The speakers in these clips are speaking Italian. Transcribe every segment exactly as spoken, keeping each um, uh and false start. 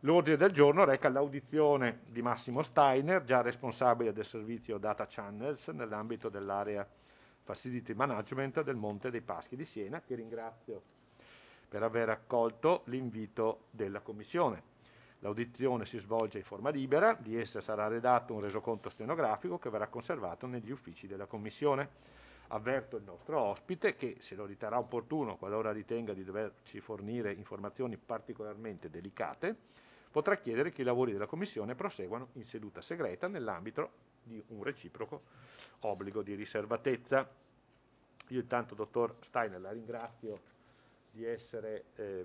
L'ordine del giorno reca l'audizione di Massimo Steiner, già responsabile del servizio Data Channels nell'ambito dell'area Facility Management del Monte dei Paschi di Siena, che ringrazio per aver accolto l'invito della Commissione. L'audizione si svolge in forma libera, di essa sarà redatto un resoconto stenografico che verrà conservato negli uffici della Commissione. Avverto il nostro ospite che, se lo riterrà opportuno, qualora ritenga di doverci fornire informazioni particolarmente delicate, potrà chiedere che i lavori della Commissione proseguano in seduta segreta nell'ambito di un reciproco obbligo di riservatezza. Io intanto, dottor Steiner, la ringrazio di essere ehm,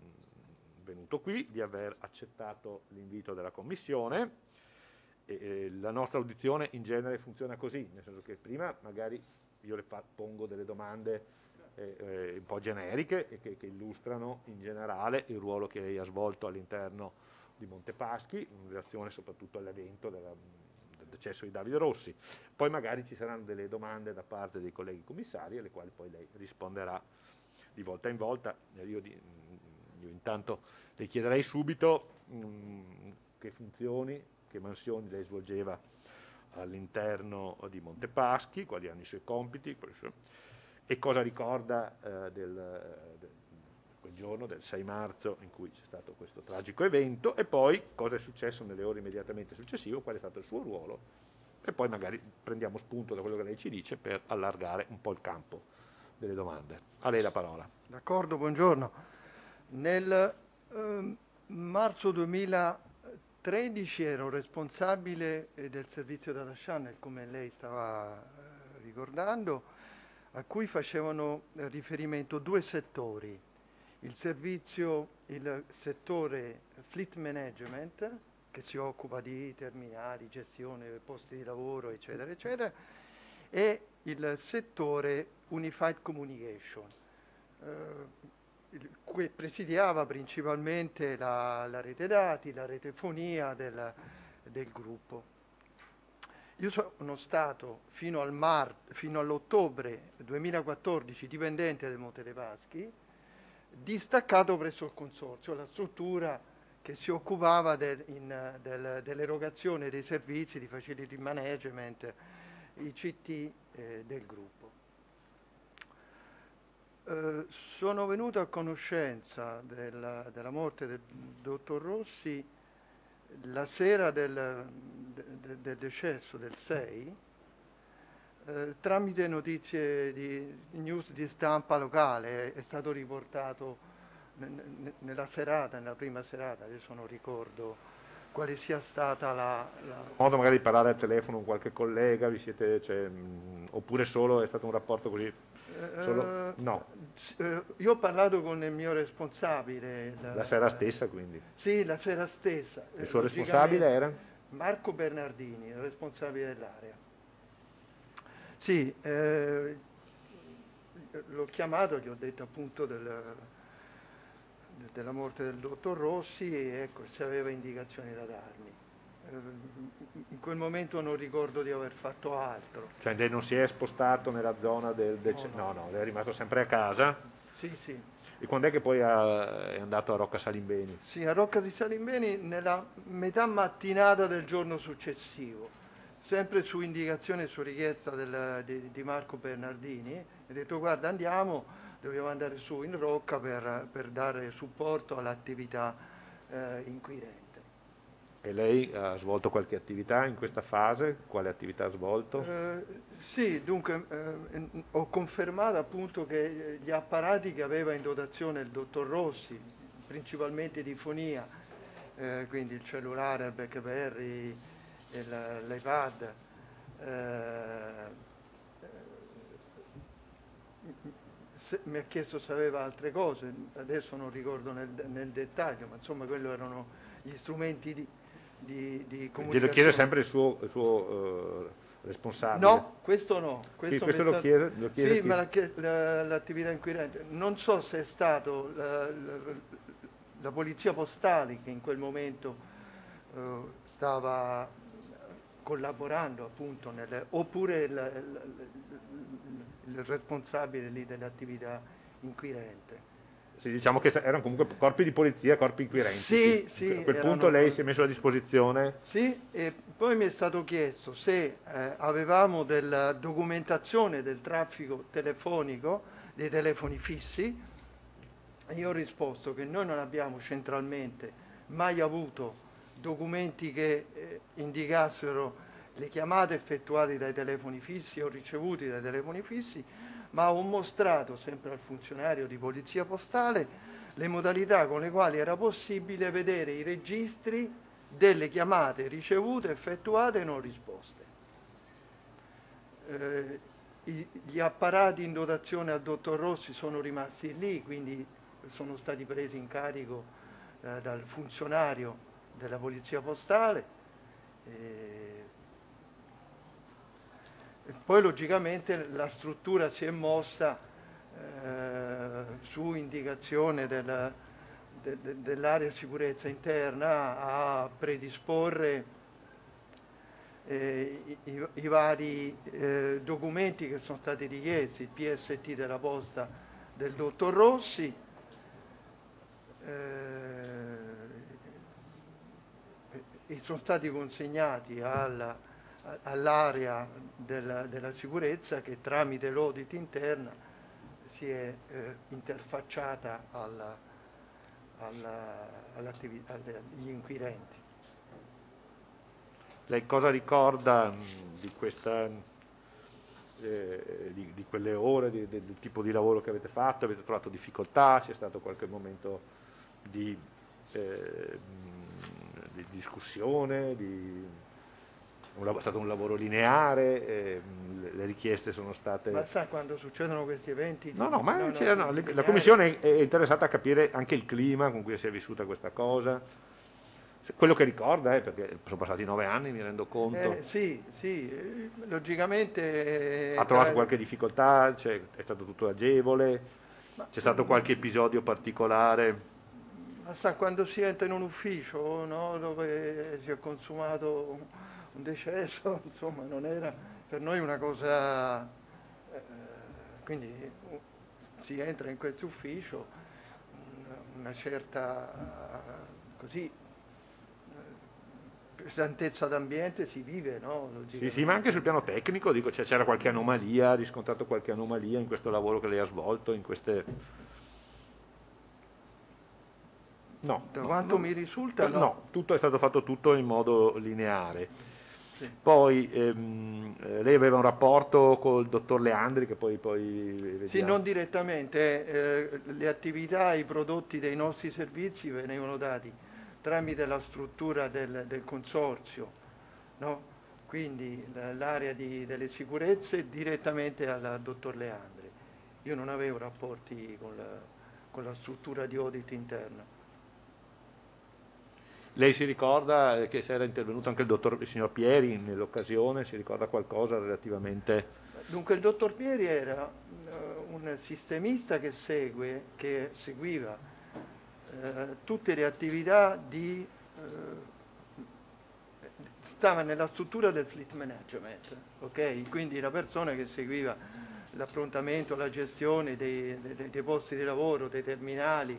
venuto qui, di aver accettato l'invito della Commissione. E, eh, la nostra audizione in genere funziona così, nel senso che prima magari io le fa, pongo delle domande eh, eh, un po' generiche e che, che illustrano in generale il ruolo che lei ha svolto all'interno di Montepaschi, in relazione soprattutto all'evento della, del decesso di Davide Rossi. Poi magari ci saranno delle domande da parte dei colleghi commissari alle quali poi lei risponderà di volta in volta. Io, di, io intanto le chiederei subito mh, che funzioni, che mansioni lei svolgeva all'interno di Montepaschi, quali erano i suoi compiti e cosa ricorda eh, del, del quel giorno del sei marzo in cui c'è stato questo tragico evento, e poi cosa è successo nelle ore immediatamente successive, qual è stato il suo ruolo, e poi magari prendiamo spunto da quello che lei ci dice per allargare un po' il campo delle domande. A lei la parola. D'accordo, buongiorno. Nel eh, marzo duemilatredici ero responsabile eh, del servizio Data Channel, come lei stava eh, ricordando, a cui facevano eh, riferimento due settori. Il servizio, il settore Fleet Management, che si occupa di terminali, gestione posti di lavoro, eccetera, eccetera, e il settore Unified Communication, eh, che presidiava principalmente la, la rete dati, la retefonia del, del gruppo. Io sono stato fino, al mar, fino all'ottobre duemilaquattordici dipendente del Monte dei Paschi, distaccato presso il consorzio, la struttura che si occupava del, in, del, dell'erogazione dei servizi di facility management, i C T eh, del gruppo. Eh, sono venuto a conoscenza della, della morte del dottor Rossi la sera del, de, del decesso del sei, eh, tramite notizie di news di stampa locale. È stato riportato nella serata, nella prima serata, adesso non ricordo quale sia stata la... la... modo magari di parlare al telefono con qualche collega, vi siete, cioè, mh, oppure solo è stato un rapporto così? Solo? Uh, No. uh, io ho parlato con il mio responsabile. La, La, la sera stessa, quindi? Sì, la sera stessa. Il suo responsabile era? Marco Bernardini, il responsabile dell'area. Sì, eh, l'ho chiamato, gli ho detto appunto del, della morte del dottor Rossi e ecco, se aveva indicazioni da darmi. In quel momento non ricordo di aver fatto altro. Cioè lei non si è spostato nella zona del decesso? No, no, lei è rimasto sempre a casa? Sì, sì. E quando è che poi ha, è andato a Rocca Salimbeni? Sì, a Rocca di Salimbeni nella metà mattinata del giorno successivo, sempre su indicazione e su richiesta del, di, di Marco Bernardini. Ha detto guarda andiamo, dobbiamo andare su in Rocca per, per dare supporto all'attività eh, inquirente. E lei ha svolto qualche attività in questa fase? Quale attività ha svolto? Eh, sì, dunque eh, ho confermato appunto che gli apparati che aveva in dotazione il dottor Rossi, principalmente di fonia, eh, quindi il cellulare, il BlackBerry, il- l'iPad, eh, se- mi ha chiesto se aveva altre cose, adesso non ricordo nel, nel dettaglio, ma insomma quello erano gli strumenti di, di, di comunicazione. Glielo chiede sempre il suo, il suo uh, responsabile? No, questo no. Questo, Questo, questo lo, stato... chiede, lo chiede Sì, chi? ma la, la, l'attività inquirente. Non so se è stato la, la, la polizia postale che in quel momento uh, stava collaborando appunto, nelle, oppure il, il, il responsabile lì dell'attività inquirente. Sì, diciamo che erano comunque corpi di polizia, corpi inquirenti. Sì, sì, A quel erano- punto lei si è messo a disposizione. Sì, e poi mi è stato chiesto se eh, avevamo della documentazione del traffico telefonico, dei telefoni fissi, e io ho risposto che noi non abbiamo centralmente mai avuto documenti che eh, indicassero le chiamate effettuate dai telefoni fissi o ricevuti dai telefoni fissi, ma ho mostrato sempre al funzionario di polizia postale le modalità con le quali era possibile vedere i registri delle chiamate ricevute, effettuate e non risposte. Eh, i- gli apparati in dotazione al dottor Rossi sono rimasti lì, quindi sono stati presi in carico eh, dal funzionario della polizia postale. E, e poi logicamente la struttura si è mossa eh, su indicazione del- de- de- dell'area sicurezza interna a predisporre eh, i, i- i vari eh, documenti che sono stati richiesti, il P S T della posta del dottor Rossi, eh, e sono stati consegnati alla- a- all'area della, della sicurezza che tramite l'audit interna si è eh, interfacciata alla- alla- all'attivi- alle- agli inquirenti. Lei cosa ricorda mh, di questa, eh, di, di quelle ore, di- del del tipo di lavoro che avete fatto? Avete trovato difficoltà? C'è stato qualche momento di, eh, mh, di discussione? Di, un lav- è stato un lavoro lineare? Eh, mh, le, le richieste sono state... Ma sa, quando succedono questi eventi, No, di- no, ma no, no, c'è- no, di- le- di la lineari- Commissione è è interessata a capire anche il clima con cui si è vissuta questa cosa. Se- Quello che ricorda, eh, perché sono passati nove anni, mi rendo conto. Eh, sì, sì, eh, logicamente... eh, Ha trovato tra- qualche difficoltà? Cioè, è stato tutto agevole? ma- C'è stato qualche episodio particolare? Ma sa, quando si entra in un ufficio, no, dove si è consumato un, un decesso, insomma, non era per noi una cosa... eh, quindi uh, si entra in questo ufficio, una, una certa, eh, così, eh, pesantezza d'ambiente si vive, no? Sì, Logicamente. sì, ma anche sul piano tecnico, dico, cioè, c'era qualche anomalia, ha riscontrato qualche anomalia in questo lavoro che lei ha svolto, in queste... No, Da no, quanto no, mi risulta, no. no, tutto è stato fatto tutto in modo lineare. Sì. Poi ehm, eh, lei aveva un rapporto col dottor Leandri, che poi, poi vediamo. Sì, non direttamente, eh, le attività, i prodotti dei nostri servizi venivano dati tramite la struttura del, del consorzio, no? Quindi la- l'area di- delle sicurezze direttamente al dottor Leandri. Io non avevo rapporti con la, con la struttura di audit interna. Lei si ricorda che se era intervenuto anche il, dottor, il signor Pieri nell'occasione, si ricorda qualcosa relativamente... Dunque il dottor Pieri era eh, un sistemista che segue, che seguiva eh, tutte le attività di... eh, stava nella struttura del fleet management, ok? Quindi la persona che seguiva l'approntamento, la gestione dei, dei- dei posti di lavoro, dei terminali,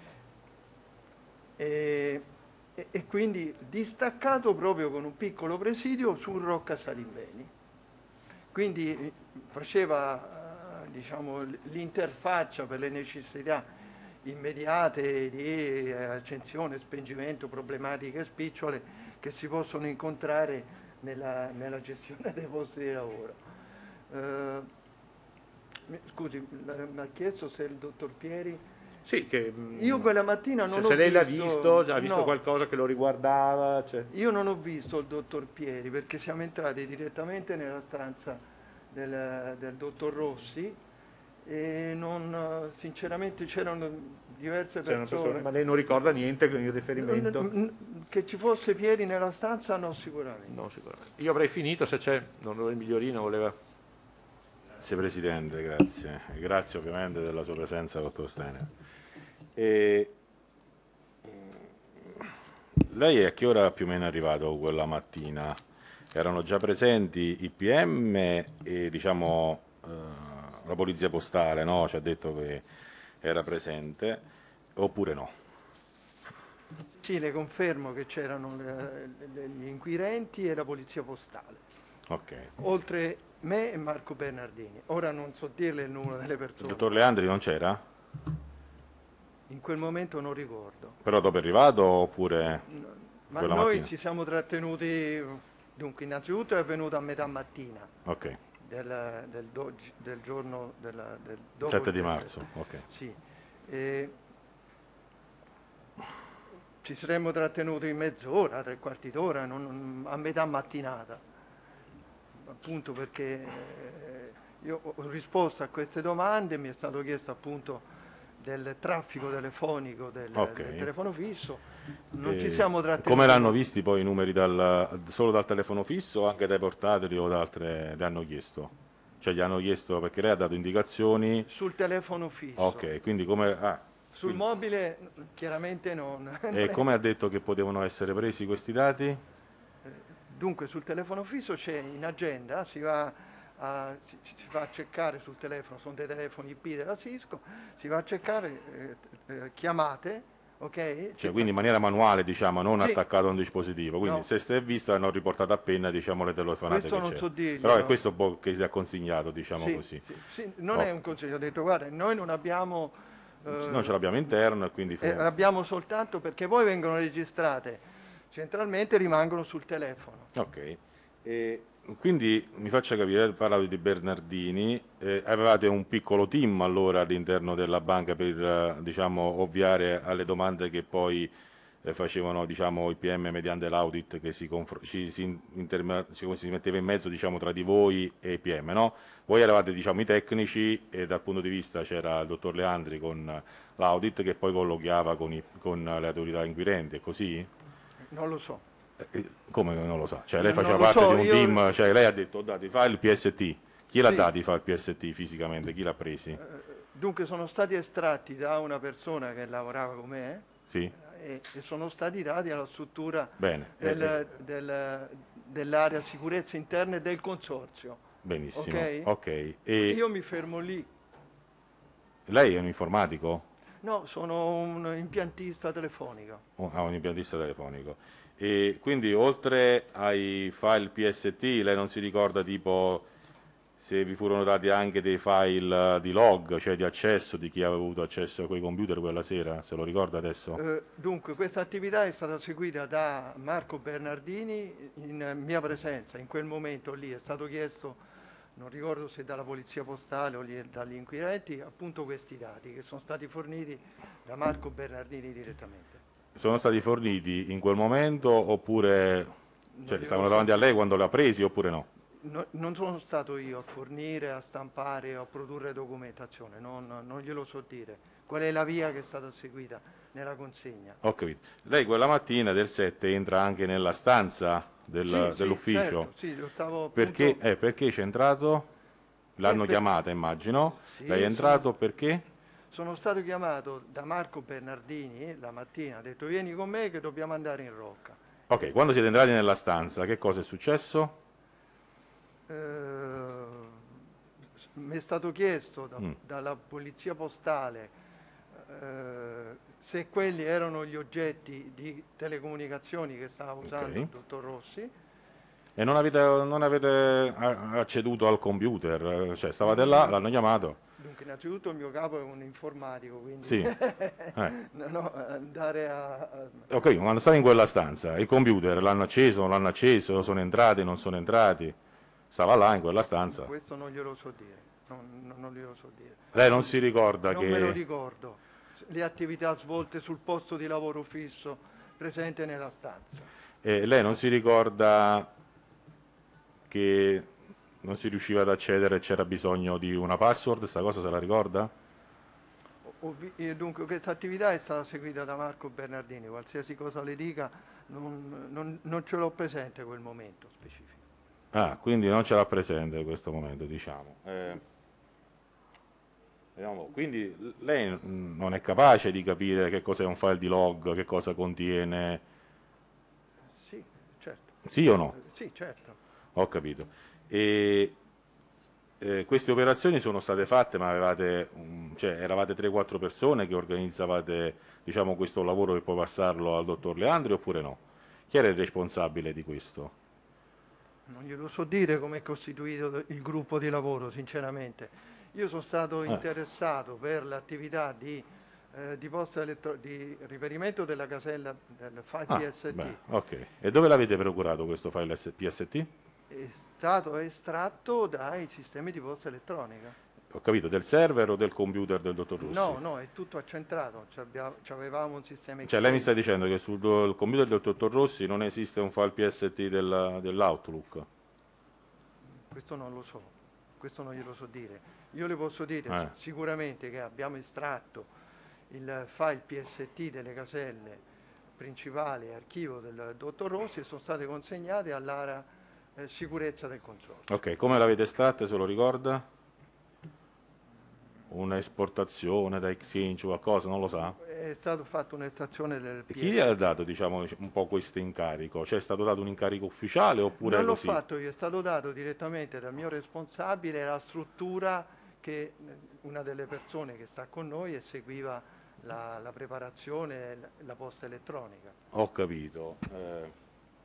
e, e- e quindi distaccato proprio con un piccolo presidio su Rocca Salimbeni. Quindi eh, faceva eh, diciamo, l- l'interfaccia per le necessità immediate di eh, accensione, spengimento, problematiche spicciole che si possono incontrare nella, nella gestione dei posti di lavoro. Eh, mi- scusi, l- mi ha chiesto se il dottor Pieri... Sì, che... mh, Io quella mattina se, non se ho lei l'ha visto... visto, già ha visto no. qualcosa che lo riguardava? Cioè... Io non ho visto il dottor Pieri perché siamo entrati direttamente nella stanza del, del dottor Rossi e non, sinceramente c'erano diverse C'erano persone. persone, ma lei non ricorda niente con il riferimento? N- n- Che ci fosse Pieri nella stanza no, sicuramente. No, sicuramente. Io avrei finito se c'è, l'onorevole Migliorino voleva... Grazie Presidente, grazie. E grazie ovviamente della sua presenza, dottor Steiner. E... Lei a che ora più o meno è arrivato quella mattina? Erano già presenti i P M e diciamo eh, la Polizia Postale, no? Ci ha detto che era presente. oppure no? Sì, le confermo che c'erano gli inquirenti e la polizia postale, Ok. oltre me e Marco Bernardini. Ora non so dirle il numero delle Il persone, dottor Leandri non c'era? in quel momento non ricordo. Però dopo è arrivato oppure Ma quella noi mattina? ci siamo trattenuti, dunque innanzitutto è venuto a metà mattina Ok, del, del, do- del giorno della, del, dopo sette il di decesso. marzo, ok. Sì. E ci saremmo trattenuti mezz'ora, tre quarti d'ora, non- non- a metà mattinata, appunto perché eh, io ho risposto a queste domande, mi è stato chiesto appunto del traffico telefonico del, Ok. del telefono fisso, non ci E siamo trattenuti. come l'hanno molto. visti poi i numeri dal- solo dal telefono fisso o anche dai portatili o da altre le hanno chiesto? Cioè gli hanno chiesto perché lei ha dato indicazioni. Sul telefono fisso. Ok, quindi come, ah, Sul quindi- mobile chiaramente non. non e è- come ha detto che potevano essere presi questi dati? Dunque sul telefono fisso c'è in agenda, si va a, si, si va a cercare sul telefono, sono dei telefoni I P della Cisco, si va a cercare eh, eh, chiamate, ok? Cioè, Ci quindi in fa- maniera manuale, diciamo, non Sì. attaccato a un dispositivo. Quindi No. se si è visto hanno riportato appena, diciamo, le telefonate Questo che non c'è. so dirglielo. Però è questo un po' che si è consignato, diciamo Sì, così. sì, sì, non è Ok. un consiglio, ho detto guarda, noi non abbiamo, eh, Noi ce l'abbiamo interno e quindi eh, fu- abbiamo soltanto perché poi vengono registrate centralmente, rimangono sul telefono. Ok. E quindi mi faccia capire, parlavi di Bernardini, eh, avevate un piccolo team allora all'interno della banca per, eh, diciamo, ovviare alle domande che poi eh, facevano, diciamo, i P M mediante l'audit che si, confr- ci, si, interme- si- si metteva in mezzo, diciamo, tra di voi e i P M, no? Voi eravate, diciamo, i tecnici e dal punto di vista c'era il dottor Leandri con l'audit che poi colloquiava con, i- con le autorità inquirenti, è così? Non lo so. Eh, Come non lo sa? Cioè lei Non- non faceva lo parte so, di un io- team, cioè lei ha detto ho dato i file P S T. Chi l'ha Sì. dati i file P S T fisicamente? Chi l'ha presi? Eh, Dunque sono stati estratti da una persona che lavorava con me Sì? e, e sono stati dati alla struttura Bene, del- eh, del- dell'area sicurezza interna e del consorzio. benissimo. Ok? Ok. E Io mi fermo lì. lei è un informatico? No, sono un impiantista telefonico. O- Ah, un impiantista telefonico. E quindi oltre ai file P S T, lei non si ricorda tipo se vi furono dati anche dei file eh, di log, cioè di accesso di chi aveva avuto accesso a quei computer quella sera? Se lo ricorda adesso? Eh, dunque, questa attività è stata seguita da Marco Bernardini in mia presenza. In quel momento lì è stato chiesto, non ricordo se dalla polizia postale o gli- dagli inquirenti, appunto questi dati che sono stati forniti da Marco Bernardini direttamente. Sono stati forniti in quel momento oppure Non cioè, glielo stavano so davanti a dire. lei quando li ha presi oppure no? No- non sono stato io a fornire, a stampare o a produrre documentazione, non, non glielo so dire. Qual è la via che è stata seguita nella consegna? Ho capito. Lei quella mattina del sette entra anche nella stanza del- Sì, sì, dell'ufficio. certo, sì, lo stavo Perché, appunto- eh, perché c'è entrato? L'hanno Eh, per- chiamata, immagino. Sì, Lei è entrato perché? Sono stato chiamato da Marco Bernardini la mattina, ha detto vieni con me che dobbiamo andare in Rocca. Ok, quando siete entrati nella stanza, che cosa è successo? Eh, mi è stato chiesto da- Mm. dalla polizia postale eh, se quelli erano gli oggetti di telecomunicazioni che stava usando Ok. il dottor Rossi. E non avete, non avete a- acceduto al computer? Cioè, stavate là, l'hanno chiamato? Dunque, innanzitutto il mio capo è un informatico, quindi Sì. Eh. no, no, andare a, a- Ok, quando stavi in quella stanza, i computer l'hanno acceso, non l'hanno acceso, sono entrati, non sono entrati? Stava là in quella stanza. questo non glielo so dire, non, non- non glielo so dire. Lei non si ricorda Non me lo che... ricordo. Le attività svolte sul posto di lavoro fisso presente nella stanza. eh, lei non si ricorda che non si riusciva ad accedere e c'era bisogno di una password? Sta cosa se la ricorda? Ovvi- eh, Dunque questa attività è stata seguita da Marco Bernardini, qualsiasi cosa le dica non, non- non ce l'ho presente quel momento specifico. Ah, quindi non ce l'ha presente in questo momento, diciamo. Eh, vediamo, quindi l- lei mm, non è capace di capire che cos'è un file di log, che cosa contiene, Sì, certo. sì o no? Eh, Sì, certo. Ho capito. E eh, queste operazioni sono state fatte, ma avevate, um, cioè, eravate tre quattro persone che organizzavate, diciamo, questo lavoro per poi passarlo al dottor Leandri oppure no? Chi era il responsabile di questo? Non glielo so dire come è costituito il gruppo di lavoro, sinceramente. Io sono stato Eh. interessato per l'attività di, eh, di, posta elettro- di riferimento della casella del file Ah, P S T. beh, ok. E dove l'avete procurato questo file P S T? È stato estratto dai sistemi di posta elettronica. Ho capito, del server o del computer del dottor Rossi? No, no, è tutto accentrato. Ci abbiamo- ci avevamo un sistema Cioè lei mi sta Excel. dicendo che sul do- computer del dottor Rossi non esiste un file P S T del- dell'Outlook? Questo non lo so, questo non glielo so dire. Io le posso dire Eh. sicuramente che abbiamo estratto il file P S T delle caselle principali e archivio del dottor Rossi e sono state consegnate all'area eh, sicurezza del consorzio. Ok, come l'avete estratte, se lo ricorda? Un'esportazione da Exchange, qualcosa, non lo sa? È stata fatta un'estrazione del E P S T. chi gli ha dato, diciamo, un po' questo incarico? Cioè è stato dato un incarico ufficiale oppure Non l'ho così? fatto io, è stato dato direttamente dal mio responsabile la struttura che eh, una delle persone che sta con noi eseguiva la, la preparazione e la, la posta elettronica. Ho capito. Eh,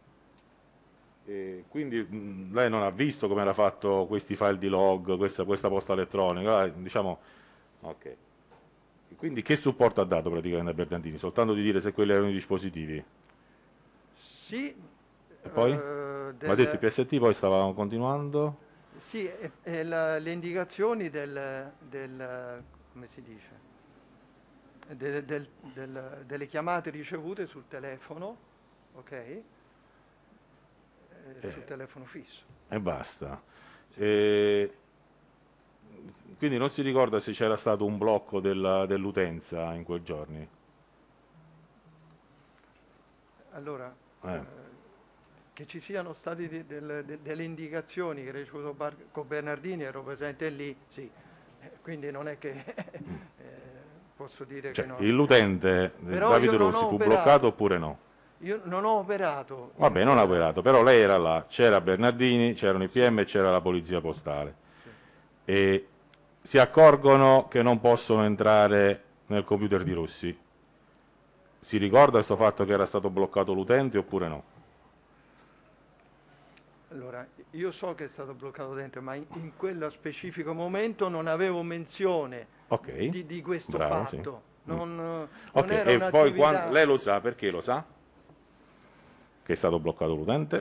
e quindi mh, lei non ha visto come era fatto questi file di log, questa, questa posta elettronica, eh, diciamo, ok. Quindi che supporto ha dato praticamente a Bernardini? Soltanto di dire se quelli erano i dispositivi? Sì, E poi? eh, Ma del- ha detto i P S T, poi stavamo continuando? sì, e- e la- le indicazioni del, del- come si dice? Del- del- del- delle chiamate ricevute sul telefono, ok? Eh, Eh. Sul telefono fisso. E basta. E quindi non si ricorda se c'era stato un blocco della- dell'utenza in quei giorni? Allora, Eh. eh, che ci siano state de- del- de- delle indicazioni che ha ricevuto Marco Bernardini, ero presente lì, sì. Eh, quindi non è che eh, posso dire Cioè, che no. l'utente eh, Però Davide io non Rossi ho fu operato. bloccato oppure no? Io non ho operato. in Vabbè, non ha quella- operato, però lei era là, c'era Bernardini, c'erano i P M e c'era la polizia postale. Sì. E si accorgono che non possono entrare nel computer di Rossi. Si ricorda questo fatto che era stato bloccato l'utente oppure no? Allora, io so che è stato bloccato dentro, ma in, in quel specifico momento non avevo menzione Ok, di, di questo bravo, sì. fatto. Non, non Ok, era e un'attività... poi quando, lei lo sa, perché lo sa? Che è stato bloccato l'utente?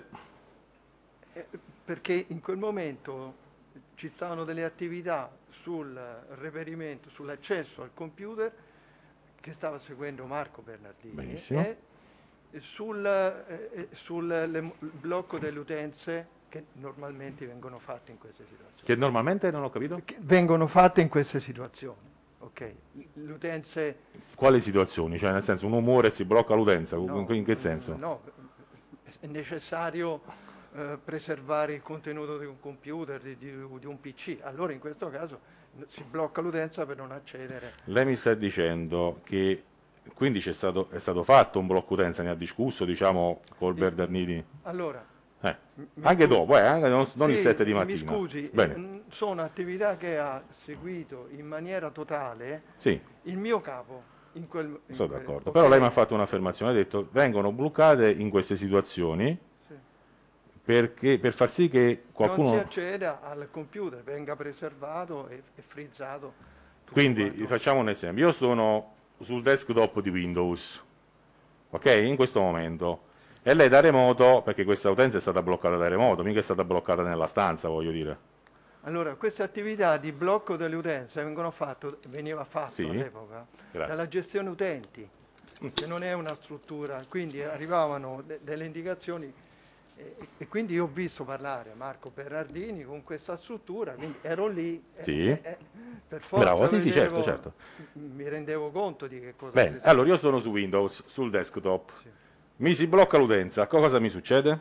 Eh, Perché in quel momento ci stavano delle attività sul reperimento, sull'accesso al computer che stava seguendo Marco Bernardini Benissimo. e sul, eh, sul le- blocco delle utenze che normalmente vengono fatte in queste situazioni. Che normalmente non ho capito? Che vengono fatte in queste situazioni. Ok, le utenze... Quali situazioni? Cioè, nel senso, uno muore e si blocca l'utenza? no, in che senso? No, è necessario eh, preservare il contenuto di un computer, di, di- di un P C. Allora in questo caso si blocca l'utenza per non accedere. Lei mi sta dicendo che quindi c'è stato, è stato fatto un blocco utenza, ne ha discusso, diciamo, col Sì. Bernardini? Allora, Eh. mi Anche scusi- dopo, eh, anche non, non il sì, sette di mi mattina. scusi, Bene, eh, sono attività che ha seguito in maniera totale sì, il mio capo. In quel, in sono quel- d'accordo. ok? Però lei mi ha fatto un'affermazione, ha detto vengono bloccate in queste situazioni Sì. perché, per far sì che Non qualcuno... si acceda al computer, venga preservato e, e frizzato. tutto Quindi quanto. facciamo un esempio, io sono sul desktop di Windows, ok? In questo momento. E lei da remoto, perché questa utenza è stata bloccata da remoto, mica è stata bloccata nella stanza, voglio dire. Allora, queste attività di blocco delle utenze vengono fatte, veniva fatto Sì, all'epoca grazie. dalla gestione utenti, che non è una struttura, quindi arrivavano de- delle indicazioni e, e quindi io ho visto parlare Marco Bernardini con questa struttura, quindi ero lì e, Sì. e- e per forza Bravo, sì, sì, vedevo- certo, mi rendevo conto di che cosa Bene, si- allora io sono su Windows, sul desktop. Sì. Mi si blocca l'utenza, cosa mi succede?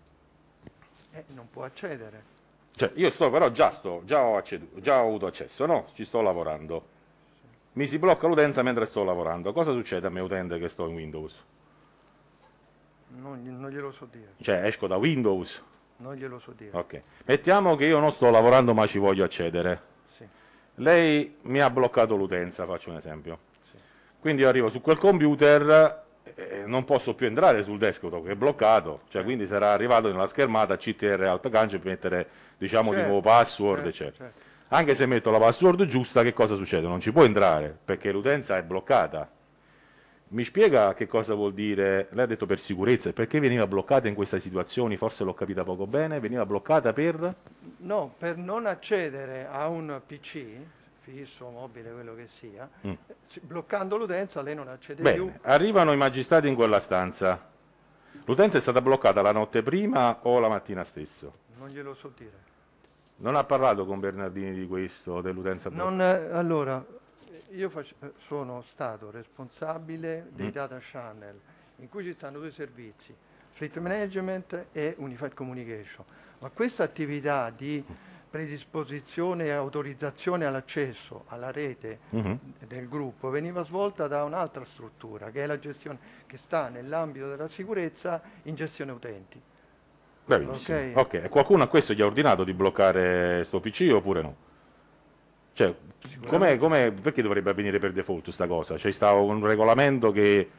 eh, non può accedere. Cioè, io sto, però già sto, già ho, acceduto, già ho avuto accesso, no? Ci sto lavorando. Mi si blocca l'utenza mentre sto lavorando. Cosa succede a me utente che sto in Windows? Non, non glielo so dire. Cioè, esco da Windows, Non glielo so dire. Ok. Mettiamo che io non sto lavorando ma ci voglio accedere. Sì, Lei mi ha bloccato l'utenza, faccio un esempio. sì. Quindi io arrivo su quel computer e non posso più entrare sul desktop che è bloccato, cioè quindi sarà arrivato nella schermata C T R Alt Gancio per mettere diciamo di Certo, nuovo password, certo, eccetera. certo. Anche se metto la password giusta, che cosa succede? Non ci può entrare perché l'utenza è bloccata. Mi spiega che cosa vuol dire? Lei ha detto per sicurezza, perché veniva bloccata in queste situazioni? Forse l'ho capita poco bene, veniva bloccata per... No, per non accedere a un P C, fisso, mobile, quello che sia, Mm. si- bloccando l'utenza lei non accede più. Bene, arrivano i magistrati in quella stanza. L'utenza è stata bloccata la notte prima o la mattina stesso? Non glielo so dire. Non ha parlato con Bernardini di questo, dell'utenza bloccata? Non, eh, allora, io fac- eh, sono stato responsabile dei Mm. data channel, in cui ci stanno due servizi, Fleet Management e Unified Communication. Ma questa attività di predisposizione e autorizzazione all'accesso alla rete Mhm. del gruppo veniva svolta da un'altra struttura, che è la gestione, che sta nell'ambito della sicurezza in gestione utenti. Bravissimo. Ok. Ok, e qualcuno a questo gli ha ordinato di bloccare sto P C oppure no? Cioè, com'è, com'è- perché dovrebbe avvenire per default questa cosa? C'è stato un regolamento che...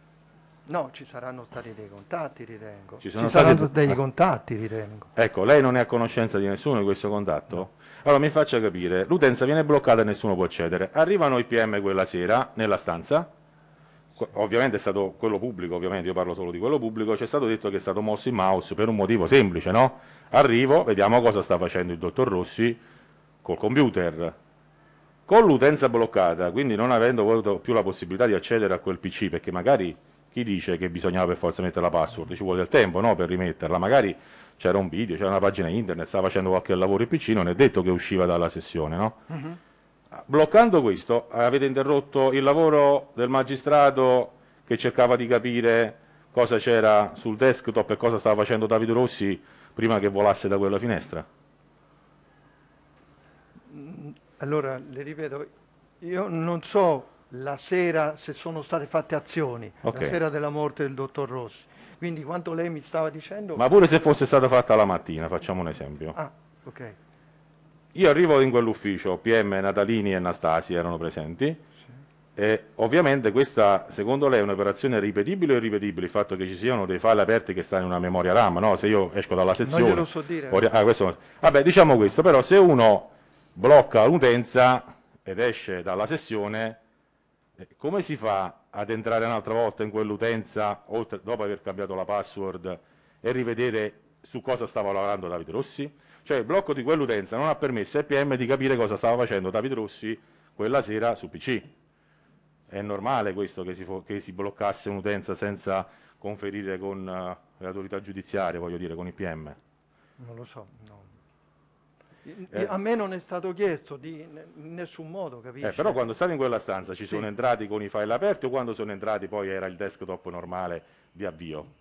No, ci saranno stati dei contatti, ritengo. Ci Ci, sono stati- saranno degli ah. contatti, ritengo. Ecco, lei non è a conoscenza di nessuno di questo contatto? Allora mi faccia capire, l'utenza viene bloccata e nessuno può accedere. Arrivano i P M quella sera nella stanza, Qu- ovviamente è stato quello pubblico, ovviamente io parlo solo di quello pubblico, c'è stato detto che è stato mosso il mouse per un motivo semplice, no? Arrivo, vediamo cosa sta facendo il dottor Rossi col computer. Con l'utenza bloccata, quindi non avendo avuto più la possibilità di accedere a quel P C, perché magari chi dice che bisognava per forza mettere la password, ci vuole del tempo, no, per rimetterla, magari c'era un video, c'era una pagina internet, stava facendo qualche lavoro il P C, non è detto che usciva dalla sessione, no? Mhm. Bloccando questo, avete interrotto il lavoro del magistrato che cercava di capire cosa c'era sul desktop e cosa stava facendo Davide Rossi prima che volasse da quella finestra? Mm, Allora, le ripeto, io non so la sera se sono state fatte azioni, Ok. la sera della morte del dottor Rossi. Quindi quanto lei mi stava dicendo... Ma pure se fosse stata fatta la mattina, facciamo un esempio. Ah, ok. Io arrivo in quell'ufficio, P M Natalini e Nastasi erano presenti, e ovviamente questa, secondo lei, è un'operazione ripetibile o irripetibile, il fatto che ci siano dei file aperti che stanno in una memoria RAM, no? Se io esco dalla sezione... Non glielo so dire. ori- ah, questo- Vabbè, diciamo questo, però se uno blocca l'utenza ed esce dalla sessione, eh, come si fa ad entrare un'altra volta in quell'utenza, oltre- dopo aver cambiato la password, e rivedere su cosa stava lavorando Davide Rossi? Cioè il blocco di quell'utenza non ha permesso ai P M di capire cosa stava facendo Davide Rossi quella sera su P C. È normale questo che si, fo- che si bloccasse un'utenza senza conferire con eh, le autorità giudiziarie, voglio dire, con i P M? Non lo so, no. I- Eh. A me non è stato chiesto di in nessun modo, capisci? Eh, però quando stavi in quella stanza ci Sì. sono entrati con i file aperti o quando sono entrati poi era il desktop normale di avvio?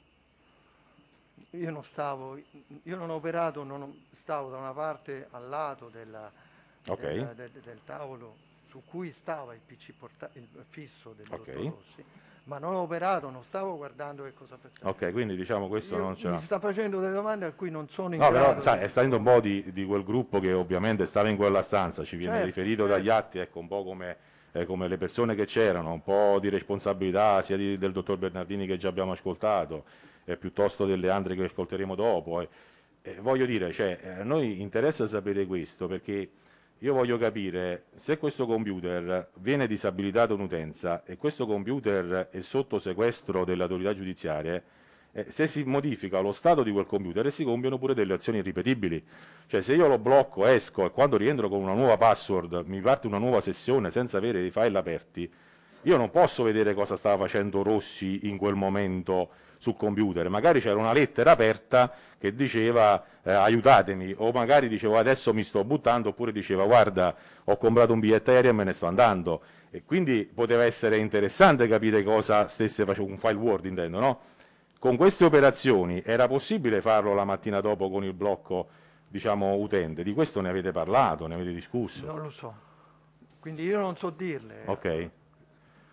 Io non stavo, io non ho operato, non ho- stavo da una parte al lato della- Ok. del, del- del tavolo su cui stava il P C porta- il fisso del Ok. dottor Rossi, ma non ho operato, non stavo guardando che cosa faceva. Ok, quindi diciamo questo Io- non c'era. mi sta facendo delle domande a cui non sono in No, grado però sai, di è stato un po' di, di quel gruppo che ovviamente stava in quella stanza, ci viene Certo, riferito certo. dagli atti, ecco, un po' come, eh, come le persone che c'erano, un po' di responsabilità sia di- del dottor Bernardini che già abbiamo ascoltato, eh, piuttosto delle altre che ascolteremo dopo. eh. Eh, voglio dire, cioè, eh, a noi interessa sapere questo perché io voglio capire se questo computer viene disabilitato un'utenza e questo computer è sotto sequestro delle autorità giudiziarie, eh, se si modifica lo stato di quel computer e si compiono pure delle azioni ripetibili. Cioè se io lo blocco, esco e quando rientro con una nuova password mi parte una nuova sessione senza avere i file aperti, io non posso vedere cosa stava facendo Rossi in quel momento sul computer. Magari c'era una lettera aperta che diceva eh, aiutatemi, o magari dicevo adesso mi sto buttando, oppure diceva guarda ho comprato un biglietto aereo e me ne sto andando. E quindi poteva essere interessante capire cosa stesse facendo, un file Word intendo, no? Con queste operazioni era possibile farlo la mattina dopo con il blocco, diciamo, utente? Di questo ne avete parlato, ne avete discusso? Non lo so, quindi io non so dirle. Ok.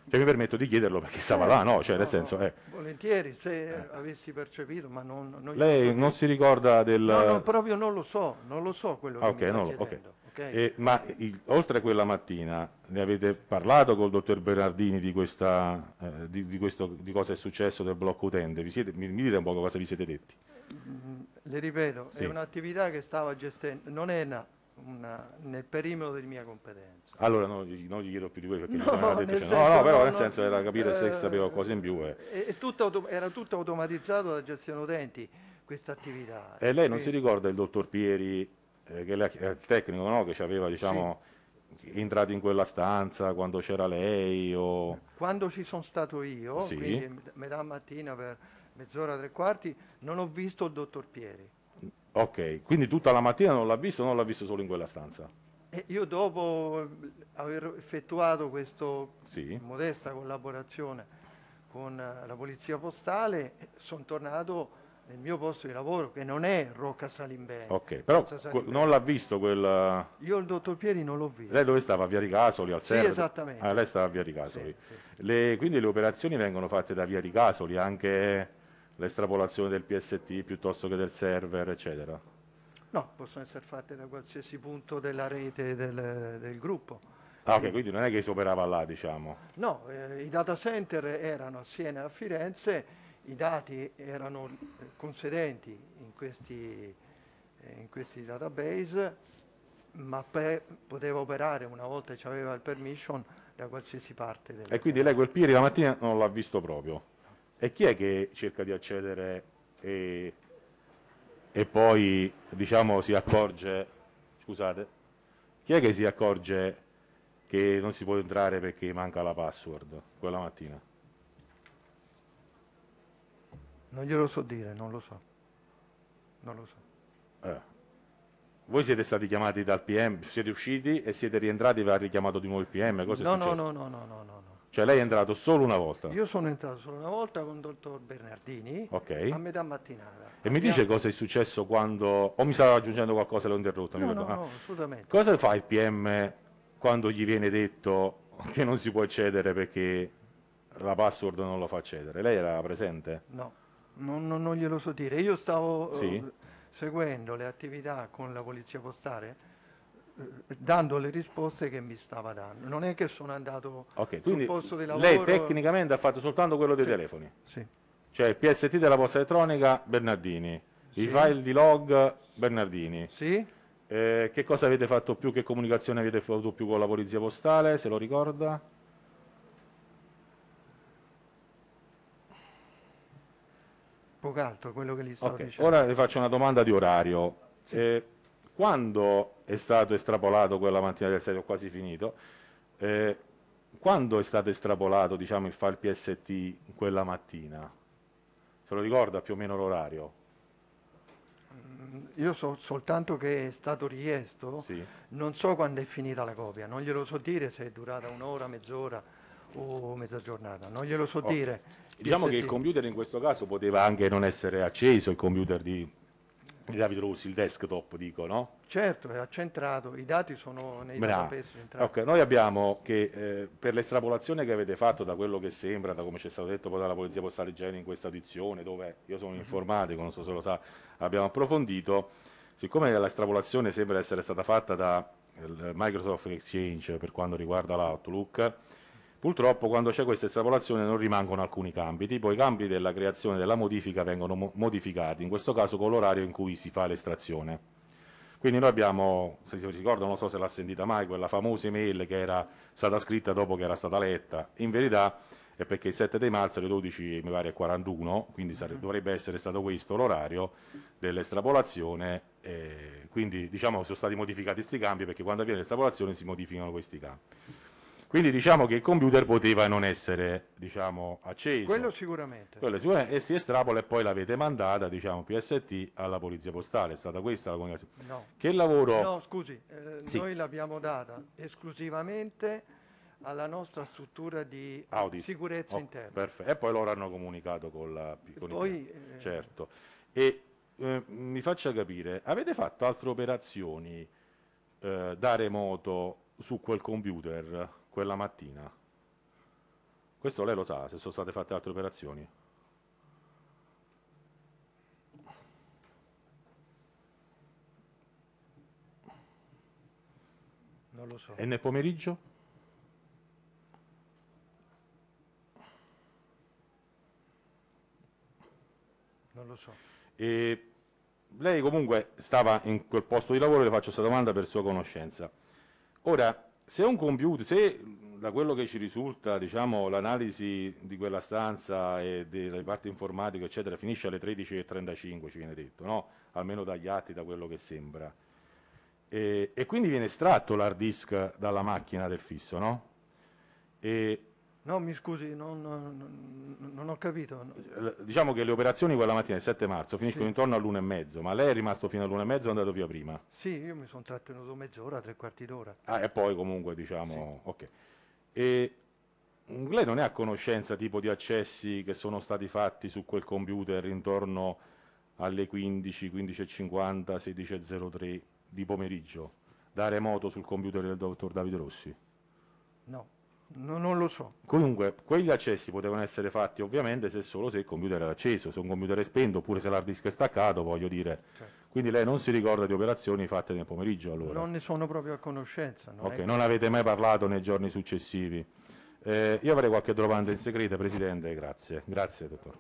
Cioè, mi permetto di chiederlo perché stava là, no? Cioè, nel no, senso, no, eh, volentieri, se avessi percepito, ma non, non glielo so lei dire. non si ricorda del... No, no, proprio non lo so, non lo so quello Ah, che ok, mi sta no, ok. chiedendo. ok? E, ma il- oltre a quella mattina, ne avete parlato col dottor Bernardini di, questa, eh, di, di questo, di cosa è successo del blocco utente? Vi siete, mi, mi dite un po' cosa vi siete detti? Mm, Le ripeto, Sì. è un'attività che stava gestendo, non è una- una- nel perimetro di mia competenza. Allora, no, gli- non gli chiedo più di voi perché No, mi sono detto, nel cioè, senso, no, no, però no, nel no, senso era capire se eh, sapeva qualcosa in più. eh. è- è tutto auto- era tutto automatizzato da gestione utenti, questa attività. E lei non si Quindi- ricorda il dottor Pieri, eh, che lei- è il tecnico, no? Che ci aveva, diciamo, entrato in quella stanza quando c'era lei o... Quando ci sono stato io, Sì. quindi met- metà mattina per mezz'ora, tre quarti, non ho visto il dottor Pieri. Ok, quindi tutta la mattina non l'ha visto o non l'ha visto solo in quella stanza? E io dopo aver effettuato questa Sì. modesta collaborazione con eh, la polizia postale, sono tornato nel mio posto di lavoro, che non è Rocca Salimbeni. Ok, però Piazza que- Salimbeni. non l'ha visto quel... Io il dottor Pieri non l'ho visto. Lei dove stava? A Via Ricasoli, al Sì, Serra? esattamente. Ah, lei stava a Via Ricasoli. Sì, sì. Le- quindi le operazioni vengono fatte da Via Ricasoli, anche l'estrapolazione del P S T piuttosto che del server, eccetera. No, possono essere fatte da qualsiasi punto della rete del, del gruppo. Ah, ok, quindi non è che si operava là, diciamo. No, eh, i data center erano a Siena e a Firenze, i dati erano eh, consedenti in questi, eh, in questi database, ma pe- poteva operare una volta che aveva il permission da qualsiasi parte del E quindi lei quel Pieri la mattina non l'ha visto proprio. E chi è che cerca di accedere e, e poi, diciamo, si accorge, scusate, chi è che si accorge che non si può entrare perché manca la password quella mattina? Non glielo so dire, non lo so. Non lo so. Eh. Voi siete stati chiamati dal P M, siete usciti e siete rientrati e vi ha richiamato di nuovo il P M? Cosa è No, no, successo? no, no, no, no, no, no. Cioè lei è entrato solo una volta? Io sono entrato solo una volta con il dottor Bernardini Ok. a metà mattinata. E mi dice cosa è successo quando... O mi stava aggiungendo qualcosa e l'ho interrotto? mi No, no, perdono. Ah. no, assolutamente. Cosa fa il P M quando gli viene detto che non si può accedere perché la password non lo fa accedere? Lei era presente? No, non, non- non glielo so dire. Io stavo eh, Sì. seguendo le attività con la polizia postale, eh, dando le risposte che mi stava dando. Non è che sono andato Ok, sul quindi posto di lavoro. lei tecnicamente ha fatto soltanto quello dei Sì. telefoni? Sì, Cioè il P S T della posta elettronica Bernardini, i Sì. file di log Bernardini. sì. Eh, che cosa avete fatto più? Che comunicazione avete fatto più con la polizia postale? Se lo ricorda? Poco altro, quello che gli stavo Ok, dicendo. ora le faccio una domanda di orario. Eh, quando è stato estrapolato quella mattina del sette, ho quasi finito, eh, quando è stato estrapolato, diciamo, il file P S T quella mattina? Se lo ricorda più o meno l'orario? Mm, Io so soltanto che è stato richiesto, Sì. non so quando è finita la copia, non glielo so dire se è durata un'ora, mezz'ora o mezza giornata, non glielo so Ok. dire. Diciamo P S che T. il computer in questo caso poteva anche non essere acceso, il computer di, di Davide Rossi, il desktop, dico, no? Certo, è accentrato, i dati sono nei Bravo. database centrali. Ok, noi abbiamo che eh, per l'estrapolazione che avete fatto da quello che sembra, da come ci è stato detto poi dalla Polizia Postale Igiene in questa audizione, dove io sono informatico, non so se lo sa, abbiamo approfondito, siccome l'estrapolazione sembra essere stata fatta da il Microsoft Exchange per quanto riguarda l'Outlook, purtroppo quando c'è questa estrapolazione non rimangono alcuni cambi, tipo i cambi della creazione e della modifica vengono mo- modificati, in questo caso con l'orario in cui si fa l'estrazione. Quindi noi abbiamo, se si ricorda, non so se l'ha sentita mai, quella famosa email che era stata scritta dopo che era stata letta, in verità è perché il sette di marzo alle dodici mi pare quarantuno, quindi sare- dovrebbe essere stato questo l'orario dell'estrapolazione, eh, quindi diciamo sono stati modificati questi cambi perché quando avviene l'estrapolazione si modificano questi cambi. Quindi diciamo che il computer poteva non essere, diciamo, acceso. Quello sicuramente. Quello sicuramente, e si estrapola e poi l'avete mandata, diciamo, P S T alla polizia postale, è stata questa la comunicazione. No. Che lavoro... No, scusi, eh, Sì. noi l'abbiamo data esclusivamente alla nostra struttura di Audit. sicurezza Oh, interna. perfetto. E poi loro hanno comunicato con la... Con Poi, il... eh, Certo. E eh, mi faccia capire, avete fatto altre operazioni eh, da remoto su quel computer quella mattina? Questo lei lo sa, se sono state fatte altre operazioni. Non lo so. E nel pomeriggio? Non lo so. E lei comunque stava in quel posto di lavoro, le faccio questa domanda per sua conoscenza. Ora, se un computer, se da quello che ci risulta, diciamo, l'analisi di quella stanza e delle parti informatiche, eccetera, finisce alle tredici e trentacinque, ci viene detto, no? Almeno dagli atti, da quello che sembra. E, e quindi viene estratto l'hard disk dalla macchina del fisso, no? E, No, mi scusi, non, non- non ho capito. diciamo che le operazioni quella mattina, il sette marzo, finiscono Sì. intorno all'una e mezzo, ma lei è rimasto fino all'una e mezzo o è andato via prima? Sì, io mi sono trattenuto mezz'ora, tre quarti d'ora. Ah, e poi comunque diciamo, ok. E mm, lei non è a conoscenza tipo di accessi che sono stati fatti su quel computer intorno alle quindici, quindici e cinquanta, sedici e zero tre di pomeriggio, da remoto sul computer del dottor Davide Rossi? No, no, non lo so. Comunque, quegli accessi potevano essere fatti ovviamente se solo se il computer era acceso, se un computer è spento oppure se l'hard disk è staccato, voglio dire. Certo. Quindi lei non si ricorda di operazioni fatte nel pomeriggio allora? Non ne sono proprio a conoscenza. Non Ok, è- non avete mai parlato nei giorni successivi. Eh, io avrei qualche domanda in segreto, Presidente, grazie. Grazie, dottor.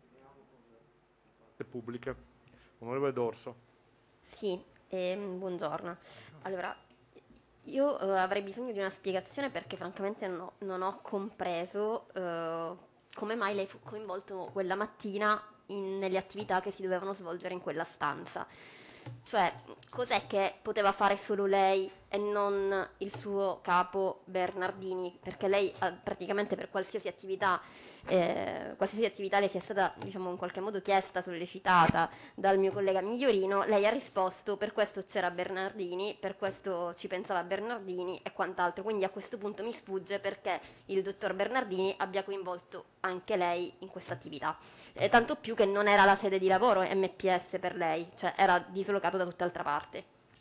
Pubbliche. Onorevole D'Orso. Sì, ehm, buongiorno. Allora, io eh, avrei bisogno di una spiegazione perché francamente no- non ho compreso eh, come mai lei fu coinvolto quella mattina in- nelle attività che si dovevano svolgere in quella stanza. Cioè, cos'è che poteva fare solo lei e non il suo capo Bernardini? Perché lei eh, praticamente per qualsiasi attività, eh, qualsiasi attività le sia stata, diciamo, in qualche modo chiesta, sollecitata dal mio collega Migliorino, lei ha risposto per questo c'era Bernardini, per questo ci pensava Bernardini e quant'altro. Quindi a questo punto mi sfugge perché il dottor Bernardini abbia coinvolto anche lei in questa attività. Eh, tanto più che non era la sede di lavoro M P S per lei, cioè era dislocato da tutt'altra parte.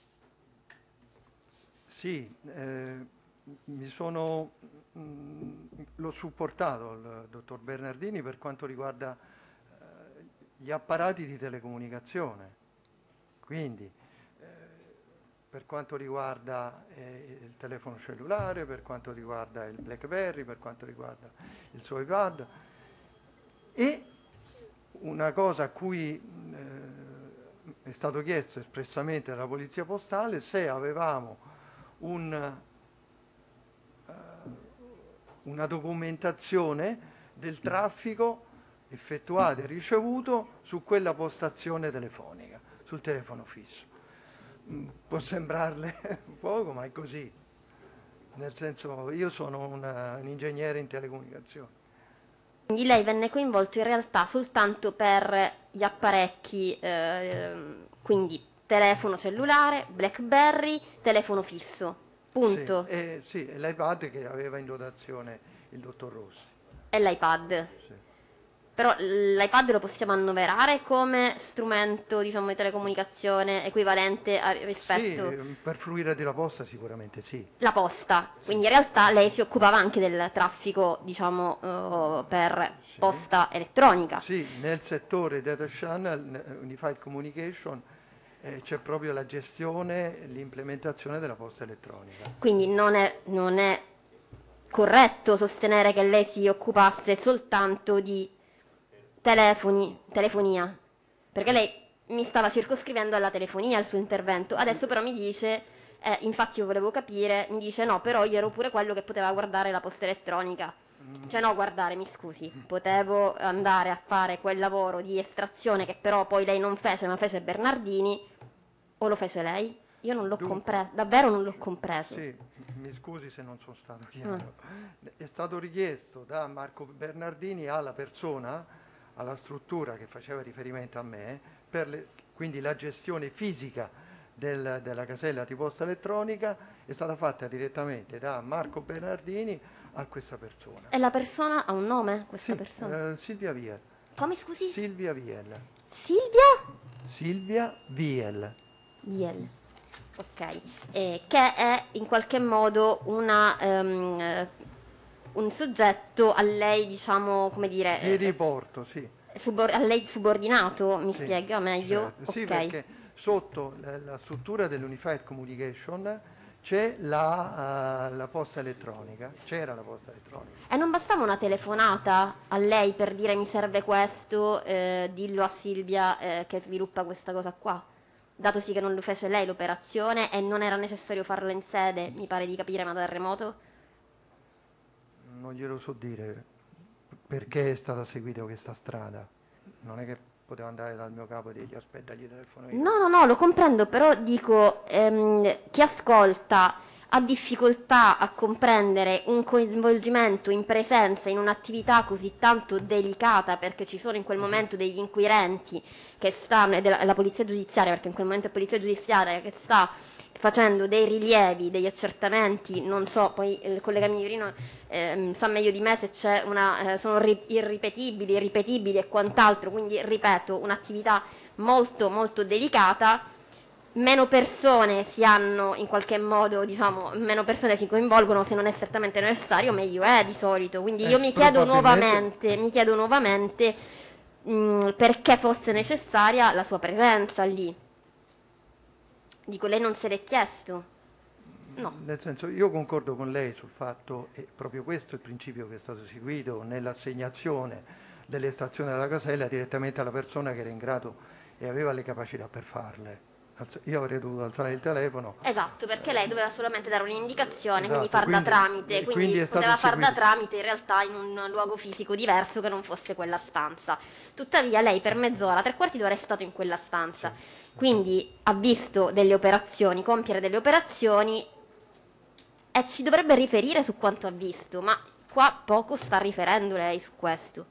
Sì, eh, mi sono, mh, l'ho supportato il dottor Bernardini per quanto riguarda eh, gli apparati di telecomunicazione. Quindi, eh, per quanto riguarda eh, il telefono cellulare, per quanto riguarda il BlackBerry, per quanto riguarda il suo iPad. E una cosa a cui eh, è stato chiesto espressamente dalla Polizia Postale se avevamo un, eh, una documentazione del traffico effettuato e ricevuto su quella postazione telefonica, sul telefono fisso. Mm, Può sembrarle poco, ma è così. Nel senso, io sono una- un ingegnere in telecomunicazioni. Quindi lei venne coinvolto in realtà soltanto per gli apparecchi, ehm, quindi telefono cellulare, BlackBerry, telefono fisso, punto. Sì, e, sì, e l'iPad che aveva in dotazione il dottor Rossi. E l'iPad. Sì. Però l'iPad lo possiamo annoverare come strumento, diciamo, di telecomunicazione equivalente a, rispetto Sì, per fruire della posta sicuramente sì. la posta. Quindi in realtà lei si occupava anche del traffico, diciamo, eh, per Sì. posta elettronica. Sì, nel settore Data Channel, Unified Communication, eh, c'è proprio la gestione e l'implementazione della posta elettronica. Quindi non è, non è corretto sostenere che lei si occupasse soltanto di telefoni, telefonia, perché lei mi stava circoscrivendo alla telefonia il suo intervento. Adesso però mi dice, eh, infatti io volevo capire, mi dice no, però io ero pure quello che poteva guardare la posta elettronica. Cioè no, guardare, mi scusi, potevo andare a fare quel lavoro di estrazione che però poi lei non fece, ma fece Bernardini, o lo fece lei? Io non l'ho Dunque, compreso, davvero non l'ho compreso. Sì, mi scusi se non sono stato chiaro. È stato richiesto da Marco Bernardini alla persona, alla struttura che faceva riferimento a me, per le- quindi la gestione fisica del- della casella di posta elettronica è stata fatta direttamente da Marco Bernardini a questa persona. E la persona ha un nome, questa Sì, persona? eh, Silvia Viel. Come scusi? Silvia Viel. Silvia? Silvia Viel. Viel. Ok, eh, che è in qualche modo una, ehm, eh, un soggetto a lei, diciamo, come dire, Di riporto, sì. subor- a lei subordinato, mi Sì, spiega meglio? certo. Sì, Ok. perché sotto la, la struttura dell'Unified Communication c'è la, eh, la posta elettronica, c'era la posta elettronica. E non bastava una telefonata a lei per dire mi serve questo, eh, dillo a Silvia eh, che sviluppa questa cosa qua? Datosi che non lo fece lei l'operazione e non era necessario farla in sede, mi pare di capire, ma da remoto? Non glielo so dire perché è stata seguita questa strada. Non è che potevo andare dal mio capo e dirgli aspetta, gli telefono io. No, no, no, lo comprendo, però dico, ehm, chi ascolta ha difficoltà a comprendere un coinvolgimento in presenza in un'attività così tanto delicata, perché ci sono in quel momento degli inquirenti che stanno, e della, la polizia giudiziaria, perché in quel momento è polizia giudiziaria che sta facendo dei rilievi, degli accertamenti, non so, poi il collega Migliorino ehm, sa meglio di me se c'è una, eh, sono ri- irripetibili, irripetibili e quant'altro, quindi ripeto, un'attività molto molto delicata, meno persone si hanno in qualche modo, diciamo, meno persone si coinvolgono, se non è certamente necessario, meglio è di solito. Quindi Eh, io mi chiedo probabilmente- nuovamente, mi chiedo nuovamente mh, perché fosse necessaria la sua presenza lì. Dico, lei non se l'è chiesto? No. Nel senso, io concordo con lei sul fatto, e proprio questo è il principio che è stato seguito nell'assegnazione dell'estrazione della casella direttamente alla persona che era in grado e aveva le capacità per farle. Alz- Io avrei dovuto alzare il telefono. Esatto, perché lei doveva solamente dare un'indicazione, quindi Esatto, far da quindi- tramite, eh, quindi, quindi è stato poteva far da seguito. tramite in realtà in un luogo fisico diverso che non fosse quella stanza. Tuttavia lei per mezz'ora, tre quarti d'ora è stato in quella stanza, quindi ha visto delle operazioni, compiere delle operazioni e ci dovrebbe riferire su quanto ha visto, ma qua poco sta riferendo lei su questo.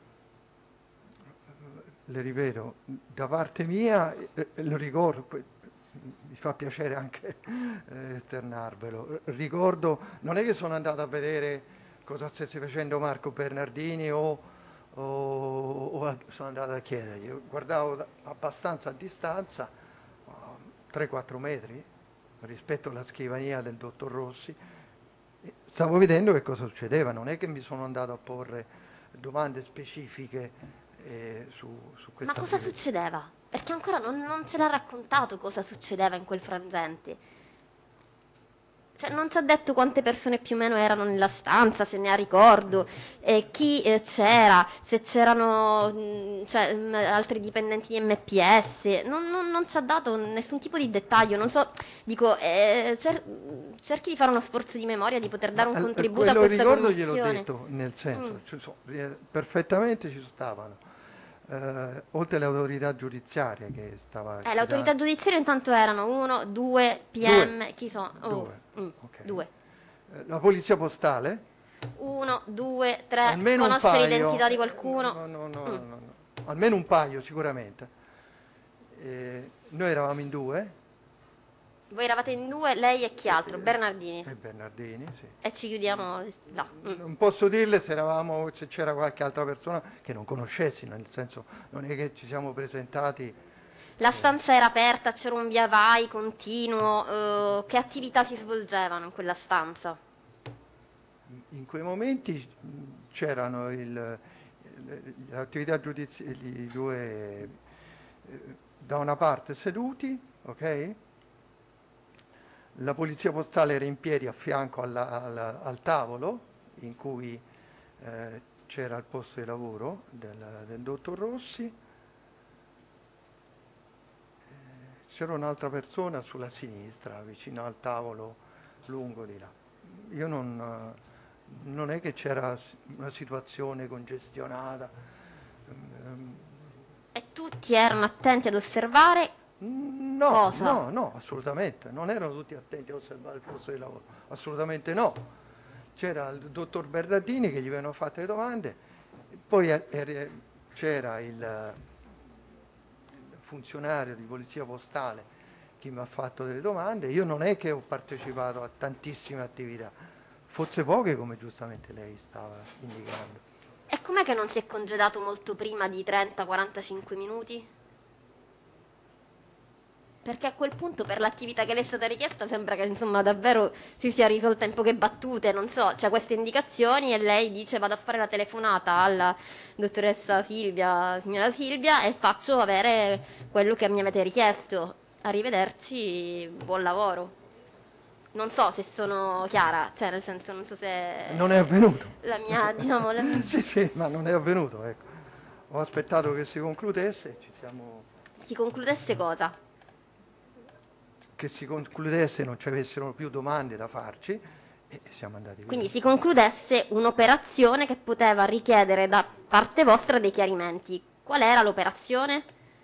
Le ripeto, da parte mia, eh, lo ricordo, poi mi fa piacere anche eh, esternarvelo, ricordo, non è che sono andato a vedere cosa stesse facendo Marco Bernardini o, o- o a- sono andato a chiedergli, guardavo da- abbastanza a distanza, tre quattro metri, rispetto alla scrivania del dottor Rossi, e stavo vedendo che cosa succedeva, non è che mi sono andato a porre domande specifiche eh, su, su Ma questa cosa attività. succedeva? Perché ancora non, non ce l'ha raccontato cosa succedeva in quel frangente. Cioè, non ci ha detto quante persone più o meno erano nella stanza, se ne ha ricordo, eh, chi eh, c'era, se c'erano mh, cioè, mh, altri dipendenti di M P S, non, non- non ci ha dato nessun tipo di dettaglio, non so, dico, eh, cer- cerchi di fare uno sforzo di memoria, di poter dare un Ma, eh, contributo a quello questa ricordo gliel'ho commissione. detto, nel senso, Mm. ci sono- eh, perfettamente ci stavano. Eh, oltre all'autorità giudiziaria che stava Eh, l'autorità citando- giudiziaria intanto erano uno, due, P M, chi sono? Oh, Due. mm, Ok. due. eh, la polizia postale, Uno, due, tre, almeno un conosce paio, l'identità di eh, qualcuno? no, no, no, Mm. no, no, almeno un paio sicuramente. Eh, noi eravamo in due, Voi eravate in due, lei e chi altro? Bernardini. e Bernardini, sì. E ci chiudiamo là. Mm. Non posso dirle se eravamo, se c'era qualche altra persona che non conoscessi, nel senso non è che ci siamo presentati. La stanza era aperta, c'era un via vai continuo. eh, che attività si svolgevano in quella stanza? In quei momenti mh, c'erano il- le attività giudiziarie, i due eh, da una parte seduti, ok? La polizia postale era in piedi a fianco alla- alla- al tavolo in cui eh, c'era il posto di lavoro del, del dottor Rossi. Eh, C'era un'altra persona sulla sinistra, vicino al tavolo lungo di là. Io non, eh, non è che c'era s- una situazione congestionata. Ehm, E tutti erano attenti ad osservare. No, Cosa? no, no, assolutamente. Non erano tutti attenti a osservare il posto di lavoro. Assolutamente no. C'era il dottor Bernardini che gli venivano fatte le domande, poi er- er- c'era il, il funzionario di polizia postale che mi ha fatto delle domande. Io non è che ho partecipato a tantissime attività, forse poche come giustamente lei stava indicando. E com'è che non si è congedato molto prima di trenta quarantacinque minuti? perché a quel punto per l'attività che le è stata richiesta sembra che insomma davvero si sia risolta in poche battute, non so, c'è queste indicazioni e lei dice vado a fare la telefonata alla dottoressa Silvia, signora Silvia, e faccio avere quello che mi avete richiesto. Arrivederci, buon lavoro. Non so se sono chiara, cioè nel senso non so se... Non è avvenuto. La mia, diciamo... La mia... Sì, sì, ma non è avvenuto, ecco. Ho aspettato che si concludesse, ci siamo... Si concludesse cosa? Che si concludesse, non ci avessero più domande da farci e siamo andati via. Quindi si concludesse un'operazione che poteva richiedere da parte vostra dei chiarimenti. Qual era l'operazione?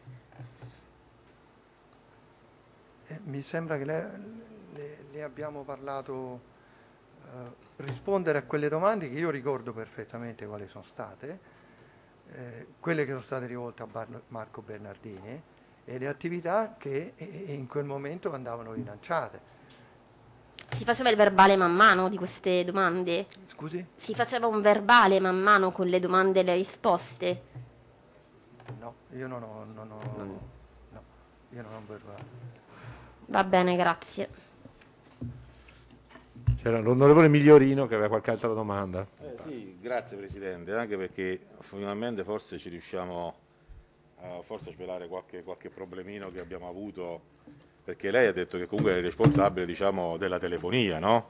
Eh, mi sembra che le, le, le abbiamo parlato, eh, rispondere a quelle domande che io ricordo perfettamente quali sono state, eh, quelle che sono state rivolte a Bar- Marco Bernardini e le attività che eh, in quel momento andavano rilanciate. Si faceva il verbale man mano di queste domande? Scusi? Si faceva un verbale man mano con le domande e le risposte? No, io non ho, non ho, no, io non ho un verbale. Va bene, grazie. C'era l'onorevole Migliorino che aveva qualche altra domanda. Eh, sì, grazie Presidente, anche perché finalmente forse ci riusciamo a forse a svelare qualche, qualche problemino che abbiamo avuto, perché lei ha detto che comunque è responsabile, diciamo, della telefonia, no?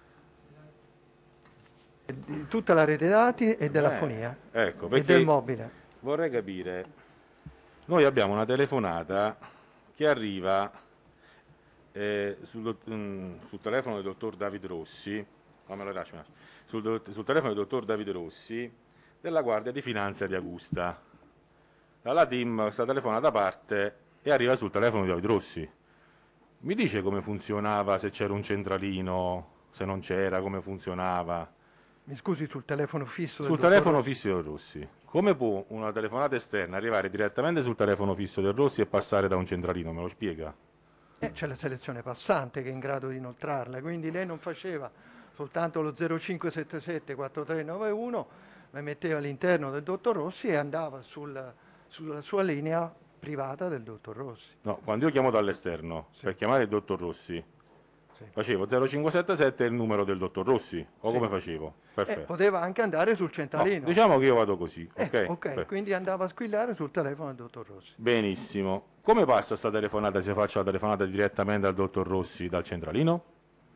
Di tutta la rete dati e della Eh, fonia ecco, e perché del mobile. vorrei capire, noi abbiamo una telefonata che arriva eh, sul, dott- mm, sul telefono del dottor David Rossi, no, me lo lascio un attimo. sul, dott- sul telefono del dottor David Rossi della Guardia di Finanza di Augusta. Dalla team sta telefonata parte e arriva sul telefono di David Rossi. Mi dice come funzionava, se c'era un centralino, se non c'era, come funzionava? Mi scusi, sul telefono fisso del Sul dottor telefono Rossi? fisso del Rossi. Come può una telefonata esterna arrivare direttamente sul telefono fisso del Rossi e passare da un centralino? Me lo spiega? Eh, c'è la selezione passante che è in grado di inoltrarla, quindi lei non faceva soltanto lo zero cinque sette sette quattro tre nove uno, ma metteva all'interno del dottor Rossi e andava sul, sulla sua linea privata del dottor Rossi. No, quando io chiamo dall'esterno Sì. per chiamare il dottor Rossi, Sì. facevo zero cinque sette sette e il numero del dottor Rossi, o Sì. come facevo? Eh, Perfetto. poteva anche andare sul No, centralino. diciamo che io vado così, Eh, ok? ok, Perfetto. quindi andava a squillare sul telefono del dottor Rossi. Benissimo. Come passa sta telefonata se faccio la telefonata direttamente al dottor Rossi dal centralino?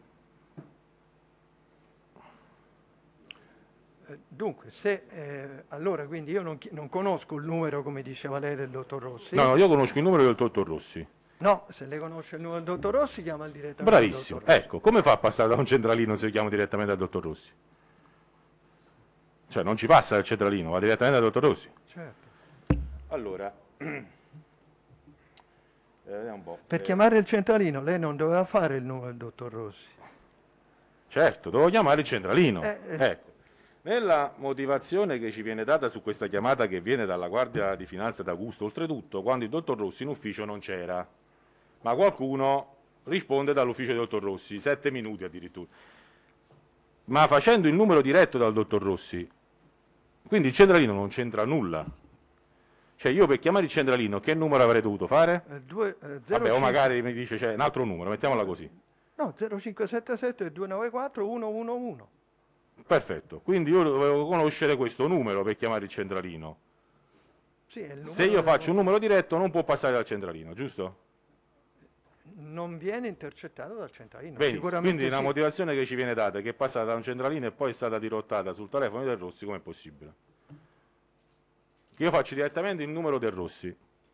Eh, dunque, se, eh, allora, quindi io non, chi- non conosco il numero, come diceva lei, del dottor Rossi. No, no, io conosco il numero del dottor Rossi. No, se lei conosce il numero del dottor Rossi, chiama il direttamente Bravissimo. il dottor Rossi. Ecco, come fa a passare da un centralino se io chiamo direttamente al dottor Rossi? Cioè, non ci passa dal centralino, va direttamente al dottor Rossi. Certo. Allora, eh, vediamo un po'. Per Eh, chiamare il centralino lei non doveva fare il numero del dottor Rossi. Certo, devo chiamare il centralino. Eh, eh. Ecco. Nella motivazione che ci viene data su questa chiamata che viene dalla Guardia di Finanza d'Augusto, oltretutto, quando il dottor Rossi in ufficio non c'era, ma qualcuno risponde dall'ufficio del dottor Rossi, sette minuti addirittura. Ma facendo il numero diretto dal dottor Rossi, quindi il centralino non c'entra nulla. Cioè io per chiamare il centralino che numero avrei dovuto fare? Eh, due, eh, zero Vabbè, o cinque magari mi dice c'è un altro numero, mettiamola così. No, zero cinque sette sette due nove quattro uno uno uno. Perfetto, quindi io dovevo conoscere questo numero per chiamare il centralino. Sì, è il numero Se io del- faccio un numero diretto non può passare dal centralino, giusto? Non viene intercettato dal centralino. Benissimo, Sicuramente quindi la sì. motivazione che ci viene data è che è passata da un centralino e poi è stata dirottata sul telefono del Rossi, come è possibile? Che io faccio direttamente il numero del Rossi.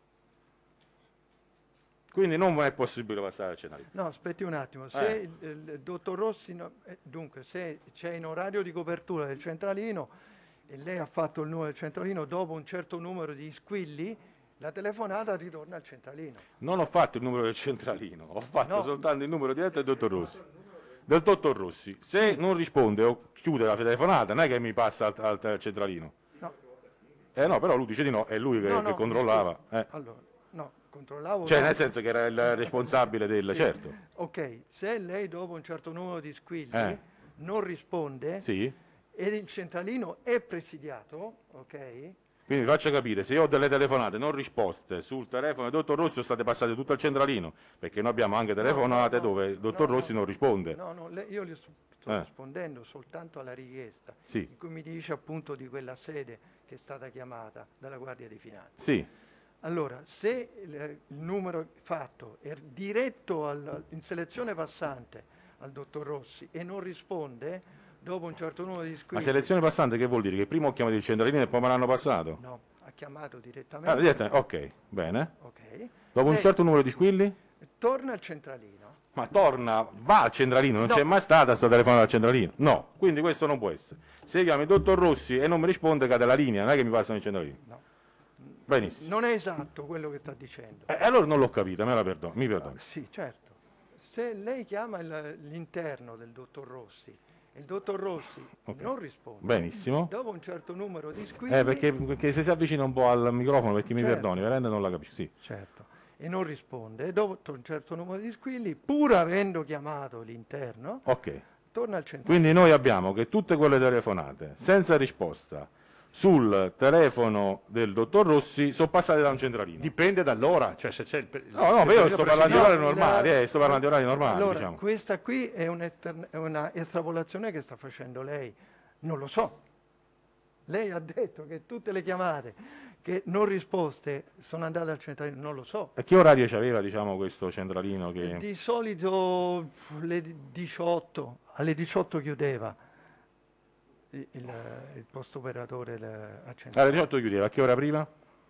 Quindi non è possibile passare al centralino. No, aspetti un attimo. Se Eh. il, il dottor Rossi, no- eh, dunque, se c'è in orario di copertura del centralino e lei ha fatto il numero del centralino dopo un certo numero di squilli, la telefonata ritorna al centralino. Non ho fatto il numero del centralino, ho fatto No. soltanto il numero diretto del dottor Rossi. Del dottor Rossi. Se non risponde o chiude la telefonata, non è che mi passa al, al centralino. No, Eh no, però lui dice di no, è lui che, no, che no, controllava. mi scusi. eh. Allora, no, controllavo. Cioè, no. nel senso che era il responsabile del... Sì. Certo. Ok, se lei dopo un certo numero di squilli Eh. non risponde Sì? e il centralino è presidiato, ok? Quindi vi faccio capire, se io ho delle telefonate non risposte sul telefono del dottor Rossi, sono state passate tutto al centralino, perché noi abbiamo anche telefonate no, no, dove il dottor no, Rossi no, non risponde. No, no, le- io gli sto, sto Eh. rispondendo soltanto alla richiesta, Sì. in cui mi dice appunto di quella sede che è stata chiamata dalla Guardia di Finanza. Sì, Allora, se il, il numero fatto è diretto al- in selezione passante al dottor Rossi e non risponde, dopo un certo numero di ma iscritti... selezione passante che vuol dire? Che prima ho chiamato il centralino e poi me l'hanno passato? No, ha chiamato Ah, direttamente. direttamente, ok, bene. Ok. Dopo un Lei certo numero di squilli? torna al centralino. Ma torna, va al centralino, non No. c'è mai stata sta telefonata al centralino. No, quindi questo non può essere. Se chiami il dottor Rossi e non mi risponde, cade la linea, non è che mi passano il centralino. No. Benissimo. Non è esatto quello che sta dicendo. Eh, allora non l'ho capita, me la perdono, mi perdono. Sì, certo. Se lei chiama il- l'interno del dottor Rossi e il dottor Rossi Ok. non risponde, Benissimo. dopo un certo numero di squilli... Eh, perché, perché se si avvicina un po' al microfono, perché mi Certo. perdoni, veramente non la capisco. Sì. Certo. E non risponde, dopo un certo numero di squilli, pur avendo chiamato l'interno, Ok. torna al centro. Quindi noi abbiamo che tutte quelle telefonate senza risposta sul telefono del dottor Rossi sono passate da un centralino. Dipende dall'ora, cioè se c'è il... pe- No, no, il ma io periodo sto parlando di presidio- orari normali, eh, sto parlando di orari normali, Allora, diciamo. questa qui è, un'ester- è una estrapolazione che sta facendo lei. Non lo so. Lei ha detto che tutte le chiamate che non risposte sono andate al centralino, non lo so. E che orario c'aveva, diciamo, questo centralino che... Di solito le diciotto, alle diciotto chiudeva il, il, il post operatore del- a Alle centralino. diciotto chiudeva, a che ora prima?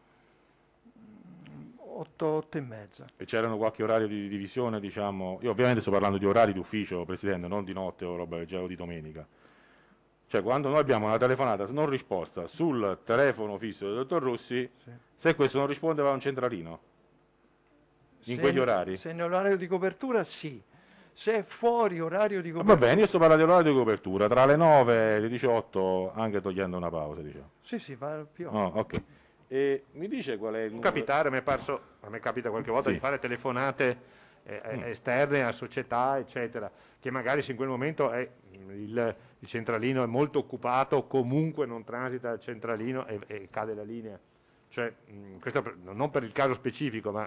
otto, otto e mezza. E c'erano qualche orario di divisione, diciamo... Io ovviamente sto parlando di orari di ufficio, Presidente, non di notte o roba del genere, o di domenica. Cioè, quando noi abbiamo una telefonata non risposta sul telefono fisso del dottor Rossi, Sì. se questo non risponde va a un centralino? In Se- quegli orari? Se nell'orario di copertura sì. Se è fuori orario di Va copertura... bene, io sto parlando dell'orario di copertura, tra le nove e le diciotto, anche togliendo una pausa, diciamo. Sì, sì, va più. No, ok. E mi dice qual è il Può numero? capitare, a me, è parso, a me capita qualche volta Sì. di fare telefonate eh, eh, Mm. esterne a società, eccetera, che magari se in quel momento è, il, il centralino è molto occupato, comunque non transita il centralino e, e cade la linea. Cioè, mh, questo per- non per il caso specifico, ma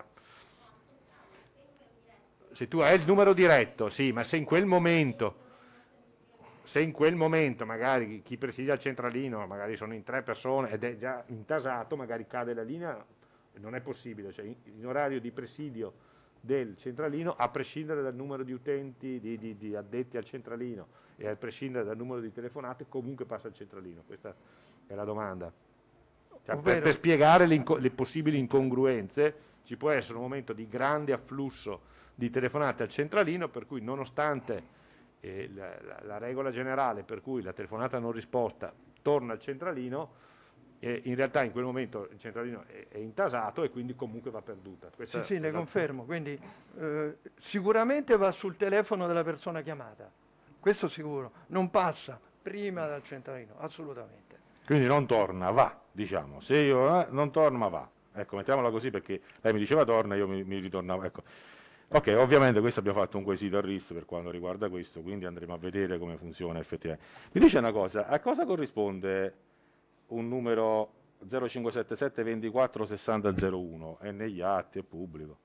se tu hai il numero diretto, sì, ma se in quel momento, se in quel momento magari chi presidia il centralino, magari sono in tre persone ed è già intasato, magari cade la linea, non è possibile, cioè in, in orario di presidio del centralino, a prescindere dal numero di utenti, di, di- di addetti al centralino e a prescindere dal numero di telefonate, comunque passa il centralino. Questa è la domanda. Cioè, per, Ovvero- per spiegare le, inco- le possibili incongruenze ci può essere un momento di grande afflusso di telefonate al centralino, per cui nonostante eh, la, la- la regola generale per cui la telefonata non risposta torna al centralino, eh, in realtà in quel momento il centralino è, è intasato e quindi comunque va perduta. Questa Sì, sì, le è la- confermo. Quindi eh, sicuramente va sul telefono della persona chiamata. Questo sicuro. Non passa prima dal centralino, assolutamente. Quindi non torna, va, diciamo. Se io eh, non torna, ma va. Ecco, mettiamola così perché lei mi diceva torna, io mi, mi ritornavo. Ecco. Ok, ovviamente questo abbiamo fatto un quesito al R I S per quanto riguarda questo, quindi andremo a vedere come funziona effettivamente. Mi dice una cosa, a cosa corrisponde un numero zero cinque sette sette ventiquattro sessanta zero uno? È negli atti, è pubblico.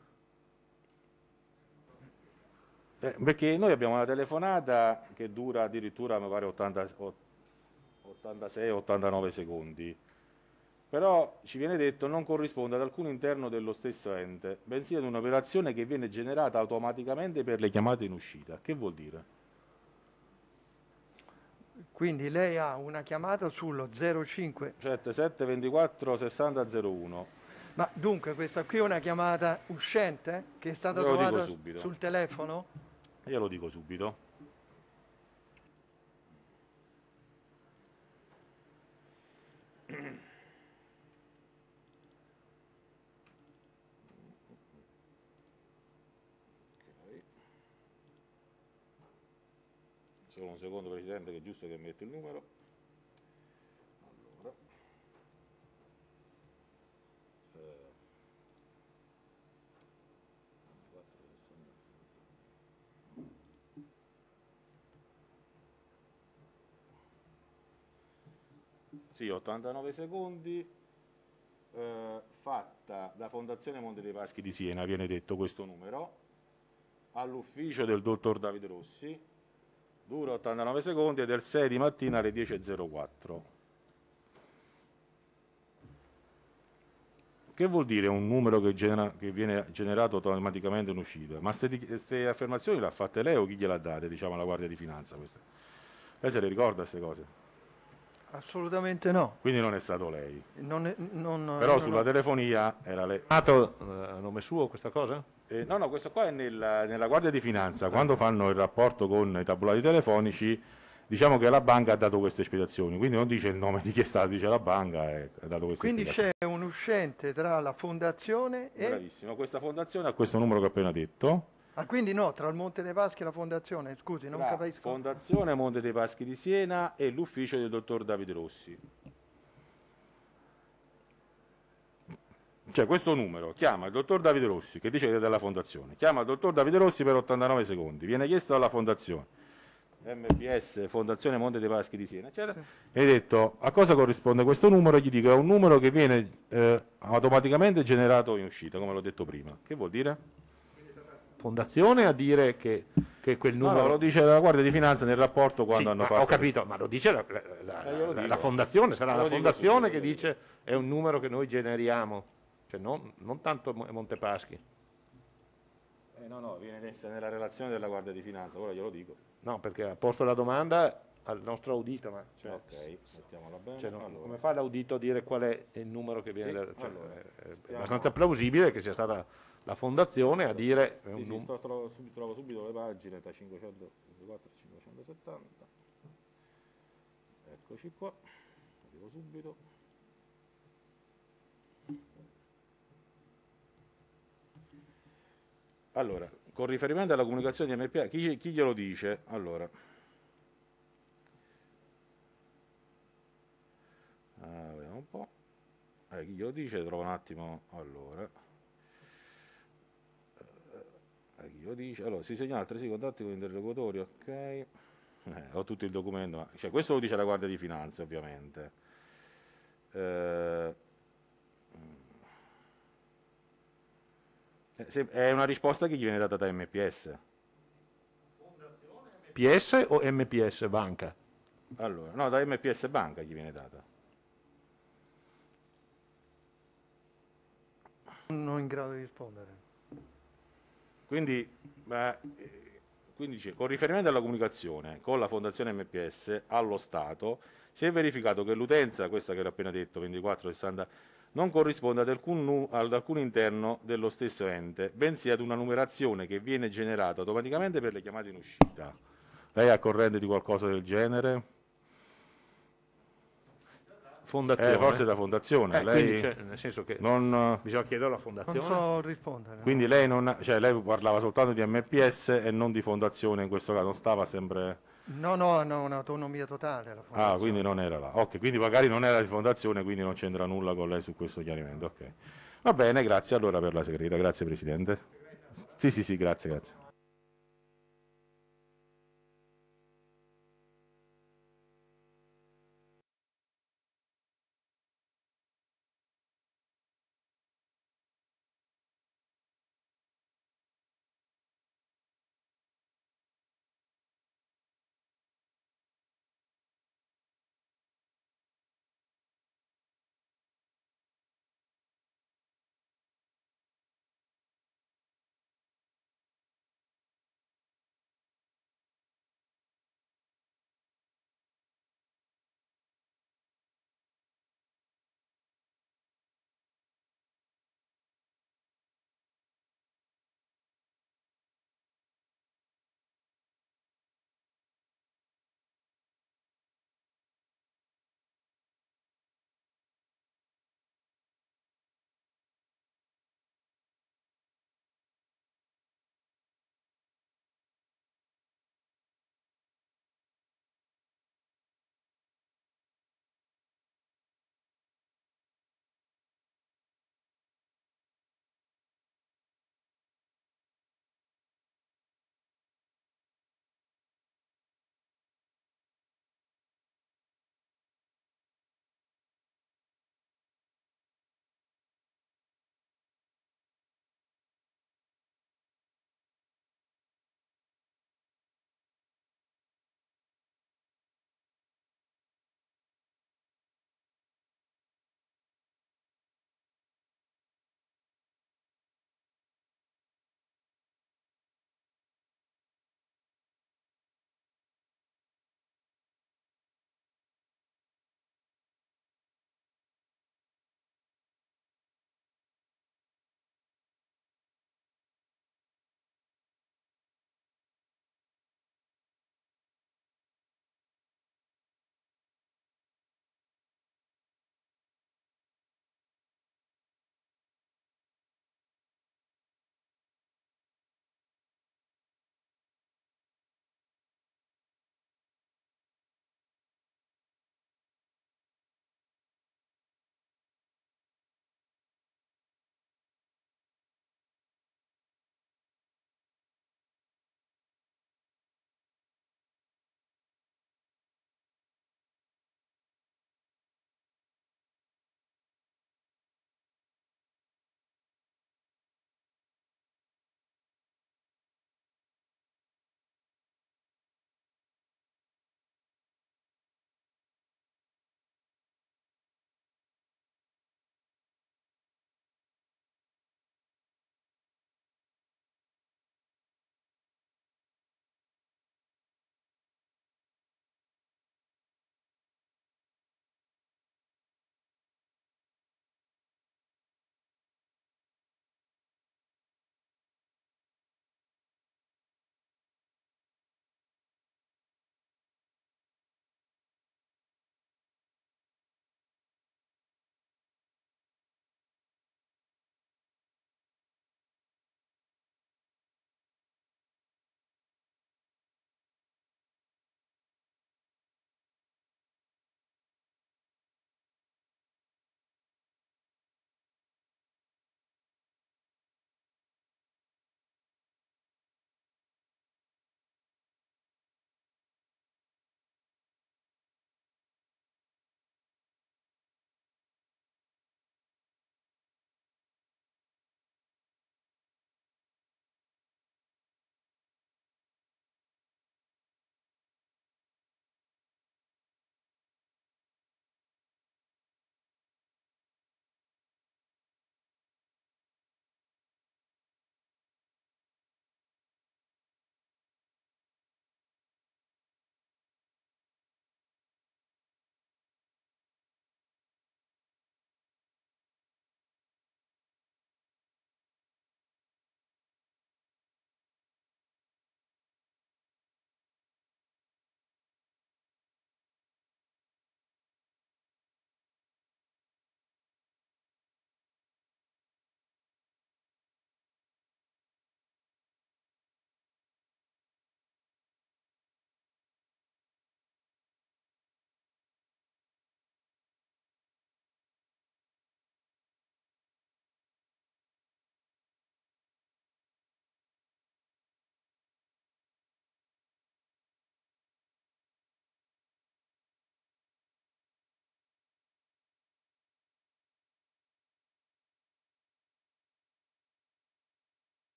Eh, perché noi abbiamo una telefonata che dura addirittura mi pare ottanta, ottantasei ottantanove secondi, però ci viene detto non corrisponde ad alcun interno dello stesso ente, bensì ad un'operazione che viene generata automaticamente per le chiamate in uscita. Che vuol dire? Quindi lei ha una chiamata sullo zero cinque. sette sette ventiquattro sessanta zero uno. Ma dunque questa qui è una chiamata uscente che è stata Ve lo dico trovata subito. sul telefono? Io lo dico subito. Solo un secondo, Presidente, che è giusto che metti il numero. Allora. Eh. Sì, ottantanove secondi, eh, fatta da Fondazione Monte dei Paschi di Siena, viene detto questo numero, all'ufficio del dottor Davide Rossi, dura ottantanove secondi ed è il sei di mattina alle dieci e zero quattro. Che vuol dire un numero che, genera, che viene generato automaticamente in uscita? Ma queste affermazioni le ha fatte lei o chi gliele ha date, diciamo, alla Guardia di Finanza? Queste? Lei se le ricorda queste cose? Assolutamente no. Quindi non è stato lei. Non è- non- Però non sulla ho- telefonia era lei. Nato eh, a nome suo questa cosa? Eh, no, no, questo qua è nella, nella Guardia di Finanza. Quando fanno il rapporto con i tabulati telefonici, diciamo che la banca ha dato queste spiegazioni. Quindi non dice il nome di chi è stato, dice la banca e ha dato queste Quindi spiegazioni. c'è un uscente tra la fondazione e... Bravissimo, questa fondazione ha questo numero che ho appena detto. Ah, quindi no, tra il Monte dei Paschi e la fondazione, scusi, non Tra capisco. Fondazione Monte dei Paschi di Siena e l'ufficio del dottor Davide Rossi. Cioè questo numero chiama il dottor Davide Rossi, che dice che è della fondazione, chiama il dottor Davide Rossi per ottantanove secondi, viene chiesto dalla fondazione, M P S, Fondazione Monte dei Paschi di Siena, eccetera, e hai detto a cosa corrisponde questo numero, e gli dico è un numero che viene eh, automaticamente generato in uscita, come l'ho detto prima. Che vuol dire? Fondazione a dire che, che quel No, numero... no, lo dice la Guardia di Finanza nel rapporto quando Sì, hanno ma fatto... ho capito, ma lo dice la, la- la- Eh, io lo la- dico. la fondazione, sarà Io la lo dico fondazione subito, che io lo dice è un numero che noi generiamo, cioè non, non tanto Mo- Montepaschi. Eh, no, no, viene messa nella relazione della Guardia di Finanza, ora glielo dico. No, perché ha posto la domanda al nostro audito, ma cioè, Ok, mettiamola bene. cioè, non- allora. come fa l'audito a dire qual è il numero che viene... Sì, da- cioè, allora, è- è stiamo- abbastanza plausibile che sia stata la fondazione a dire... è un Sì, sì, num- sto- trovo, subito, trovo subito le pagine da cinquecentoventiquattro a cinquecentosettanta. Eccoci qua, arrivo subito. Allora, con riferimento alla comunicazione di M P A, chi, chi glielo dice? Allora, ah, vediamo un po'. Eh, chi glielo dice? Trovo un attimo. Allora, eh, chi glielo dice? Allora, si segnala altresì i contatti con gli interlocutori, ok. Eh, ho tutto il documento, ma cioè, questo lo dice la Guardia di Finanza, ovviamente. Eh, eh, se- è una risposta che gli viene data da M P S. P S o M P S Banca? Allora, no, da M P S Banca gli viene data. Non in grado di rispondere. Quindi, beh, eh, quindi dice, con riferimento alla comunicazione con la Fondazione M P S allo Stato, si è verificato che l'utenza, questa che era appena detto, ventiquattro sessanta, non corrisponde ad alcun, nu- ad alcun interno dello stesso ente, bensì ad una numerazione che viene generata automaticamente per le chiamate in uscita. Lei è a corrente di qualcosa del genere? Fondazione. Eh, forse da fondazione. Eh, lei quindi, cioè, nel senso che non... bisogna chiedere alla Non fondazione. so rispondere. Quindi lei, non, cioè, lei parlava soltanto di M P S e non di fondazione in questo caso, non stava sempre... No, no, hanno un'autonomia totale la fondazione. Ah, quindi non era là. Ok, quindi magari non era di fondazione, quindi non c'entra nulla con lei su questo chiarimento. Ok. Va bene, grazie allora per la segreta. Grazie Presidente. Sì, sì, sì, grazie, grazie.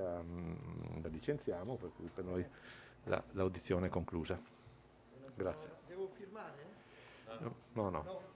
la, mm, la licenziamo, per cui per noi la- l'audizione è conclusa. Grazie. Devo firmare? No, no.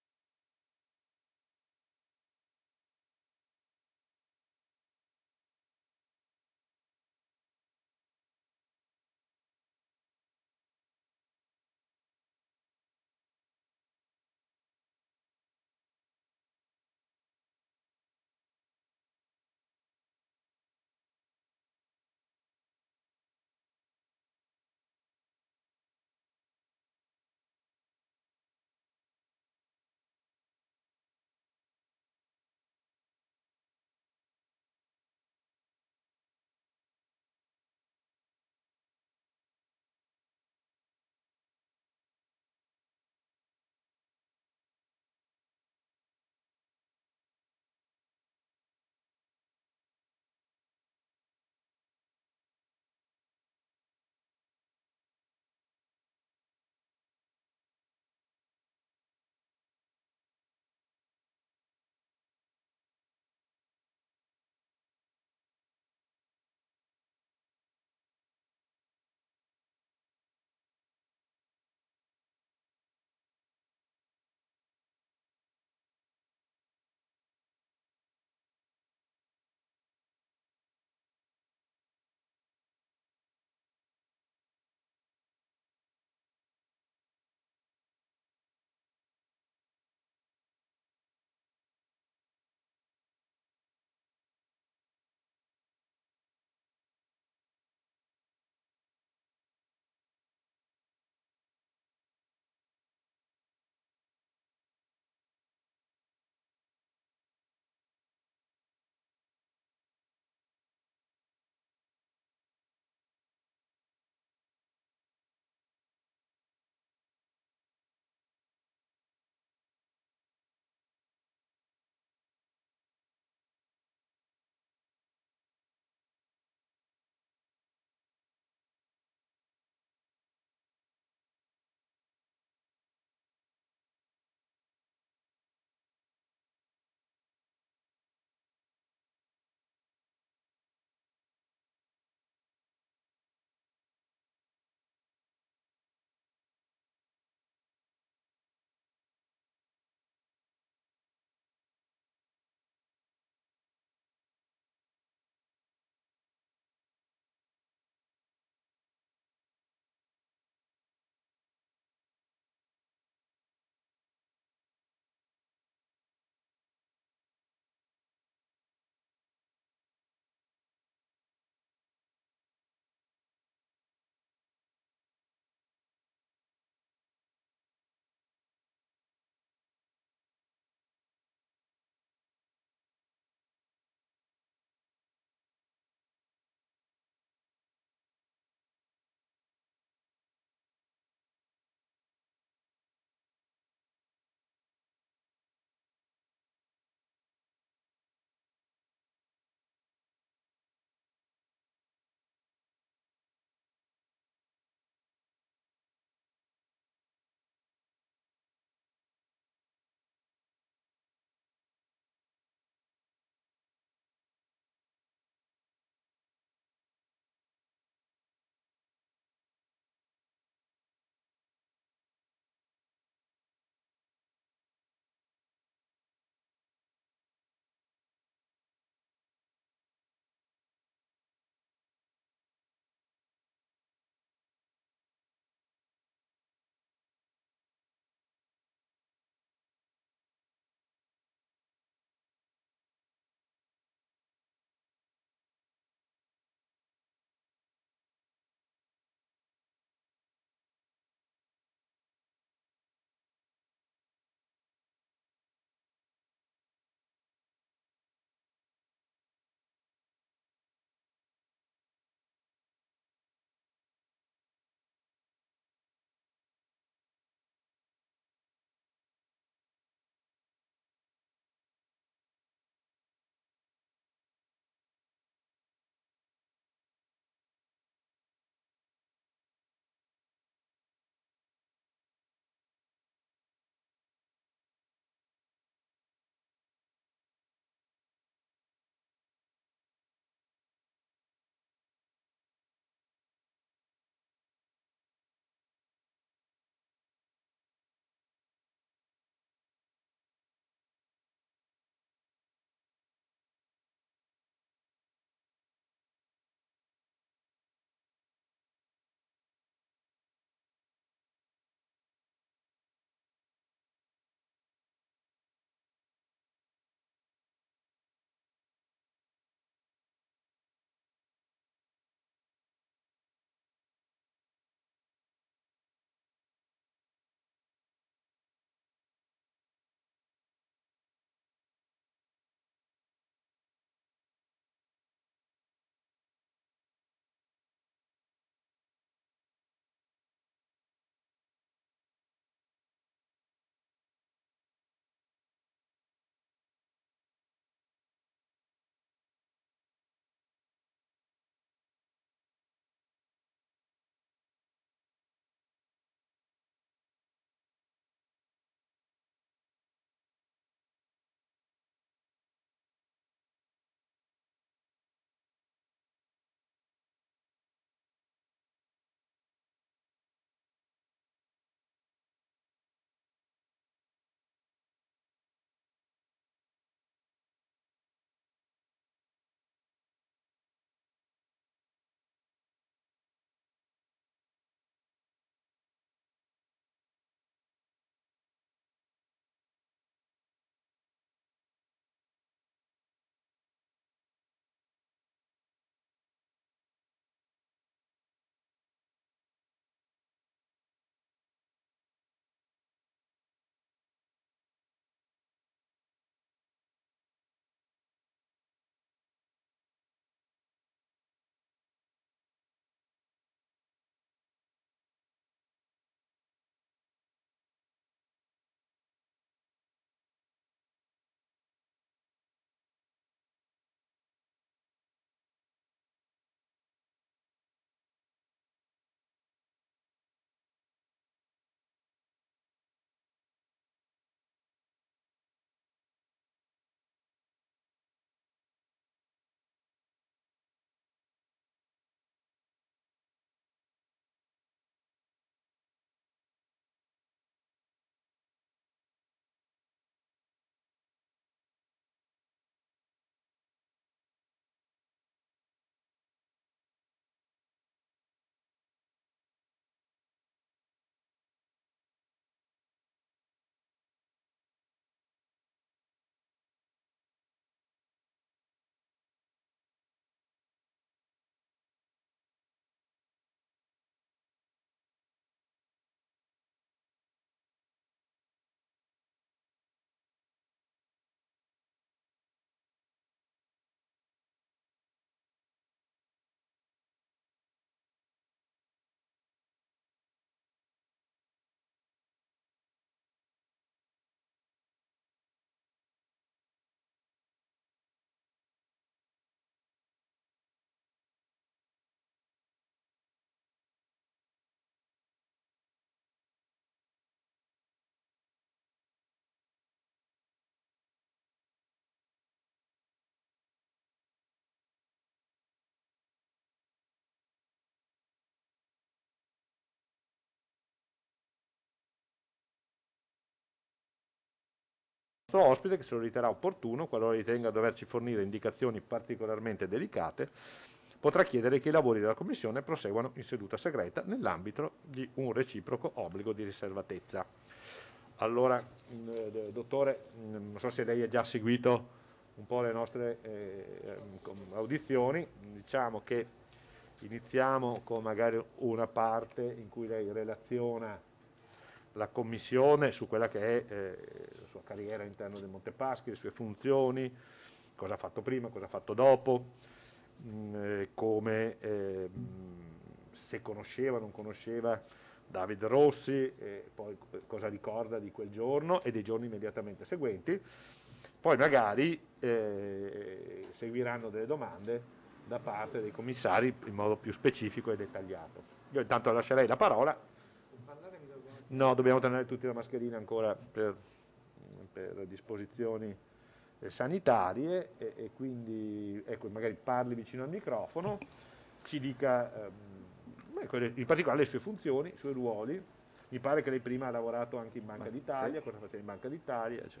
nostro ospite, che se lo riterrà opportuno, qualora ritenga doverci fornire indicazioni particolarmente delicate, potrà chiedere che i lavori della Commissione proseguano in seduta segreta nell'ambito di un reciproco obbligo di riservatezza. Allora, mh, dottore, mh, non so se lei ha già seguito un po' le nostre eh, audizioni, diciamo che iniziamo con magari una parte in cui lei relaziona la Commissione su quella che è eh, la sua carriera all'interno del Montepaschi, le sue funzioni, cosa ha fatto prima, cosa ha fatto dopo, mh, eh, come eh, se conosceva o non conosceva David Rossi, e poi cosa ricorda di quel giorno e dei giorni immediatamente seguenti. Poi magari eh, seguiranno delle domande da parte dei commissari in modo più specifico e dettagliato. Io intanto lascerei la parola. No, dobbiamo tenere tutti la mascherina ancora per, per disposizioni sanitarie e, e quindi ecco, magari parli vicino al microfono, ci dica ehm, in particolare le sue funzioni, i suoi ruoli. Mi pare che lei prima ha lavorato anche in Banca d'Italia, sì. Cosa faceva in Banca d'Italia? Cioè.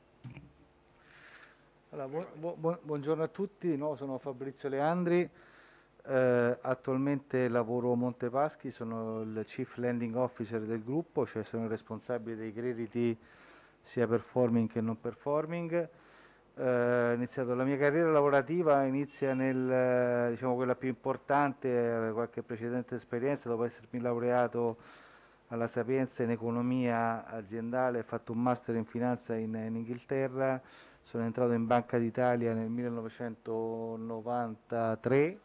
Allora, bu bu buongiorno a tutti, no, sono Fabrizio Leandri, eh, attualmente lavoro a Montepaschi, sono il Chief Lending Officer del gruppo, cioè sono il responsabile dei crediti sia performing che non performing. Eh, ho iniziato la mia carriera lavorativa, inizia nel, diciamo, quella più importante, qualche precedente esperienza, dopo essermi laureato alla Sapienza in economia aziendale, ho fatto un master in finanza in, in Inghilterra, sono entrato in Banca d'Italia nel millenovecentonovantatré,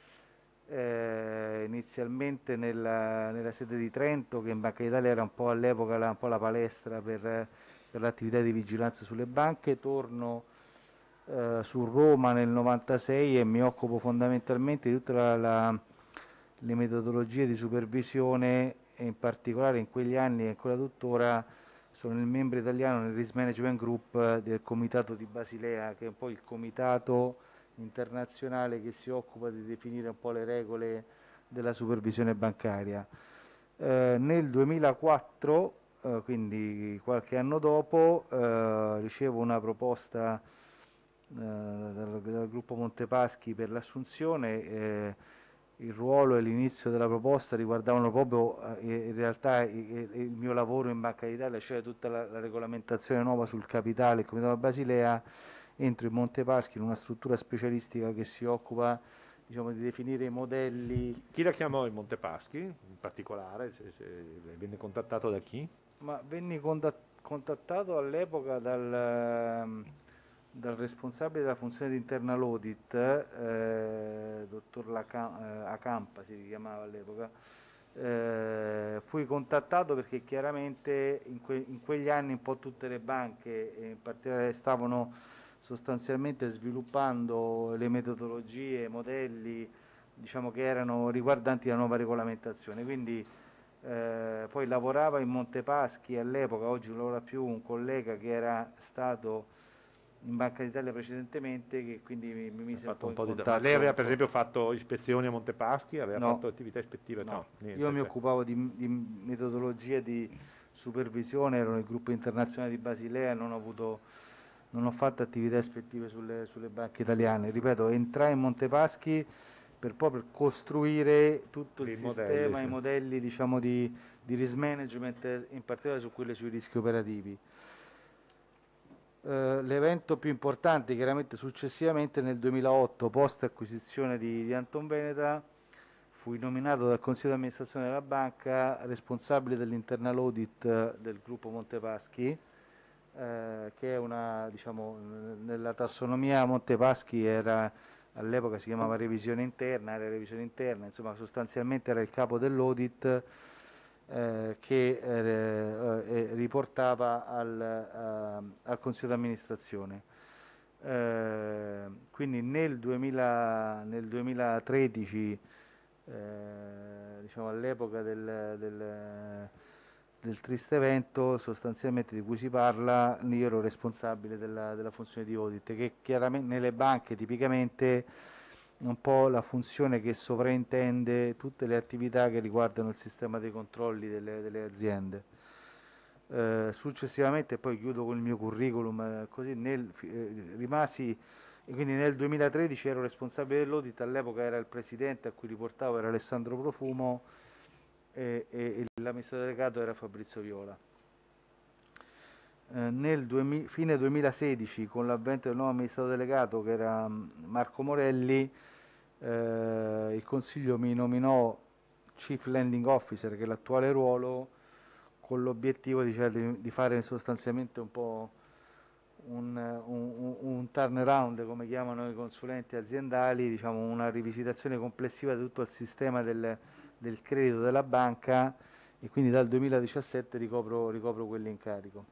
eh, inizialmente nella, nella sede di Trento, che in Banca d'Italia era un po' all'epoca la, un po' la palestra per, per l'attività di vigilanza sulle banche. Torno eh, su Roma nel novantasei e mi occupo fondamentalmente di tutte la, la, le metodologie di supervisione, e in particolare in quegli anni e ancora tuttora sono il membro italiano nel Risk Management Group del Comitato di Basilea, che è un po' il comitato internazionale che si occupa di definire un po' le regole della supervisione bancaria. Eh, nel duemilaquattro, eh, quindi qualche anno dopo, eh, ricevo una proposta eh, dal, dal gruppo Montepaschi per l'assunzione. Eh, il ruolo e l'inizio della proposta riguardavano proprio eh, in realtà il, il mio lavoro in Banca d'Italia, cioè tutta la, la regolamentazione nuova sul capitale, il Comitato Basilea. Entro in Montepaschi in una struttura specialistica che si occupa, diciamo, di definire i modelli. Chi la chiamò in Montepaschi in particolare? Se, se venne contattato da chi? Ma venni contattato all'epoca dal, dal responsabile della funzione di internal audit, eh, dottor Laca, eh, Acampa si chiamava all'epoca. Eh, fui contattato perché chiaramente in, que, in quegli anni un po' tutte le banche, in particolare, stavano sostanzialmente sviluppando le metodologie, i modelli, diciamo, che erano riguardanti la nuova regolamentazione. Quindi eh, poi lavorava in Montepaschi all'epoca, oggi non lavora più, un collega che era stato in Banca d'Italia precedentemente, che quindi mi, mi mise un po' in contatto. Ma lei aveva per esempio fatto ispezioni a Montepaschi? Aveva no. fatto attività ispettive? No, no niente, io mi cioè. occupavo di, di metodologie di supervisione, ero nel gruppo internazionale di Basilea, non ho avuto... non ho fatto attività ispettive sulle, sulle banche italiane. Ripeto, entrai in Montepaschi per proprio costruire tutto il I sistema, modelli, sì. i modelli, diciamo, di, di risk management, in particolare su quelli sui rischi operativi. Uh, l'evento più importante chiaramente successivamente nel duemilaotto, post acquisizione di, di Anton Veneta, fui nominato dal Consiglio di amministrazione della banca responsabile dell'internal audit del gruppo Montepaschi, eh, che è una, diciamo, nella tassonomia Montepaschi era, all'epoca si chiamava revisione interna, era revisione interna, insomma sostanzialmente era il capo dell'audit, Eh, che eh, eh, riportava al, eh, al Consiglio di amministrazione. Eh, quindi nel, duemila, nel duemilatredici, eh, diciamo all'epoca del, del, del triste evento sostanzialmente di cui si parla, io ero responsabile della, della funzione di audit, che chiaramente nelle banche tipicamente un po' la funzione che sovraintende tutte le attività che riguardano il sistema dei controlli delle, delle aziende. Eh, successivamente, poi chiudo con il mio curriculum, eh, così nel, eh, rimasi, e quindi nel duemilatredici ero responsabile dell'audit, all'epoca era il presidente a cui riportavo, era Alessandro Profumo, e, e l'amministratore delegato era Fabrizio Viola. Eh, nel duemila, fine duemilasedici, con l'avvento del nuovo amministratore delegato che era Marco Morelli, eh, il Consiglio mi nominò Chief Lending Officer, che è l'attuale ruolo, con l'obiettivo di, di fare sostanzialmente un po' un, un, un turnaround, come chiamano i consulenti aziendali, diciamo una rivisitazione complessiva di tutto il sistema del, del credito della banca, e quindi dal duemiladiciassette ricopro, ricopro quell'incarico.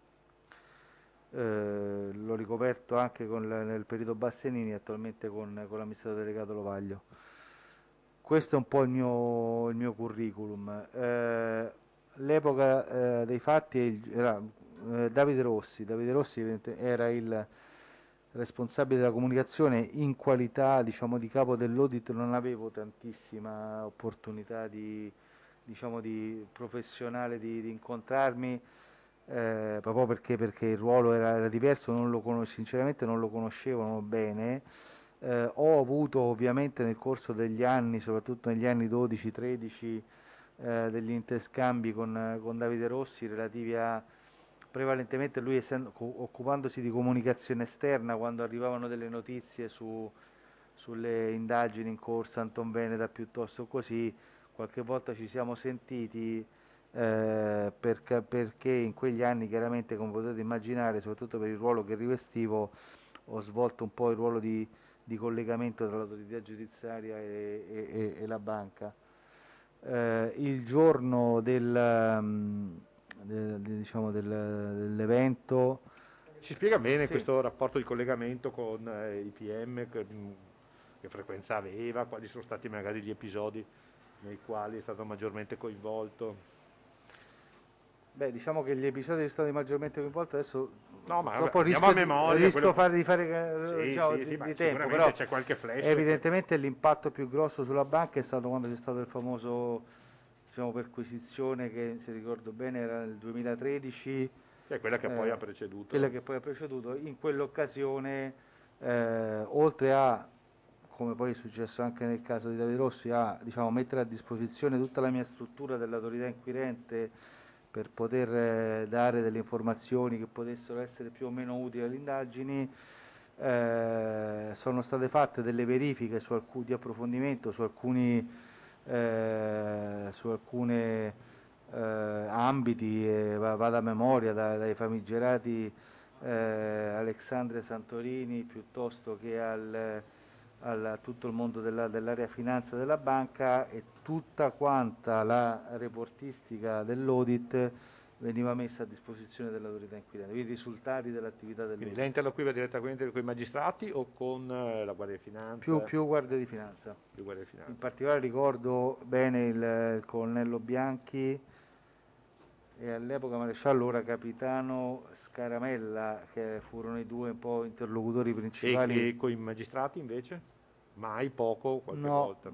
Eh, l'ho ricoperto anche con, nel periodo Bastianini, attualmente con, con l'amministratore delegato Lovaglio. Questo è un po' il mio, il mio curriculum. Eh, L'epoca eh, dei fatti era eh, Davide Rossi. Davide Rossi era il responsabile della comunicazione. In qualità, diciamo, di capo dell'audit non avevo tantissima opportunità di, diciamo, di professionale di, di incontrarmi, eh, proprio perché, perché il ruolo era, era diverso, non lo conos- sinceramente non lo conoscevano bene. Eh, ho avuto ovviamente nel corso degli anni, soprattutto negli anni dodici tredici, eh, degli interscambi con, con Davide Rossi relativi a, prevalentemente lui essendo, occupandosi di comunicazione esterna, quando arrivavano delle notizie su, sulle indagini in corso Anton Veneta piuttosto così, qualche volta ci siamo sentiti, eh, perché, perché in quegli anni chiaramente, come potete immaginare, soprattutto per il ruolo che rivestivo, ho svolto un po' il ruolo di, di collegamento tra l'autorità giudiziaria e, e, e la banca. Eh, il giorno del, um, de, de, diciamo del, dell'evento... Ci spiega bene Sì. questo rapporto di collegamento con eh, i P M, che, che frequenza aveva, quali sono stati magari gli episodi nei quali è stato maggiormente coinvolto? Beh, diciamo che gli episodi sono stati maggiormente coinvolti, adesso no, ma troppo andiamo rischio, a memoria, di, rischio quello... fare, di fare sì, diciamo, sì, sì, di, ma di tempo, sicuramente però c'è qualche flash. evidentemente che... l'impatto più grosso sulla banca è stato quando c'è stato il famoso, diciamo, perquisizione che, se ricordo bene, era nel duemilatredici. Che è quella che eh, poi ha preceduto. Quella che poi ha preceduto. In quell'occasione, eh, oltre a, come poi è successo anche nel caso di Davide Rossi, a, diciamo, mettere a disposizione tutta la mia struttura dell'autorità inquirente per poter eh, dare delle informazioni che potessero essere più o meno utili alle indagini, eh, sono state fatte delle verifiche su alcuni, di approfondimento su alcuni eh, su alcune eh, ambiti, eh, vado a memoria, da, dai famigerati eh, Alexandre Santorini piuttosto che al a tutto il mondo della, dell'area finanza della banca, e tutta quanta la reportistica dell'audit veniva messa a disposizione dell'autorità inquirente, i risultati dell'attività dell'audit. Quindi lei interloquiva direttamente con i magistrati o con eh, la Guardia di Finanza? Più, più Guardia di Finanza. Più Guardia di Finanza. In particolare ricordo bene il, il colonnello Bianchi e all'epoca maresciallo, ora capitano Scaramella, che furono i due un po' interlocutori principali. E, e con i magistrati invece? Mai, poco, qualche no, volta?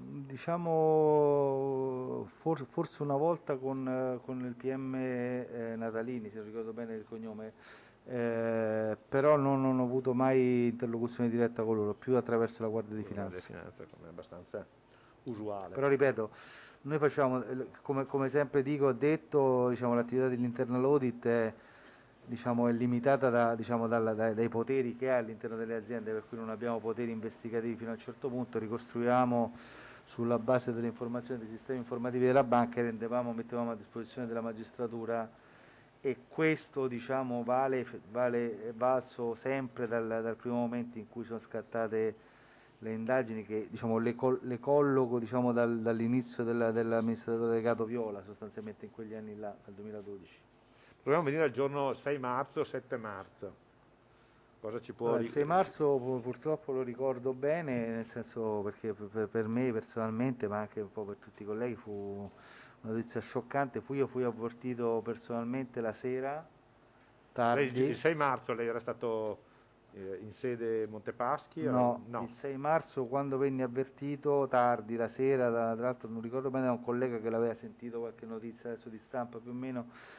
Diciamo for, forse una volta con, con il P M eh, Natalini, se non ricordo bene il cognome, eh, però non, non ho avuto mai interlocuzione diretta con loro, più attraverso la Guardia di Finanza. Guardia di Finanza, come è abbastanza usuale. Però ripeto, noi facciamo, come, come sempre dico, ho detto, diciamo, l'attività dell'internal audit è, diciamo, è limitata da, diciamo, dalla, dai, dai poteri che ha all'interno delle aziende, per cui non abbiamo poteri investigativi fino a un certo punto, ricostruiamo sulla base delle informazioni dei sistemi informativi della banca e rendevamo, mettevamo a disposizione della magistratura, e questo, diciamo, vale, vale, è valso sempre dal, dal primo momento in cui sono scattate le indagini, che, diciamo, le, col, le colloco, diciamo, dal, dall'inizio della, dell'amministratore delegato Viola, sostanzialmente in quegli anni là, dal duemiladodici. Proviamo a venire al giorno sei marzo, sette marzo. Cosa ci può Allora, il dire? sei marzo purtroppo lo ricordo bene, nel senso, perché per, per me personalmente, ma anche un po' per tutti i colleghi, fu una notizia scioccante. Fu, io fui avvertito personalmente la sera, tardi. Lei, il sei marzo lei era stato eh, in sede Montepaschi? No, no, il sei marzo, quando venni avvertito tardi la sera, da, tra l'altro non ricordo bene, da un collega che l'aveva sentito qualche notizia adesso di stampa più o meno,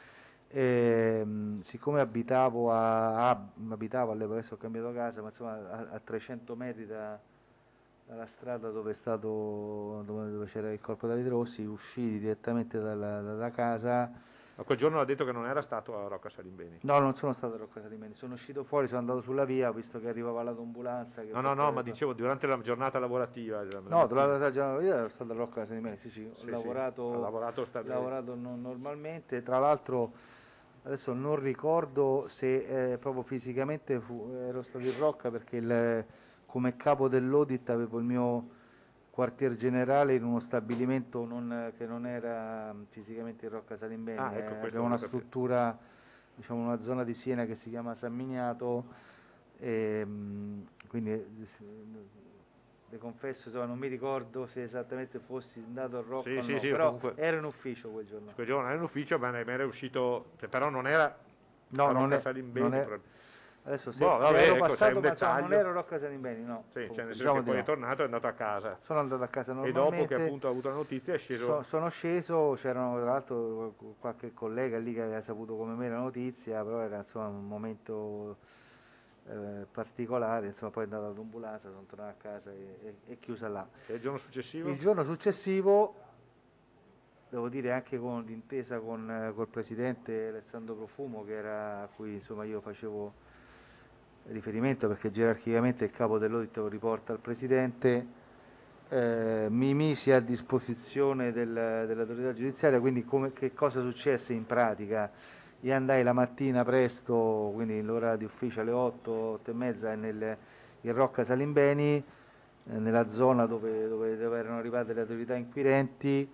E, mh, siccome abitavo a, a abitavo all'epoca, adesso ho cambiato casa, ma insomma a, a trecento metri da, dalla strada dove è stato, dove, dove c'era il corpo Davide Rossi, uscii direttamente dalla, dalla casa. Ma quel giorno ha detto che non era stato a Rocca Salimbeni. No, non sono stato a Rocca Salimeni, sono uscito fuori, sono andato sulla via, ho visto che arrivava l'autoambulanza. che No, no, no, portava- ma dicevo durante la giornata lavorativa. la No, mattina. durante la giornata io ero stato a Rocca Salimeni, sì, sì, ho Sì, sì, lavorato, ha lavorato sta- lavorato non- normalmente, tra l'altro adesso non ricordo se eh, proprio fisicamente fu- ero stato in Rocca perché il- come capo dell'Audit avevo il mio quartier generale in uno stabilimento non- che non era mm, fisicamente in Rocca Salimbeni, Ah, ecco, eh, questo aveva una volevo capire. struttura, diciamo una zona di Siena che si chiama San Miniato, e, mm, quindi eh, s- le confesso, insomma, non mi ricordo se esattamente fossi andato a Rocca Sì, o sì, no, sì, però comunque- ero in ufficio quel giorno. Quel giorno era in ufficio, ma ne era uscito, cioè, però non era No, a non Rocca è- Salimbeni. non è- pro- Adesso se, Boh, se vabbè, ero ecco, sai, passato, un ma insomma, non dettaglio. ero a Rocca Salimbeni, no. Sì, cioè Comunque, nel senso diciamo che di poi no. è tornato e è andato a casa. Sono andato a casa E normalmente. dopo che appunto ha avuto la notizia è sceso. So- sono sceso, c'erano tra l'altro qualche collega lì che aveva saputo come me la notizia, però era insomma un momento eh, particolare, insomma poi è andato all'ambulanza, sono tornato a casa e, e, e chiusa là. E il giorno successivo? Il giorno successivo, devo dire anche con d'intesa con eh, col presidente Alessandro Profumo, che era, a cui insomma io facevo riferimento perché gerarchicamente il capo dell'audit lo riporta al presidente, eh, mi misi a disposizione del- dell'autorità giudiziaria, quindi come, che cosa successe in pratica? Io andai la mattina presto, quindi l'ora di ufficio alle otto, otto e mezza, nel, in Rocca Salimbeni, eh, nella zona dove, dove- dove erano arrivate le autorità inquirenti.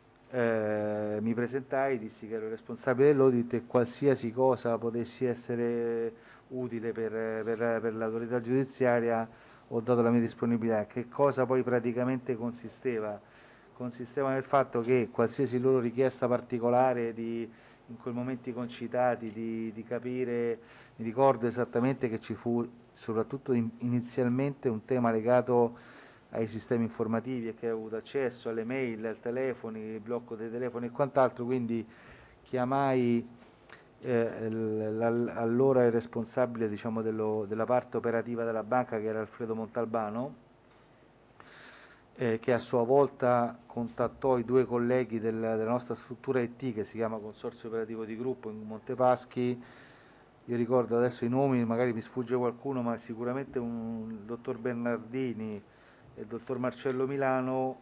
Eh, mi presentai, dissi che ero responsabile dell'audit e qualsiasi cosa potessi essere utile per, per- per l'autorità giudiziaria ho dato la mia disponibilità. Che cosa poi praticamente consisteva? Consisteva nel fatto che qualsiasi loro richiesta particolare di, in quei momenti concitati di, di capire, mi ricordo esattamente che ci fu soprattutto in- inizialmente un tema legato ai sistemi informativi e che ho avuto accesso alle mail, ai telefoni, il blocco dei telefoni e quant'altro, quindi chiamai eh, l- l- allora il responsabile, diciamo, dello- della parte operativa della banca, che era Alfredo Montalbano, eh, che a sua volta contattò i due colleghi del- della nostra struttura I T che si chiama Consorzio Operativo di Gruppo in Montepaschi. Io ricordo adesso i nomi, magari mi sfugge qualcuno, ma sicuramente un il dottor Bernardini e il dottor Marcello Milano,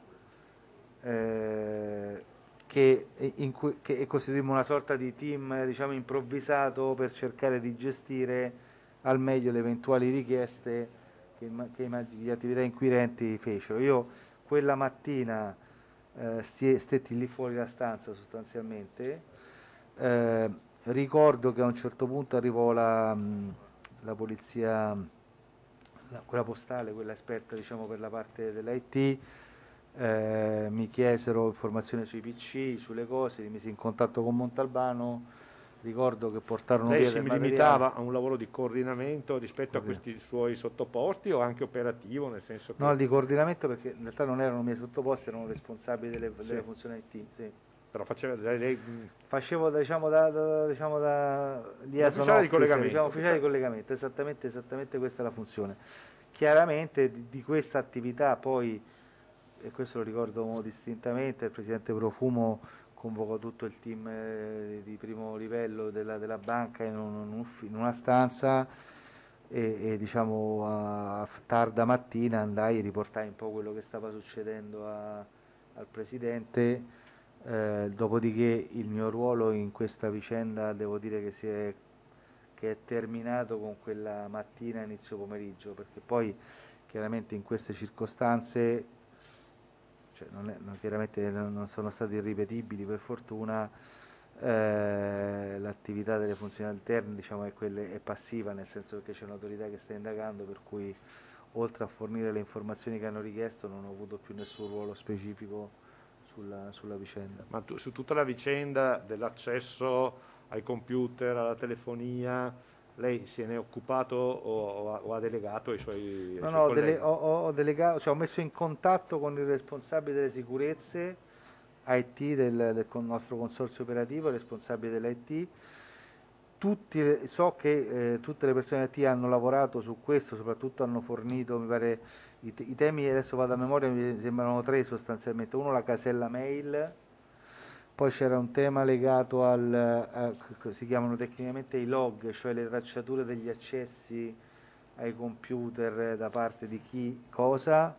eh, che, in cui, che costituimmo una sorta di team, eh, diciamo, improvvisato per cercare di gestire al meglio le eventuali richieste che, i ma- che i ma- gli attività inquirenti fecero. Io quella mattina eh, stie- stetti lì fuori la stanza sostanzialmente. Eh, ricordo che a un certo punto arrivò la, mh, la polizia, la- quella postale, quella esperta, diciamo, per la parte dell'I T, eh, mi chiesero informazioni sui P C, sulle cose, mi misi in contatto con Montalbano, ricordo che portarono Lei via si del materiale. limitava a un lavoro di coordinamento rispetto a Coordina- questi suoi sottoposti o anche operativo, nel senso che No, di coordinamento perché in realtà non erano miei sottoposti, erano responsabili delle, Sì. delle funzioni I T. Sì. però faceva lei, lei, mh, Facevo diciamo da, da, diciamo da liaison Ufficiale di officer, collegamento, diciamo, ufficiale di ufficiale. collegamento, esattamente, esattamente questa è la funzione. Chiaramente di, di questa attività poi, e questo lo ricordo distintamente, il presidente Profumo convocò tutto il team eh, di primo livello della, della banca in, un- un uffi- in una stanza e, e, diciamo a tarda mattina andai e riportai un po' quello che stava succedendo a- al presidente. Eh, dopodiché il mio ruolo in questa vicenda devo dire che, si è, che è terminato con quella mattina inizio pomeriggio, perché poi chiaramente in queste circostanze, cioè non è- non- chiaramente non non sono stati irripetibili per fortuna, eh, l'attività delle funzioni alterne, diciamo, è, quelle- è passiva, nel senso che c'è un'autorità che sta indagando, per cui oltre a fornire le informazioni che hanno richiesto non ho avuto più nessun ruolo specifico sulla, sulla vicenda. ma tu- su tutta la vicenda dell'accesso ai computer, alla telefonia, lei se ne è occupato o, o ha, o ha delegato ai suoi, ai No, suoi no, ho, colleghi? dele- ho- ho- ho delegato, cioè ho messo in contatto con il responsabile delle sicurezze I T del, del con- nostro consorzio operativo, il responsabile dell'I T, tutti, so che eh, tutte le persone I T hanno lavorato su questo, soprattutto hanno fornito, mi pare, i, te- i temi, adesso vado a memoria, mi sembrano tre sostanzialmente. Uno, la casella mail, poi c'era un tema legato al, a- c- si chiamano tecnicamente i log, cioè le tracciature degli accessi ai computer da parte di chi, cosa.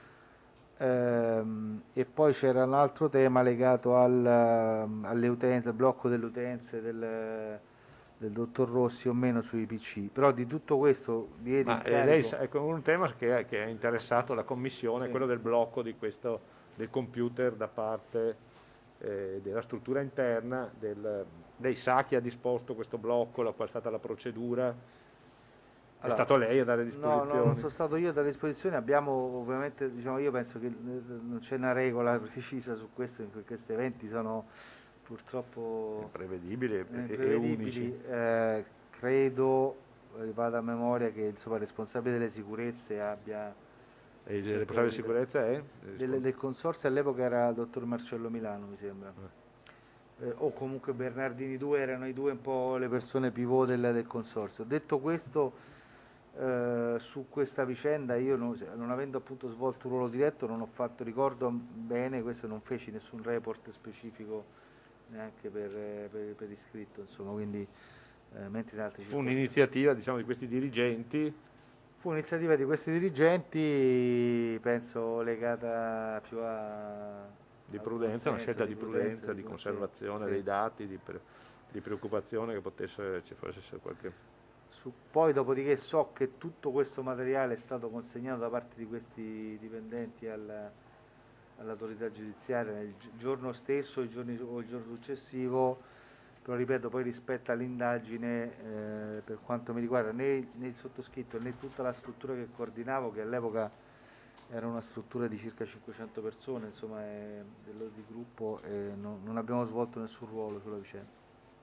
Ehm, e poi c'era un altro tema legato al, ehm, alle utenze, al blocco delle utenze del, del dottor Rossi o meno sui P C. Però di tutto questo diede Ma eh, lei incarico. sa, ecco, un tema che, che ha interessato la Commissione è Sì. quello del blocco di questo, del computer da parte eh, della struttura interna, del, dei S A chi ha disposto questo blocco, la, qual è stata la procedura. È Allora, stato lei a dare no, disposizioni? no, non sono stato io a dare disposizione, abbiamo ovviamente, diciamo, io penso che eh, non c'è una regola precisa su questo, in cui questi eventi sono purtroppo Imprevedibili e, eh, e- e imprevedibili. unici. Eh, credo, eh, vado a memoria, che insomma, il responsabile delle sicurezze abbia E il responsabile di sicurezza è? del, del consorzio all'epoca era il dottor Marcello Milano, mi sembra. Eh, o comunque Bernardini due, erano i due un po' le persone pivot del, del consorzio. Detto questo, eh, su questa vicenda io non, non avendo appunto svolto un ruolo diretto non ho fatto, ricordo bene, questo non feci nessun report specifico neanche per, eh, per, per iscritto, insomma, quindi eh, mentre in altre Fu circostanze. un'iniziativa, diciamo, di questi dirigenti. Fu un'iniziativa di questi dirigenti, penso legata più a Di al prudenza, una consenso, scelta di di prudenza, di sì, conservazione sì. dei dati, di, pre- di preoccupazione che potesse, ci fosse qualche... Su- poi dopodiché so che tutto questo materiale è stato consegnato da parte di questi dipendenti al- all'autorità giudiziaria il gi- giorno stesso i giorni- o il giorno successivo, però ripeto, poi rispetto all'indagine, eh, per quanto mi riguarda, né, né il sottoscritto né tutta la struttura che coordinavo, che all'epoca era una struttura di circa cinquecento persone, insomma, eh, dello- di gruppo, e non, non abbiamo svolto nessun ruolo sulla vicenda.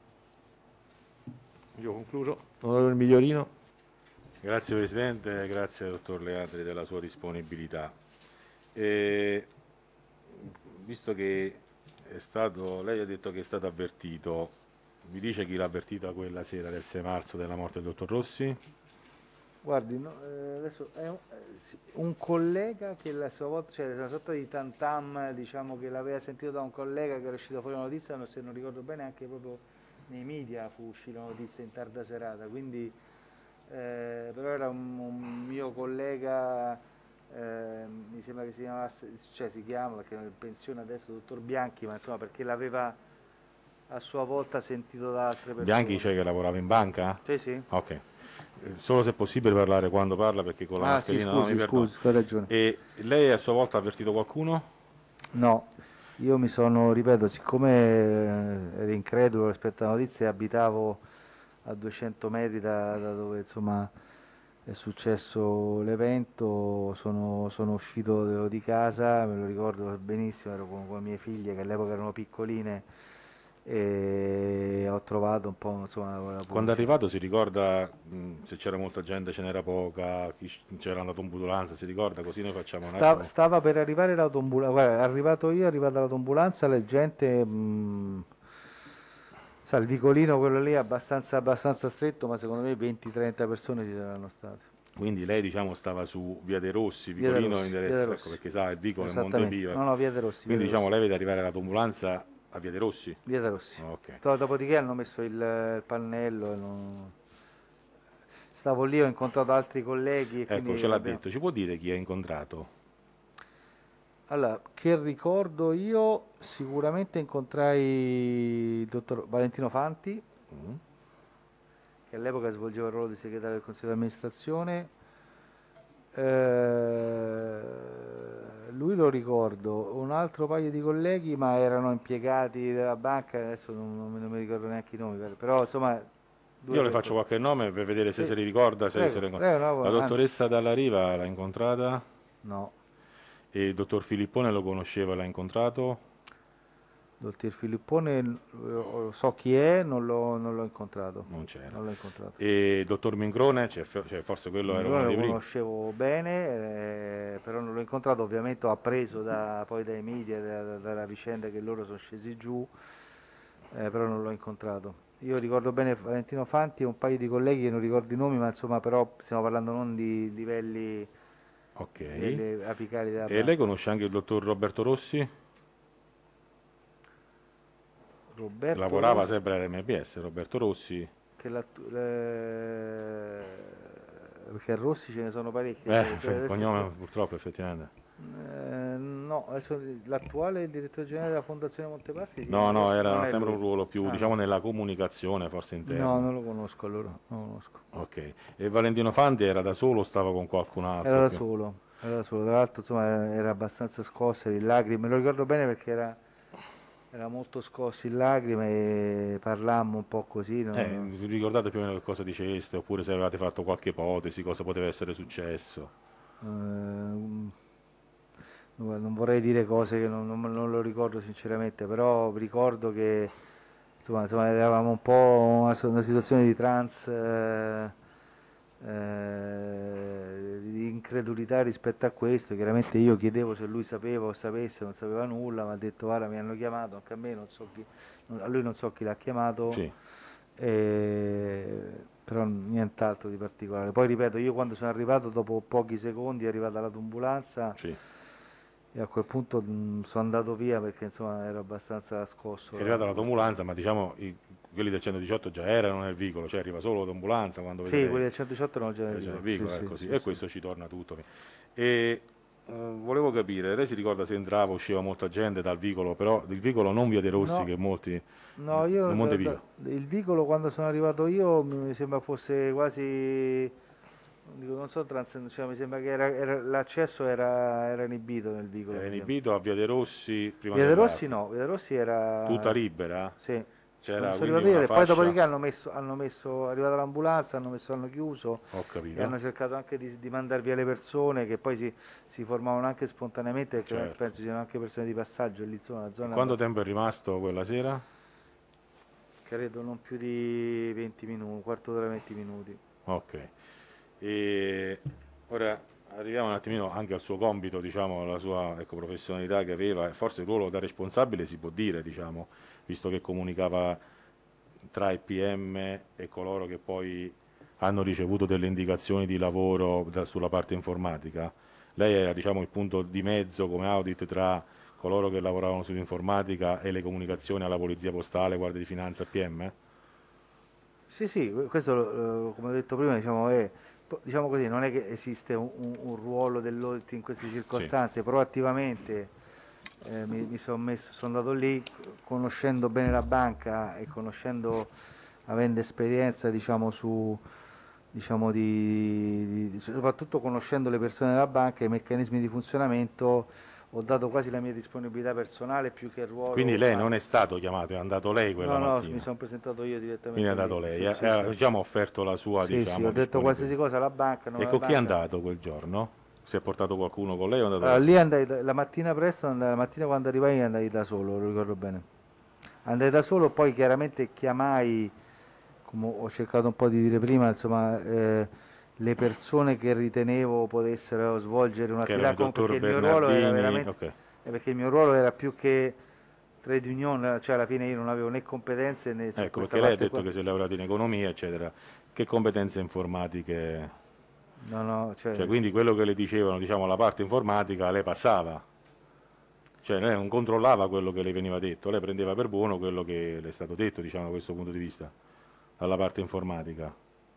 Io ho concluso. Onorevole Migliorino. Grazie Presidente, grazie dottor Leatri della sua disponibilità. E, visto che è stato, lei ha detto che è stato avvertito, mi dice chi l'ha avvertito quella sera del sei marzo della morte del dottor Rossi? Guardi, no, eh, adesso è un, eh, sì, un collega che la sua volta, cioè una sorta di tantam, diciamo, che l'aveva sentito da un collega che era uscito fuori la notizia, no, se non ricordo bene anche proprio nei media fu uscita la notizia in tarda serata, quindi eh, però era un, un mio collega, eh, mi sembra che si chiamasse, cioè si chiama perché è in pensione adesso, dottor Bianchi, ma insomma perché l'aveva a sua volta sentito da altre persone. Bianchi, cioè che lavorava in banca? Sì, sì. Ok. Eh, Solo se è possibile parlare quando parla perché con la Ah sì, mascherina no, mi scusi, perdono. scusi, hai ragione. E lei a sua volta ha avvertito qualcuno? No, io mi sono, ripeto, siccome eh, ero incredulo rispetto alla notizia e abitavo a duecento metri da, da dove insomma è successo l'evento, sono, sono uscito di casa, me lo ricordo benissimo, ero con, con le mie figlie che all'epoca erano piccoline e ho trovato un po', insomma, la Quando è voce. arrivato si ricorda mh, se c'era molta gente, ce n'era poca, chi c- c'era andato in ambulanza, si ricorda? Così noi facciamo un Sta- attimo. stava per arrivare l'autoambulanza, guarda, è arrivato io, è arrivata l'autoambulanza, la gente, mh, sa, il vicolino quello lì è abbastanza, abbastanza stretto, ma secondo me venti trenta persone ci saranno state. Quindi lei diciamo stava su Via dei Rossi, Via De Vicolino Rossi, in Via De direzione, ecco Rossi. perché sa, il vicolo è Esattamente, Montepio. no, no, Via De Rossi, Via Quindi De diciamo Rossi, lei vede arrivare l'autoambulanza a Via dei Rossi? Via De Rossi. Ok. Do- Dopodiché hanno messo il, il pannello e non- stavo lì, ho incontrato altri colleghi e Ecco, quindi ce l'ha abbiamo- detto, ci può dire chi ha incontrato? Allora, che ricordo io, sicuramente incontrai il dottor Valentino Fanti, Mm. che all'epoca svolgeva il ruolo di segretario del Consiglio di amministrazione. Eh, lui lo ricordo, un altro paio di colleghi, ma erano impiegati della banca, adesso non, non mi non mi ricordo neanche i nomi, però insomma... due Io le per- faccio qualche nome per vedere se Sì. si ricorda, se, Prego, se le- prego, no, La anzi, dottoressa Dalla Riva l'ha incontrata no, e il dottor Filippone lo conosceva, l'ha incontrato. dottor Filippone, eh, so chi è, non l'ho non l'ho incontrato, Non c'era. non l'ho incontrato. E il dottor Mingrone, cioè, f- cioè, forse quello era Io uno lo dei primi. conoscevo bene, eh, però non l'ho incontrato, ovviamente ho appreso da- poi dai media, da- da- dalla vicenda che loro sono scesi giù, eh, però non l'ho incontrato. io ricordo bene Valentino Fanti e un paio di colleghi che non ricordo i nomi, ma insomma però stiamo parlando non di livelli, Ok. livelli apicali della E lei banca. conosce anche il dottor Roberto Rossi? Roberto Lavorava Rossi, sempre all'M P S, Roberto Rossi. che l'attu- le- perché Rossi ce ne sono parecchi. Eh, cioè, il adesso- cognome purtroppo effettivamente. Eh, no, adesso l'attuale direttore generale della Fondazione Montepaschi? Sì, No, no, adesso non era è sempre lui. un ruolo più, Ah, diciamo, no. nella comunicazione, forse interna. No, non lo conosco allora, non lo conosco. Ok. E Valentino Fanti era da solo o stava con qualcun altro? Era da più? solo, era da solo, tra l'altro insomma era abbastanza scosso, era in lacrime, me lo ricordo bene perché era, era molto scosso in lacrime e parlammo un po' così. No? Eh, vi ricordate più o meno che cosa diceste, oppure se avevate fatto qualche ipotesi, cosa poteva essere successo? Ehm, non vorrei dire cose che non, non- non lo ricordo sinceramente, però ricordo che insomma, insomma, eravamo un po' una, una situazione di trance, eh, eh, di incredulità rispetto a questo. Chiaramente io chiedevo se lui sapeva o sapesse, non sapeva nulla, mi ha detto guarda mi hanno chiamato, anche a me non so chi, a lui non so chi l'ha chiamato. Sì. Eh, però nient'altro di particolare. Poi ripeto, io quando sono arrivato, dopo pochi secondi è arrivata la tumbulanza Sì. e a quel punto mh, sono andato via perché insomma ero abbastanza scosso. È arrivata l'autoambulanza, ma diciamo i- quelli del centodiciotto già erano nel vicolo, cioè arriva solo l'autoambulanza quando Sì, vedete quelli del centodiciotto erano già eh, nel cioè, nel vicolo, vicolo, sì, è sì, così. sì, E sì. questo ci torna tutto. E eh, volevo capire, lei si ricorda se entrava o usciva molta gente dal vicolo, però il vicolo non via dei Rossi, No, che molti no, io non da- Montevio. da- il vicolo quando sono arrivato io mi sembra fosse quasi, non dico, non so, trans, cioè, mi sembra che era- era- l'accesso era, era inibito nel vicolo. Era mi sembra. inibito a via dei Rossi prima Via De dell'arco. Rossi no, Via De Rossi era... Tutta libera? Sì. C'era Quando sono quindi arrivato io, una e poi fascia, dopodiché hanno messo, hanno messo, è arrivata l'ambulanza, hanno messo, hanno chiuso ho e capito, hanno cercato anche di, di mandare via le persone che poi si, si formavano anche spontaneamente perché certo. penso ci siano anche persone di passaggio lì, insomma, la zona Quanto tempo è rimasto quella sera? credo non più di venti minuti, un quarto d'ora, venti minuti. Ok. E ora arriviamo un attimino anche al suo compito, diciamo, alla sua ecco, professionalità che aveva, e forse il ruolo da responsabile si può dire, diciamo, visto che comunicava tra i P M e coloro che poi hanno ricevuto delle indicazioni di lavoro da- sulla parte informatica. Lei era, diciamo, il punto di mezzo come audit tra coloro che lavoravano sull'informatica e le comunicazioni alla Polizia Postale, Guardia di Finanza e P M? Sì, sì, questo eh, come ho detto prima diciamo, è, diciamo così, non è che esiste un, un- un ruolo dell'audit in queste circostanze, proattivamente eh, mi, mi sono messo, sono andato lì conoscendo bene la banca e conoscendo, avendo esperienza diciamo su, diciamo di, di- soprattutto conoscendo le persone della banca e i meccanismi di funzionamento, ho dato quasi la mia disponibilità personale più che il ruolo. Quindi lei ma- non è stato chiamato, è andato lei quella No, no, mattina. mi sono presentato io direttamente. Quindi è andato lì. lei, Sì, ha sì, ha, sì. diciamo, offerto la sua, Sì, diciamo, sì, ho detto qualsiasi disponibilità. cosa alla banca. nome E della con chi è banca. andato quel giorno? Si è portato qualcuno con lei o è andato Allora, da lì solo? andai da- la mattina presto, andai- la mattina quando arrivai andai da solo, lo ricordo bene. Andai da solo, poi chiaramente chiamai, come ho cercato un po' di dire prima, insomma, eh, le persone che ritenevo potessero svolgere Che erano un'attività, il com- dottor perché il mio ruolo era Bernardini, veramente, ok. eh, perché il mio ruolo era più che trade union, cioè alla fine io non avevo né competenze né su Ecco, questa perché lei ha parte detto qua. che si è laureato in economia, eccetera. Che competenze informatiche? No, no, cioè, Cioè, quindi quello che le dicevano, diciamo, la parte informatica, lei passava. Cioè, lei non controllava quello che le veniva detto, lei prendeva per buono quello che le è stato detto, diciamo, da questo punto di vista, dalla parte informatica.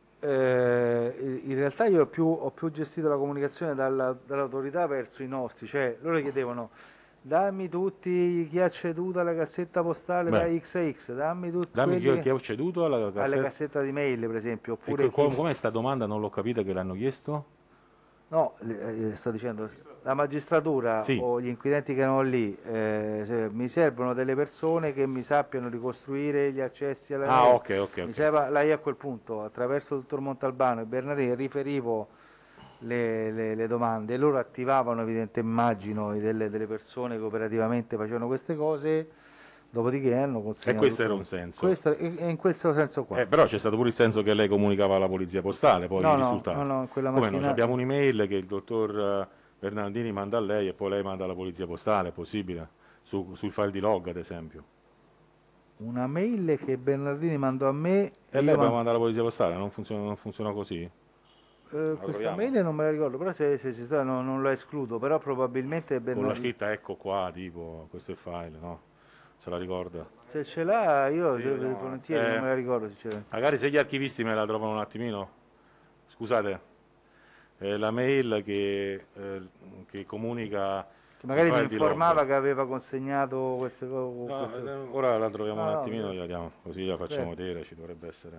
Eh, in realtà io ho più, ho più gestito la comunicazione dalla- dall'autorità verso i nostri, cioè loro chiedevano dammi tutti chi ha ceduto alla cassetta postale da Beh, X a X, dammi tutti dammi quelli chi, chi ha ceduto alla alle cassetta. cassette di mail per esempio, E oppure co- chi... com'è sta domanda? Non l'ho capita che l'hanno chiesto? No, le- eh, sto dicendo, la magistratura Sì. o gli inquirenti che erano lì, eh, se- mi servono delle persone che mi sappiano ricostruire gli accessi alla Ah, mail. ok, ok, Mi ok. serva, là io a quel punto, attraverso il dottor Montalbano e Bernardini, riferivo le, le- le domande e loro attivavano evidentemente, immagino, delle, delle persone che operativamente facevano queste cose, dopodiché hanno E consegnato questo tutto. era un senso. Questo, e, e in questo senso qua. Eh, però c'è stato pure il senso che lei comunicava alla polizia postale, poi No, i no, risultati. no, no, quella Come no? mattina- Abbiamo un'email che il dottor eh, Bernardini manda a lei e poi lei manda alla polizia postale, è possibile? Su- sul file di log, ad esempio. una mail che Bernardini mandò a me E e lei io può man- mandare alla polizia postale, non funziona, non funziona così? eh, questa proviamo. mail non me la ricordo, però se, se ci sta non, non la escludo, però probabilmente Con la Bernardini, scritta ecco qua, tipo, questo è il file, no? Se la ricorda? se ce l'ha io Sì, se- no, volentieri, eh. non me la ricordo sinceramente. Magari se gli archivisti me la trovano un attimino. Scusate, è la mail che, eh, che comunica... Che magari il mi file di informava log. che aveva consegnato queste cose. No, queste- eh, ora la troviamo No, un no, attimino, prego. gliela diamo, così la facciamo Prego. vedere, ci dovrebbe essere.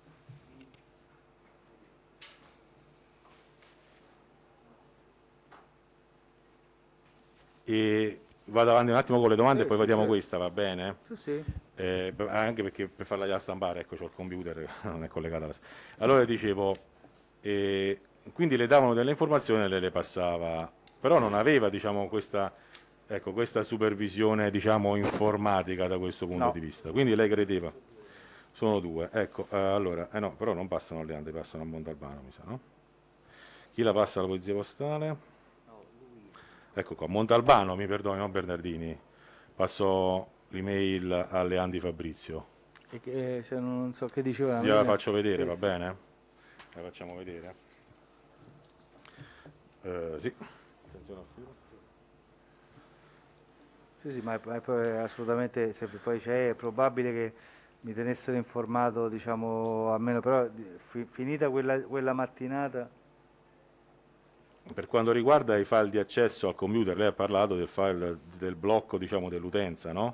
E vado avanti un attimo con le domande Sì, e poi sì, vediamo certo. questa, va bene? Sì, sì. Eh, per- anche perché per farla già stampare, ecco, c'ho il computer che non è collegato alla... Allora dicevo, eh, quindi le davano delle informazioni e lei le passava, però non aveva, diciamo, questa, ecco, questa supervisione, diciamo, informatica da questo punto No. di vista. Quindi lei credeva, sono due, ecco, eh, allora, eh no, però non passano a Leandri, passano a Montalbano, mi sa, no? Chi la passa alla polizia postale? Ecco qua, Montalbano, mi perdoni, non Bernardini, passo l'email a Leandri Fabrizio. E che, se non so che diceva la Gliela mail. faccio vedere, Sì, va sì. bene? La facciamo vedere. Eh, sì. Attenzione al filo. Sì, sì, ma è, è poi assolutamente, se poi c'è, è probabile che mi tenessero informato, diciamo, almeno, però di- fi- finita quella, quella mattinata, Per quanto riguarda i file di accesso al computer, lei ha parlato del file del blocco, diciamo, dell'utenza, no?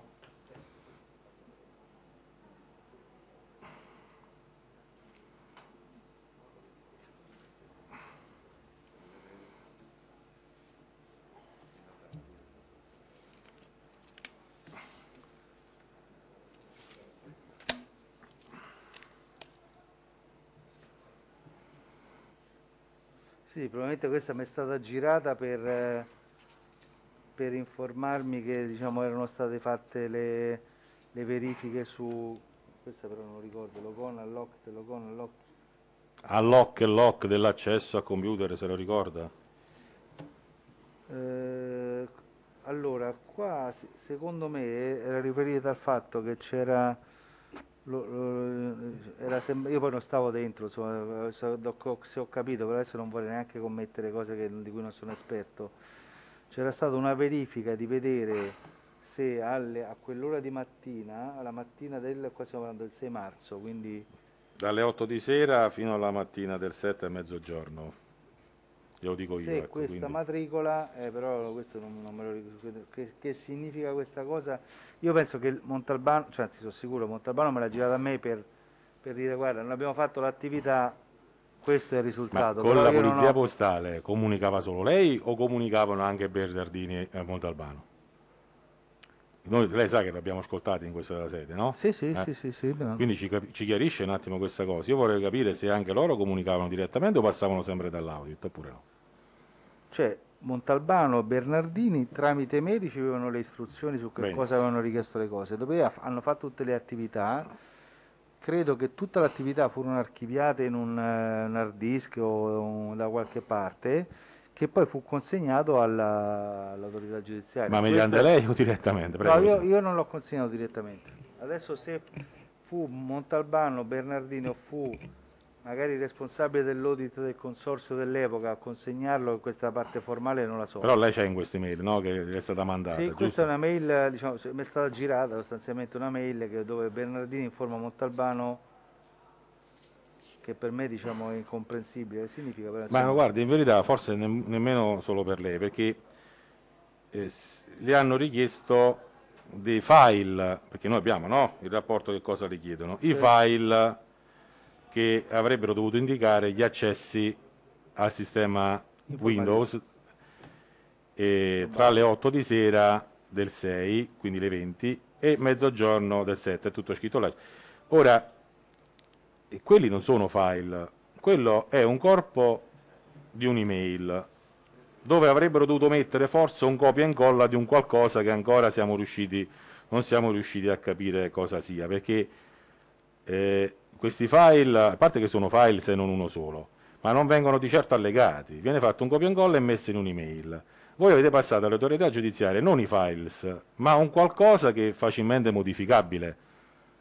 sì, probabilmente questa mi è stata girata per, eh, per informarmi che, diciamo, erano state fatte le, le verifiche su, questa però non ricordo, logon, unlocked, logon, unlocked. Unlock e lock dell'accesso al computer, se lo ricorda? Eh, allora, qua se- secondo me era riferita al fatto che c'era, lo- lo- era sem- io poi non stavo dentro, insomma, so- do- co- se ho capito, però adesso non vorrei neanche commettere cose che- di cui non sono esperto. C'era stata una verifica di vedere se alle- a quell'ora di mattina, alla mattina del, qua stiamo parlando del sei marzo, quindi Dalle otto di sera fino alla mattina del sette a mezzogiorno. Glielo dico io, se ecco, questa quindi. matricola, eh, però questo non, non me lo ricordo, che, che significa questa cosa? Io penso che il Montalbano, cioè anzi sono sicuro, Montalbano me l'ha girata a me per, per dire guarda, non abbiamo fatto l'attività, questo è il Ma risultato. con però la io non polizia ho- postale comunicava solo lei o comunicavano anche Bernardini e Montalbano? Noi, lei sa che l'abbiamo ascoltato in questa sede, no? Sì, sì, Eh? sì, sì, sì, no. Quindi ci, capi- ci chiarisce un attimo questa cosa. Io vorrei capire se anche loro comunicavano direttamente o passavano sempre dall'audit, oppure no. Cioè Montalbano e Bernardini tramite i medici avevano le istruzioni su che Benissimo. cosa avevano richiesto le cose, dopodiché ha- hanno fatto tutte le attività, credo che tutte le attività furono archiviate in un, eh, un hard disk o un- da qualche parte, che poi fu consegnato alla- all'autorità giudiziaria. Ma mediante Questo- lei o direttamente? Prego, No, io, Presidente. io non l'ho consegnato direttamente. Adesso se fu Montalbano, Bernardini o fu magari il responsabile dell'audit del consorzio dell'epoca a consegnarlo, questa parte formale non la so. Però lei c'è in queste mail, no? Che è stata mandata, Sì, giusto? questa è una mail, diciamo, mi è stata girata sostanzialmente una mail che- dove Bernardini informa Montalbano, che per me, diciamo, è incomprensibile. Che significa? Però, Ma insomma, guardi, in verità forse ne- nemmeno solo per lei, perché eh, s- le hanno richiesto dei file, perché noi abbiamo, no? Il rapporto che cosa richiedono, i Sì. file che avrebbero dovuto indicare gli accessi al sistema Informativo. Windows eh, tra le otto di sera del sei, quindi le venti, e mezzogiorno del sette, è tutto scritto là. Ora, e quelli non sono file, quello è un corpo di un'email dove avrebbero dovuto mettere forse un copia e incolla di un qualcosa che ancora siamo riusciti, non siamo riusciti a capire cosa sia, perché eh, questi file, a parte che sono file se non uno solo, ma non vengono di certo allegati, viene fatto un copia e incolla e messo in un'email. Voi avete passato alle autorità giudiziarie non i files, ma un qualcosa che è facilmente modificabile.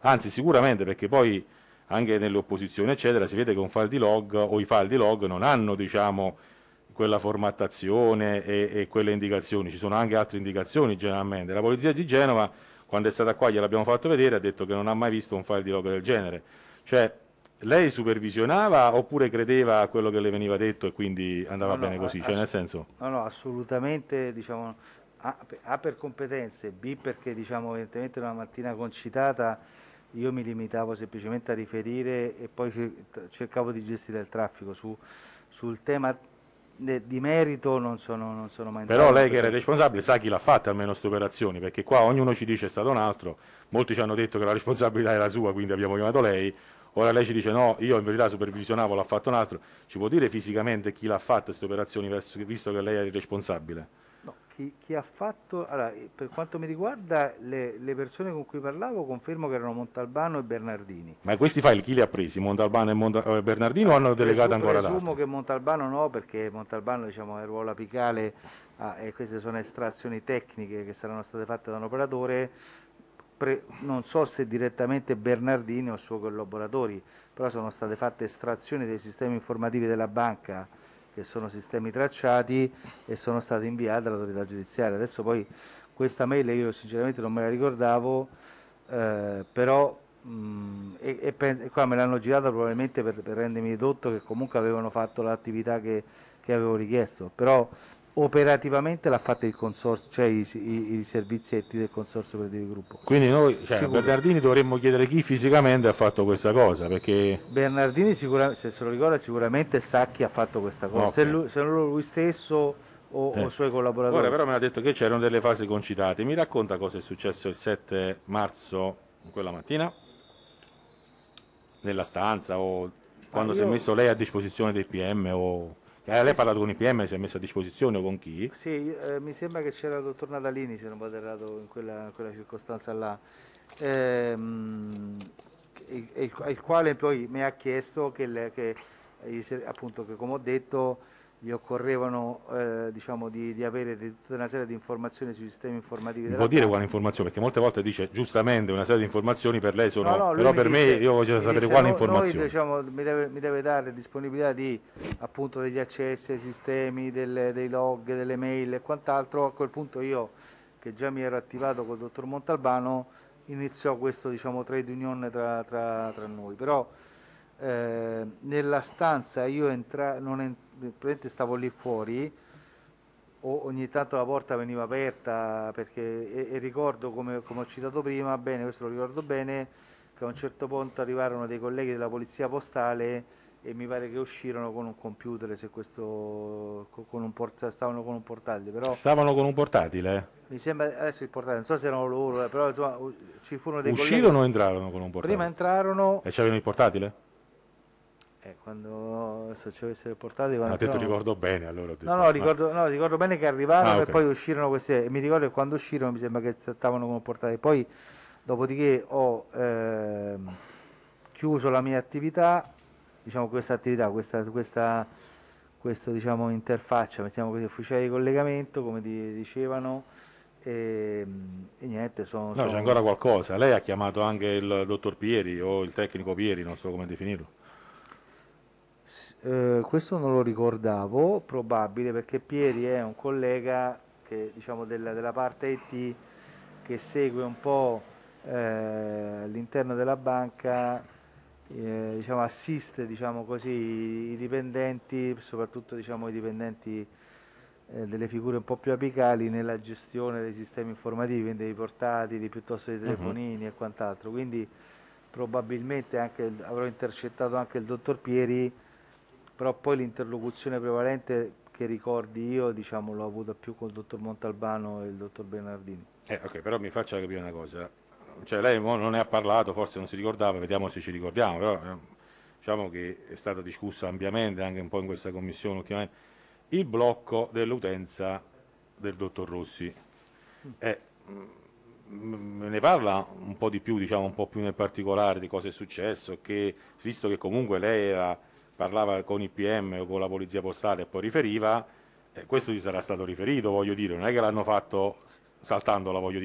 anzi sicuramente, perché poi anche nelle opposizioni eccetera si vede che un file di log o i file di log non hanno, diciamo, quella formattazione e, e quelle indicazioni, ci sono anche altre indicazioni generalmente. La polizia di Genova, quando è stata qua, gliel'abbiamo fatto vedere, ha detto che non ha mai visto un file di log del genere. Cioè, lei supervisionava oppure credeva a quello che le veniva detto e quindi andava No, no, bene così? ass- Cioè, nel senso, no, no, assolutamente, diciamo, A, A per competenze, B perché, diciamo, evidentemente una mattina concitata io mi limitavo semplicemente a riferire e poi cer- cercavo di gestire il traffico. Su, sul tema de- di merito non sono, non sono mai entrato. però lei in che era questo- responsabile sa chi l'ha fatta almeno queste operazioni, perché qua ognuno ci dice è stato un altro, molti ci hanno detto che la responsabilità era sua, quindi abbiamo chiamato lei. Ora lei ci dice no, io in verità supervisionavo, l'ha fatto un altro. Ci può dire fisicamente chi l'ha fatta queste operazioni, verso- visto che lei è il responsabile? No, chi, chi ha fatto, allora, eh, per quanto mi riguarda, le, le persone con cui parlavo confermo che erano Montalbano e Bernardini. Ma questi file chi li ha presi? Montalbano e Monta- eh, Bernardino o hanno delegato Presu- ancora ad Presumo altri? che Montalbano no, perché Montalbano, diciamo, è il ruolo apicale ah, e queste sono estrazioni tecniche che saranno state fatte da un operatore. Pre- non so se direttamente Bernardini o suoi collaboratori, però sono state fatte estrazioni dei sistemi informativi della banca, che sono sistemi tracciati, e sono state inviate all'autorità giudiziaria. Adesso poi questa mail io sinceramente non me la ricordavo, eh, però mh, e, e pen- e qua me l'hanno girata probabilmente per, per rendermi edotto che comunque avevano fatto l'attività che, che avevo richiesto, però operativamente l'ha fatta il consorzio, cioè i, i, i servizietti del consorzio operativo di gruppo. Quindi noi, cioè, a Sicuro. Bernardini dovremmo chiedere chi fisicamente ha fatto questa cosa, perché... Bernardini sicuramente, se se lo ricorda, sicuramente sa chi ha fatto questa cosa, Ok. se, lui, se non lui stesso o, Eh. o suoi collaboratori. Ora però mi ha detto che c'erano delle fasi concitate. Mi racconta cosa è successo il sette marzo, quella mattina? Nella stanza o quando si è io- messo lei a disposizione dei P M o... Eh, lei ha parlato con i P M, si è messo a disposizione o con chi? Sì, eh, mi sembra che c'era il dottor Natalini, se non vado errato, in quella, in quella circostanza là, ehm, il, il- il quale poi mi ha chiesto che, le- che, i ser- appunto, che come ho detto gli occorrevano eh, diciamo, di, di avere di- tutta una serie di informazioni sui sistemi informativi Mi della può dire banca. quale informazione? Perché molte volte dice giustamente una serie di informazioni per lei sono... No, no, lui però mi per me disse- io voglio mi sapere disse, quali "No- informazioni. Noi, diciamo, mi, deve, mi deve dare disponibilità di, appunto, degli accessi ai sistemi, delle- dei log, delle mail e quant'altro". A quel punto io, che già mi ero attivato col dottor Montalbano, iniziò questo, diciamo, trade union tra, tra- tra noi. Però eh, nella stanza io entra, non en- praticamente stavo lì fuori, o ogni tanto la porta veniva aperta, perché e, e ricordo, come, come ho citato prima, bene, questo lo ricordo bene, che a un certo punto arrivarono dei colleghi della polizia postale e mi pare che uscirono con un computer, se questo, co- con un porta- stavano con un portatile, però Stavano con un portatile? mi sembra adesso il portatile, non so se erano loro, eh, però insomma u- ci furono dei Uscirono o colleghi, entrarono con un portatile? prima entrarono, E c'avevano il portatile? eh, quando adesso ci avessero il portatile, quando Ha detto entrarono- ricordo bene, allora ho detto, No, no, ma- ricordo, no, ricordo bene che arrivarono Ah, e ok. poi uscirono queste, e mi ricordo che quando uscirono mi sembra che stavano come portate. Poi, dopodiché, ho ehm, chiuso la mia attività, diciamo questa attività, questa, questa questo, diciamo, interfaccia, mettiamo così, ufficiale di collegamento, come di- dicevano, e, e niente, sono... No, sono- c'è ancora qualcosa. Lei ha chiamato anche il dottor Pieri o il tecnico Pieri, non so come definirlo. Eh, questo non lo ricordavo, probabile, perché Pieri è un collega che, diciamo, della, della parte I T, che segue un po' eh, all'interno della banca, eh, diciamo, assiste, diciamo così, i dipendenti, soprattutto, diciamo, i dipendenti eh, delle figure un po' più apicali nella gestione dei sistemi informativi, quindi dei portatili piuttosto dei telefonini e quant'altro. Quindi probabilmente anche il- avrò intercettato anche il dottor Pieri, però poi l'interlocuzione prevalente che ricordi io, diciamo, l'ho avuta più col dottor Montalbano e il dottor Bernardini. Eh, ok, però mi faccia capire una cosa. Cioè, lei mo non ne ha parlato, forse non si ricordava, vediamo se ci ricordiamo, però eh, diciamo che è stata discussa ampiamente anche un po' in questa commissione ultimamente il blocco dell'utenza del dottor Rossi. Eh, mm, me ne parla un po' di più, diciamo un po' più nel particolare di cosa è successo, che visto che comunque lei era, parlava con i P M o con la polizia postale e poi riferiva, eh, questo gli sarà stato riferito, voglio dire, non è che l'hanno fatto saltandola, voglio dire.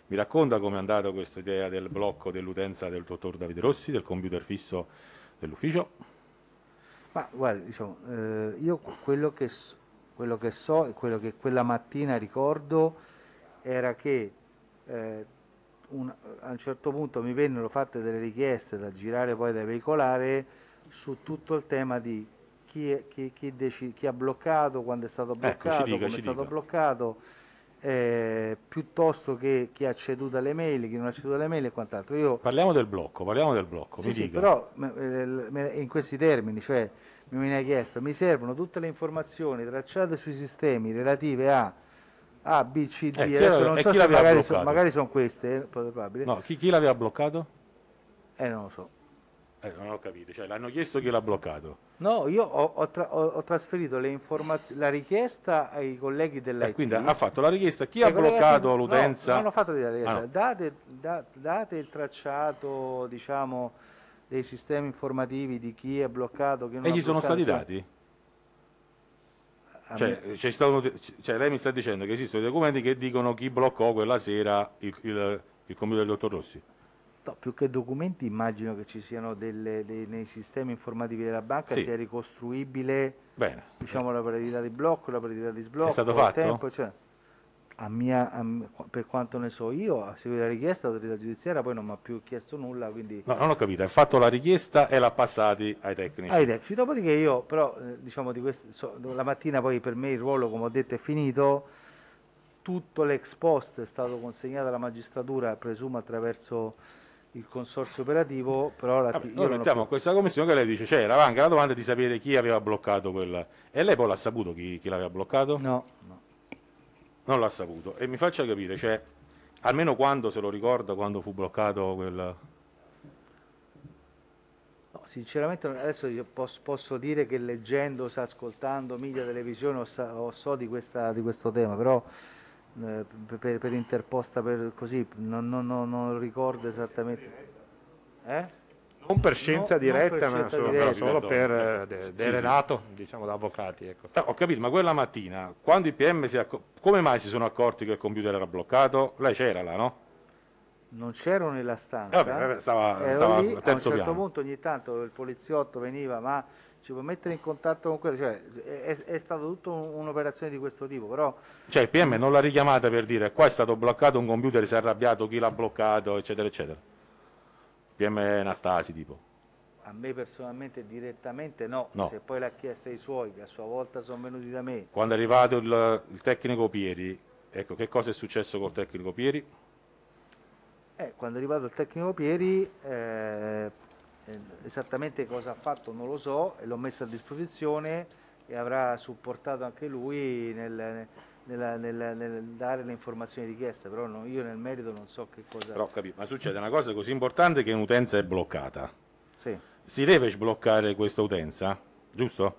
Mi racconta com'è andata questa idea del blocco dell'utenza del dottor Davide Rossi, del computer fisso dell'ufficio? Ma guardi, diciamo, eh, io quello che, s- quello che so e quello che quella mattina ricordo era che eh, un- a un certo punto mi vennero fatte delle richieste da girare poi da veicolare su tutto il tema di chi, è- chi- chi deci- chi ha bloccato, quando è stato Ecco, ci bloccato, dica, come ci è stato dica. bloccato, eh, piuttosto che chi ha ceduto alle mail, chi non ha ceduto alle mail e quant'altro. Io Parliamo del blocco, parliamo del blocco, sì, mi sì, dica. però me- eh, me- in questi termini, cioè mi viene chiesto, mi servono tutte le informazioni tracciate sui sistemi relative a A, B, C, D, Eh, chi adesso l'ave- non e so chi se l'aveva magari, so- bloccato? magari sono queste, eh, probabile, No, chi, chi l'aveva bloccato? eh non lo so. Eh, non ho capito, cioè l'hanno chiesto chi l'ha bloccato. No, io ho, ho tra- ho- ho trasferito le informazioni, la richiesta ai colleghi E dell'I T. quindi ha fatto la richiesta, chi Eh, ha colleghi bloccato dell'I T no, l'utenza? non ho fatto la richiesta, Ah, no. date, da- date il tracciato, diciamo, dei sistemi informativi di chi è bloccato, chi non E ha gli sono bloccato, stati cioè, dati? a Cioè, me- c'è stato un- cioè, lei mi sta dicendo che esistono dei documenti che dicono chi bloccò quella sera il, il, il computer del dottor Rossi? no, più che documenti immagino che ci siano delle, dei, nei sistemi informativi della banca Sì. sia ricostruibile, Bene. diciamo, la operatività di blocco, la operatività di sblocco, È stato il fatto? tempo, cioè, a mia, a m- per quanto ne so io, a seguito della richiesta l'autorità giudiziaria poi non mi ha più chiesto nulla, quindi No, non ho capito, ha fatto la richiesta e l'ha passati ai tecnici. ai tecnici. Dopodiché io però, eh, diciamo, di quest- so- la mattina poi per me il ruolo, come ho detto, è finito, tutto l'ex post è stato consegnato alla magistratura, presumo attraverso il consorzio operativo, però la Vabbè, io noi non ho mettiamo più- questa commissione che lei dice c'era anche la domanda di sapere chi aveva bloccato quella. E lei poi l'ha saputo chi, chi l'aveva bloccato? No, no. Non l'ha saputo. E mi faccia capire, cioè, almeno quando se lo ricorda, quando fu bloccato quel... No, sinceramente non- adesso io pos- posso dire che leggendo, sa- ascoltando media televisione o, sa- o so di, questa- di questo tema, però eh, per, per interposta per così non, non- non- non ricordo esattamente. Eh? Non per scienza No, non per diretta, ma scelta solo, diretta. solo per eh, Sì, de- sì. derelato, diciamo, da avvocati. Ecco. Eh, ho capito, ma quella mattina, quando i P M si acco- come mai si sono accorti che il computer era bloccato? Lei c'era là, no? Non c'ero nella stanza, Eh, vabbè, vabbè, stava- ero stava lì, al a un terzo certo piano. punto ogni tanto il poliziotto veniva, ma ci puoi mettere in contatto con quello, cioè è, è stata tutta un- un'operazione di questo tipo, però Cioè il P M non l'ha richiamata per dire qua è stato bloccato un computer, si è arrabbiato, chi l'ha bloccato, eccetera, eccetera. P M Anastasi, tipo. a me personalmente direttamente no, No. se poi l'ha chiesta ai suoi che a sua volta sono venuti da me. Quando è arrivato il, il tecnico Pieri, ecco, che cosa è successo col tecnico Pieri? Eh, quando è arrivato il tecnico Pieri, eh, eh, esattamente cosa ha fatto non lo so, e l'ho messo a disposizione e avrà supportato anche lui nel, nella- nel- nel dare le informazioni richieste, però no- io nel merito non so che cosa... Però, capito, ma succede una cosa così importante che un'utenza è bloccata. Sì. Si deve sbloccare questa utenza, giusto?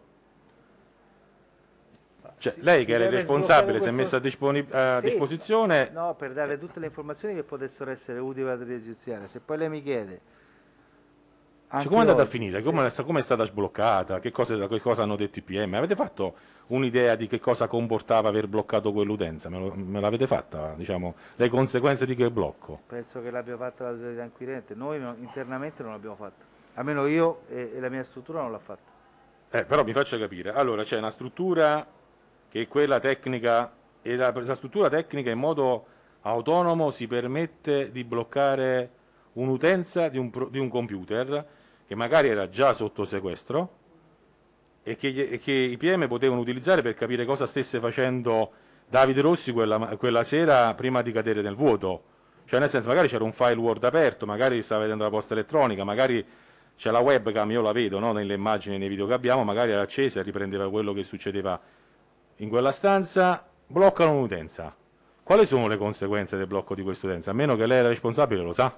Cioè, Si- lei si che era il deve responsabile si è sbloccare messa a, disponi- a Sì, disposizione. No, per dare tutte le informazioni che potessero essere utili alla giudiziaria. Se poi lei mi chiede... Cioè, anche come è andata a oggi, finire? se- Come, come è stata sbloccata? Che cosa, che cosa hanno detto i P M? Avete fatto un'idea di che cosa comportava aver bloccato quell'utenza? Me, lo- me l'avete fatta, diciamo, le conseguenze di quel blocco? Penso che l'abbia fatta l'autorità inquirente, noi no- internamente non l'abbiamo fatto, almeno io e, e la mia struttura non l'ha fatta. Eh, però mi faccia capire. Allora, c'è una struttura che è quella tecnica e la, la struttura tecnica in modo autonomo si permette di bloccare un'utenza di un, pro- di un computer che magari era già sotto sequestro e che, gli- e che i P M potevano utilizzare per capire cosa stesse facendo Davide Rossi quella, quella sera prima di cadere nel vuoto. Cioè, nel senso, magari c'era un file Word aperto, magari stava vedendo la posta elettronica, magari c'è la webcam, io la vedo, no, nelle immagini e nei video che abbiamo, magari era accesa e riprendeva quello che succedeva in quella stanza, bloccano un'utenza. Quali sono le conseguenze del blocco di quest'utenza? A meno che lei era responsabile, lo sa?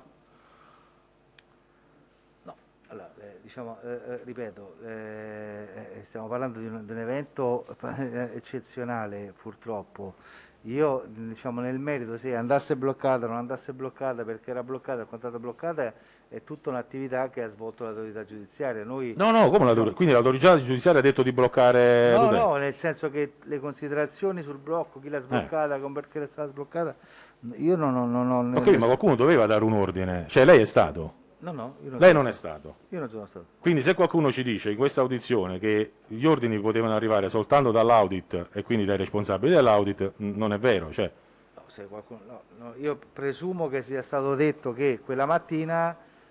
No, allora, eh, diciamo, eh, eh, ripeto, eh, eh, stiamo parlando di un, di un evento eh, eccezionale purtroppo. Io, diciamo, nel merito, se andasse bloccata, non andasse bloccata, perché era bloccata, il contratto bloccata, è tutta un'attività che ha svolto l'autorità giudiziaria. Noi, No, no, come l'autorità? Quindi l'autorità giudiziaria ha detto di bloccare no, l'utenza? no, nel senso che le considerazioni sul blocco, chi l'ha sbloccata, con perché è stata sbloccata, Io non ho... Non ho Ok, ma qualcuno doveva dare un ordine, cioè lei è stato? No, no, io non Lei sono non è stato. stato. Io non sono stato. Quindi se qualcuno ci dice in questa audizione che gli ordini potevano arrivare soltanto dall'audit e quindi dai responsabili dell'audit, non è vero. Cioè... No, se qualcuno, no, no, io presumo che sia stato detto che quella mattina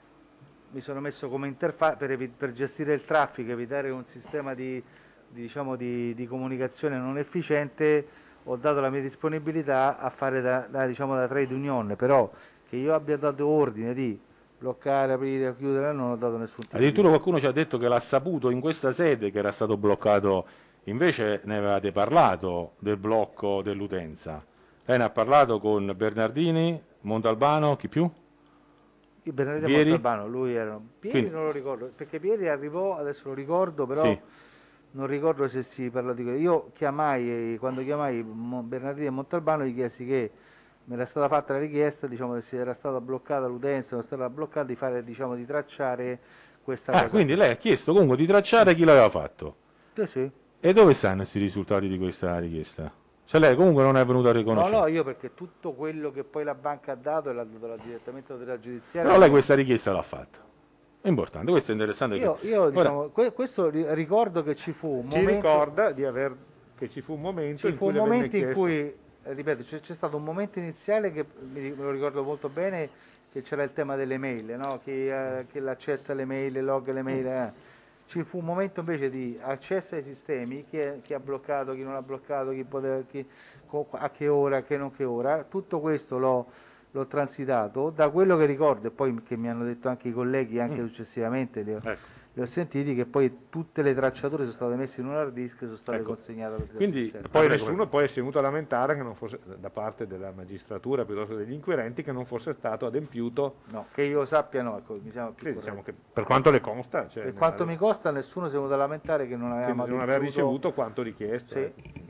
mi sono messo come interfaccia per, per gestire il traffico, evitare un sistema di, di, diciamo, di, di comunicazione non efficiente, ho dato la mia disponibilità a fare da, da, diciamo, da trade union, però che io abbia dato ordine di bloccare, aprire, chiudere, non ho dato nessun tipo Addirittura di... qualcuno ci ha detto che l'ha saputo in questa sede che era stato bloccato, invece ne avevate parlato del blocco dell'utenza. Lei ne ha parlato con Bernardini, Montalbano, chi più? Il Benedetto Pieri? Montalbano, lui era... Pieri Quindi- non lo ricordo, perché Pieri arrivò, adesso lo ricordo, però Sì. non ricordo se si parlò di quello. Io chiamai, eh, quando chiamai Mo- Bernardini e Montalbano, gli chiesi che mi era stata fatta la richiesta, diciamo, che se era stata bloccata l'utenza, non stata bloccata, di fare, diciamo, di tracciare questa Ah, cosa. quindi lei ha chiesto comunque di tracciare chi l'aveva fatto. Sì, sì. E dove stanno questi risultati di questa richiesta? Cioè lei comunque non è venuto a No, riconoscere. no, io perché tutto quello che poi la banca ha dato l'ha dato la- direttamente dalla giudiziaria. Però lei questa richiesta l'ha fatta. È importante, questo è interessante. Io, che- io Ora, diciamo, que- questo ri- ricordo che ci fu un Ci momento... ricorda di aver, che ci fu un momento Ci in fu cui un le venne momento in chiesto- cui, eh, ripeto, c'è, c'è stato un momento iniziale che mi, me lo ricordo molto bene, che c'era il tema delle mail, no? Chi, eh, che l'accesso alle mail, le log alle mail. eh. Ci fu un momento invece di accesso ai sistemi, chi, è- chi ha bloccato, chi non ha bloccato, chi poteva, chi- co- a che ora, a che non che ora. Tutto questo l'ho, l'ho transitato. Da quello che ricordo, e poi che mi hanno detto anche i colleghi, anche Mm. successivamente, li ho, ecco. li ho sentiti, che poi tutte le tracciature sono state messe in un hard disk e sono state Ecco. consegnate alla Quindi- giudiziaria. Poi Ah, prego, nessuno poi si è venuto a lamentare che non fosse, da parte della magistratura piuttosto degli inquirenti, che non fosse stato adempiuto. No, che io sappia no, ecco, mi sembra più Sì, corretto. diciamo che per quanto le consta, cioè, Per quanto nella- mi costa, nessuno si è venuto a lamentare che non che avevamo non aver adempiuto- ricevuto quanto richiesto. Sì. eh.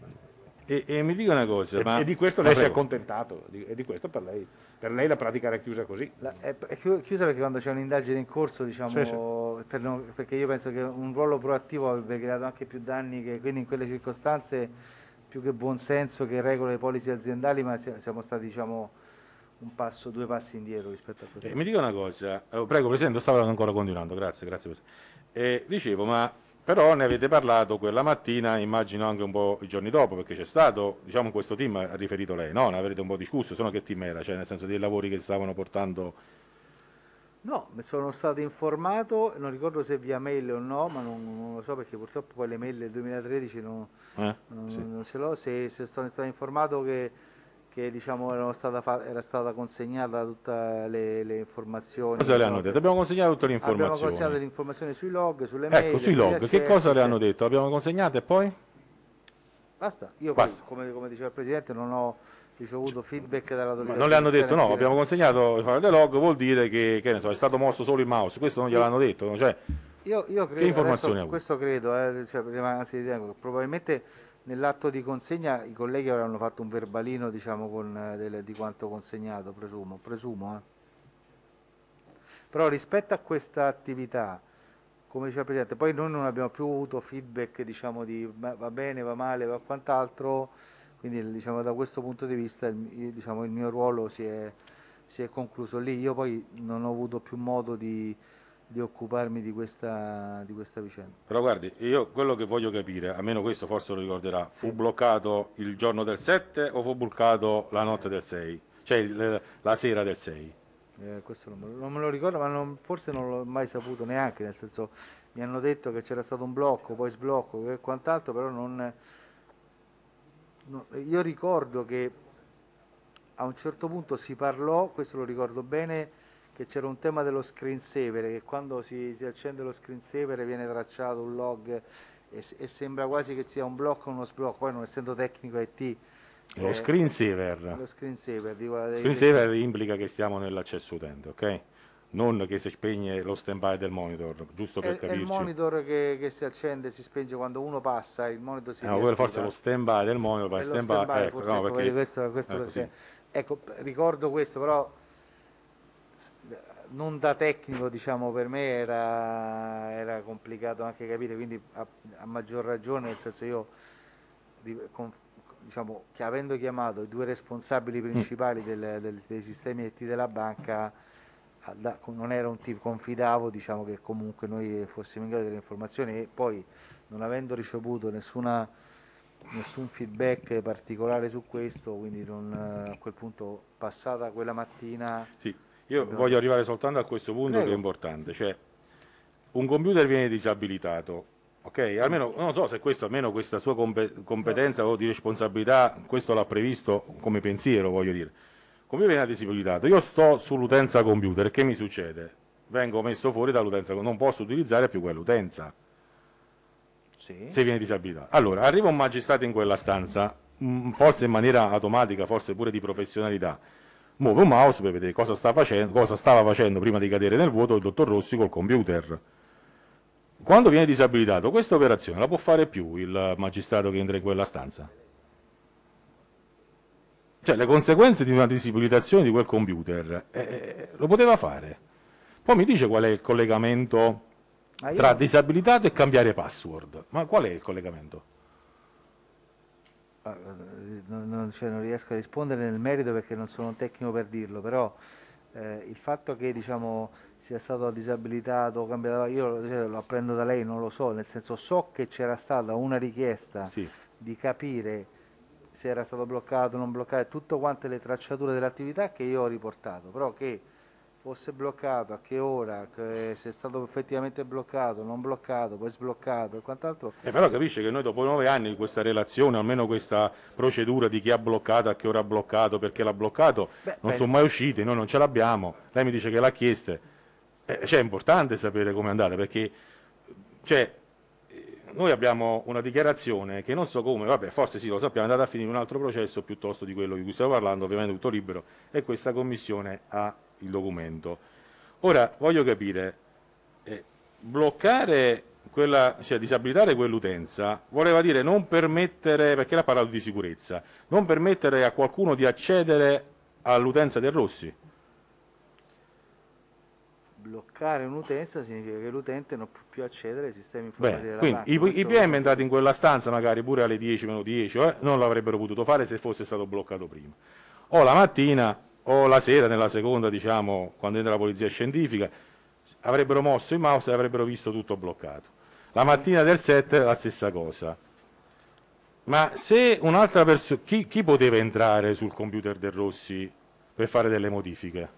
E, e mi dica una cosa, E, ma... e di questo Ma lei si è prego. accontentato, di- e di questo per lei, per lei la pratica era chiusa così. La- è, è chiu- chiusa perché quando c'è un'indagine in corso, diciamo, Sì, per non- perché io penso che un ruolo proattivo avrebbe creato anche più danni, che, quindi in quelle circostanze più che buonsenso che regole e policy aziendali, ma sia- siamo stati, diciamo, un passo, due passi indietro rispetto a questo. Eh, mi dica una cosa, eh, prego Presidente, stavo ancora continuando, grazie, grazie Presidente. Eh, dicevo, ma però ne avete parlato quella mattina, immagino anche un po' i giorni dopo, perché c'è stato, diciamo questo team ha riferito lei, no? Ne avrete un po' discusso, se no che team era, cioè nel senso dei lavori che stavano portando... No, mi sono stato informato, non ricordo se via mail o no, ma non, non lo so perché purtroppo poi le mail del duemilatredici non, Eh? non, Sì. non ce l'ho, se, se sono stato informato che, che diciamo, erano stata fa- era stata consegnata tutte le, le informazioni. Cosa le no? hanno detto? Abbiamo consegnato tutte le Abbiamo informazioni. consegnato le informazioni sui log, sulle mail. Ecco, sui sugli log, che accessi, cosa le hanno eccetera. detto? Abbiamo consegnate e poi? Basta, io poi, Basta. come, come diceva il Presidente, non ho ricevuto feedback dall'autorità. Ma non le hanno detto giudiziaria, no, abbiamo consegnato il file dei log, vuol dire che, che ne so, è stato mosso solo il mouse, questo non gliel'hanno detto, no? Cioè, Io, io credo, Che informazioni adesso ha avuto? questo credo, eh, cioè, prima- anzi ritengo che probabilmente nell'atto di consegna i colleghi avranno fatto un verbalino, diciamo, con, eh, delle- di quanto consegnato, presumo, presumo. eh. Però rispetto a questa attività, come diceva il Presidente, poi noi non abbiamo più avuto feedback, diciamo, di va va bene, va male, va quant'altro, quindi diciamo, da questo punto di vista il, io- diciamo, il mio ruolo si è, si è concluso lì. Io poi non ho avuto più modo di, di occuparmi di questa, di questa vicenda. però guardi, io quello che voglio capire, almeno questo forse lo ricorderà, fu Sì. bloccato il giorno del sette o fu bloccato la notte del sei? Cioè il- la sera del sei? Eh, questo non me, lo, non me lo ricordo, ma non- forse non l'ho mai saputo neanche, nel senso mi hanno detto che c'era stato un blocco, poi sblocco e quant'altro, però non, no, io ricordo che a un certo punto si parlò, questo lo ricordo bene, che c'era un tema dello screensaver, che quando si, si accende lo screensaver viene tracciato un log e, s- e sembra quasi che sia un blocco o uno sblocco, poi non essendo tecnico I T. Lo eh, screensaver. Lo screensaver, dico, dei- Screensaver implica che stiamo nell'accesso utente, ok? Non che si spegne lo stand-by del monitor, giusto per È, è il capirci. monitor che, che si accende e si spenge quando uno passa, il monitor si Eh, no, quello riattiva. forse è lo stand-by del monitor, va È in lo stand-by, stand-by, ecco, forse, no, ecco, perché... vedi, questo, questo ecco, lo- sì. ecco, p- ricordo questo, però s- non da tecnico, diciamo, per me era, era complicato anche capire, quindi a, a maggior ragione, nel senso io ri- con- diciamo, che avendo chiamato i due responsabili principali del, del, dei sistemi I T della banca, da, non era un tipo, confidavo diciamo, che comunque noi fossimo in grado delle informazioni, e poi non avendo ricevuto nessuna, nessun feedback particolare su questo, quindi non, a quel punto passata quella mattina... Sì, io abbiamo... voglio arrivare soltanto a questo punto. Prego. Che è importante, cioè un computer viene disabilitato, ok? Almeno, non so se questo, almeno questa sua competenza o di responsabilità, questo l'ha previsto come pensiero, voglio dire. Come viene disabilitato? Io sto sull'utenza computer, che mi succede? Vengo messo fuori dall'utenza, non posso utilizzare più quell'utenza. Sì. Se viene disabilitato. Allora, arriva un magistrato in quella stanza, forse in maniera automatica, forse pure di professionalità, muove un mouse per vedere cosa, sta facendo, cosa stava facendo prima di cadere nel vuoto il dottor Rossi col computer. Quando viene disabilitato, questa operazione la può fare più il magistrato che entra in quella stanza? Cioè, le conseguenze di una disabilitazione di quel computer eh, lo poteva fare. Poi mi dice qual è il collegamento ah, tra non... disabilitato e cambiare password. Ma qual è il collegamento? Ah, non, non, cioè, non riesco a rispondere nel merito perché non sono un tecnico per dirlo, però eh, il fatto che diciamo, sia stato disabilitato, cambiato, io cioè, lo apprendo da lei, non lo so, nel senso so che c'era stata una richiesta sì. di capire se era stato bloccato o non bloccato, tutte quante le tracciature dell'attività che io ho riportato, però che fosse bloccato, a che ora, che se è stato effettivamente bloccato, non bloccato, poi sbloccato e quant'altro. Eh, però capisce che noi dopo nove anni di questa relazione, almeno questa procedura di chi ha bloccato, a che ora ha bloccato, perché l'ha bloccato, Beh, non penso. sono mai usciti, noi non ce l'abbiamo, lei mi dice che l'ha chiesta, eh, cioè è importante sapere come è andata, perché cioè, noi abbiamo una dichiarazione che non so come, vabbè forse sì lo sappiamo, è andata a finire un altro processo piuttosto di quello di cui stiamo parlando, ovviamente tutto libero, e questa commissione ha il documento. Ora voglio capire, eh, bloccare quella, cioè disabilitare quell'utenza voleva dire non permettere, perché l'ha parlato di sicurezza, non permettere a qualcuno di accedere all'utenza del Rossi. Bloccare un'utenza significa che l'utente non può più accedere ai sistemi informativi della quindi banca. i, i P M entrati in quella stanza magari pure alle dieci meno dieci eh, non l'avrebbero potuto fare se fosse stato bloccato prima, o la mattina o la sera nella seconda, diciamo, quando entra la polizia scientifica, avrebbero mosso il mouse e avrebbero visto tutto bloccato. La mattina del sette la stessa cosa. Ma se un'altra persona, chi, chi poteva entrare sul computer del Rossi per fare delle modifiche?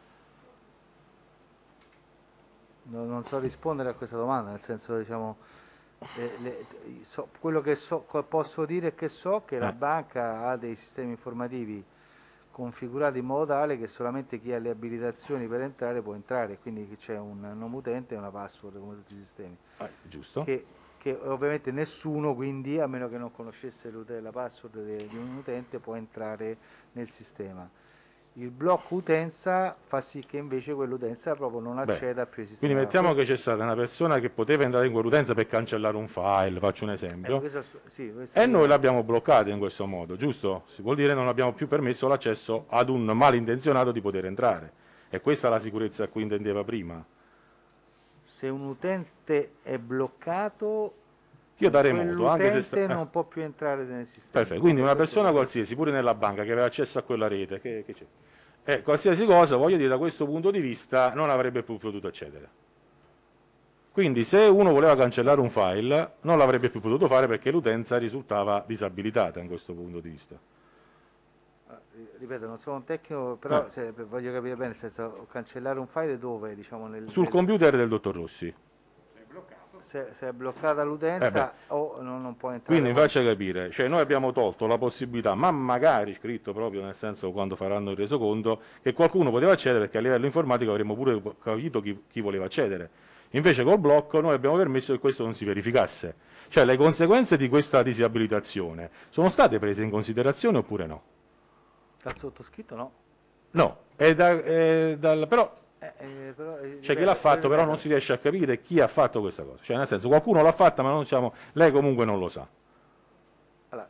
No, non so rispondere a questa domanda, nel senso, diciamo, eh, le, so, quello che so, posso dire è che so che eh. la banca ha dei sistemi informativi configurati in modo tale che solamente chi ha le abilitazioni per entrare può entrare, quindi c'è un nome utente e una password come tutti i sistemi. Ah, giusto. Che, che ovviamente nessuno, quindi, a meno che non conoscesse la password de, di un utente, può entrare nel sistema. Il blocco utenza fa sì che invece quell'utenza proprio non acceda Beh, più ai sistemi. Quindi mettiamo che c'è stata una persona che poteva entrare in quell'utenza per cancellare un file, faccio un esempio, eh, questo, sì, questo e è... noi l'abbiamo bloccata in questo modo, giusto? Si vuol dire non abbiamo più permesso l'accesso ad un malintenzionato di poter entrare. E questa è la sicurezza a cui intendeva prima. Se un utente è bloccato... Io darei modo, anche se sta... eh. non può più entrare nel sistema. Perfetto, quindi una persona qualsiasi, pure nella banca, che aveva accesso a quella rete, che, che c'è? Eh, qualsiasi cosa, voglio dire, da questo punto di vista non avrebbe più potuto accedere. Quindi se uno voleva cancellare un file non l'avrebbe più potuto fare perché l'utenza risultava disabilitata in questo punto di vista. Ripeto, non sono un tecnico, però eh. se, voglio capire bene, nel senso, cancellare un file dove? Diciamo, nel, Sul nel... computer del dottor Rossi. Se, se è bloccata l'utenza eh o non, non può entrare. Quindi mi faccia capire, cioè noi abbiamo tolto la possibilità, ma magari scritto proprio nel senso quando faranno il resoconto, che qualcuno poteva accedere perché a livello informatico avremmo pure capito chi, chi voleva accedere. Invece col blocco noi abbiamo permesso che questo non si verificasse. Cioè le conseguenze di questa disabilitazione sono state prese in considerazione oppure no? Dal sottoscritto no. No, è da, è dal, però... Eh, eh, però, eh, cioè chi l'ha fatto però non si riesce a capire chi ha fatto questa cosa, cioè nel senso qualcuno l'ha fatta ma non diciamo, lei comunque non lo sa. Allora,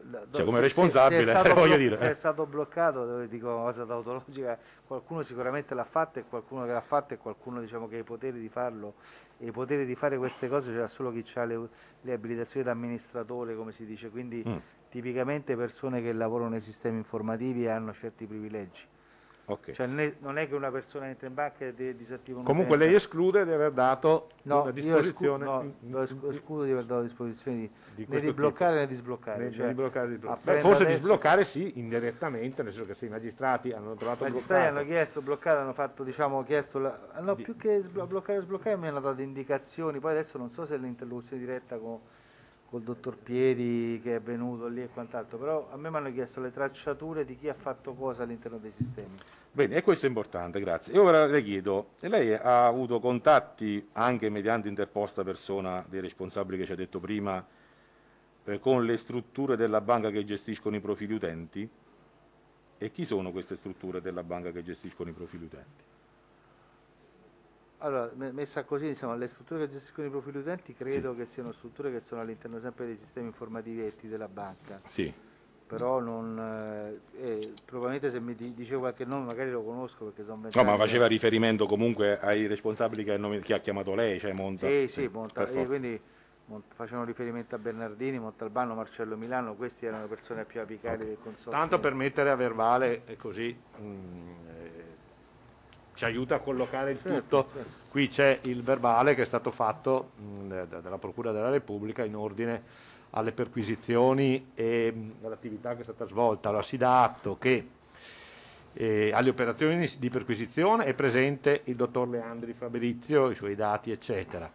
Cioè, come se- responsabile, se, se è stato voglio blo- dire. se è stato bloccato, eh, dico una cosa tautologica, qualcuno sicuramente l'ha fatto e qualcuno che l'ha fatto e qualcuno diciamo che ha i poteri di farlo e i poteri di fare queste cose c'è solo chi ha le, le abilitazioni da amministratore, come si dice, quindi Mm, tipicamente persone che lavorano nei sistemi informativi e hanno certi privilegi. ok. Cioè non è, non è che una persona entra in banca e de- disattiva Comunque un'utenza. lei esclude di aver dato No, una io disposizione escludo, in- no, in- escu- escludo di aver dato disposizioni di, di né questo di bloccare tipo. né di sbloccare. Né- né cioè, di bloccare, di bloccare. Beh, apprendo forse di adesso- sbloccare sì, indirettamente, nel senso che se i magistrati hanno I trovato magistrati hanno bloccato. chiesto, bloccato, hanno fatto, diciamo, chiesto, la, no, Di- più che sblo- bloccare, sbloccare mi hanno dato indicazioni, poi adesso non so se è l'interlocuzione diretta con col dottor Pieri che è venuto lì e quant'altro, però a me mi hanno chiesto le tracciature di chi ha fatto cosa all'interno dei sistemi. Bene, e questo è importante, grazie. E ora le chiedo, e lei ha avuto contatti anche mediante interposta persona dei responsabili che ci ha detto prima eh, con le strutture della banca che gestiscono i profili utenti? E chi sono queste strutture della banca che gestiscono i profili utenti? Allora, me- messa così, insomma, le strutture che gestiscono i profili utenti credo che siano strutture che sono all'interno sempre dei sistemi informativi I T della banca. Sì. Però non, eh, eh, probabilmente se mi di- dicevo qualche nome magari lo conosco perché sono No, vent'anni. ma faceva che- riferimento comunque ai responsabili che, hanno- che ha chiamato lei, cioè Monta. Sì, sì, Monta- per eh, forza. quindi Mont- facevano riferimento a Bernardini, Montalbano, Marcello Milano, questi erano le persone più apicali del consorzio. Tanto per mettere a verbale e così mm, eh, ci aiuta a collocare il Certo, tutto. certo. Qui c'è il verbale che è stato fatto mm, da- dalla Procura della Repubblica in ordine alle perquisizioni e mm, all'attività che è stata svolta. Allora si dà atto che eh, alle operazioni di- di perquisizione è presente il dottor Leandri Fabrizio, i suoi dati eccetera,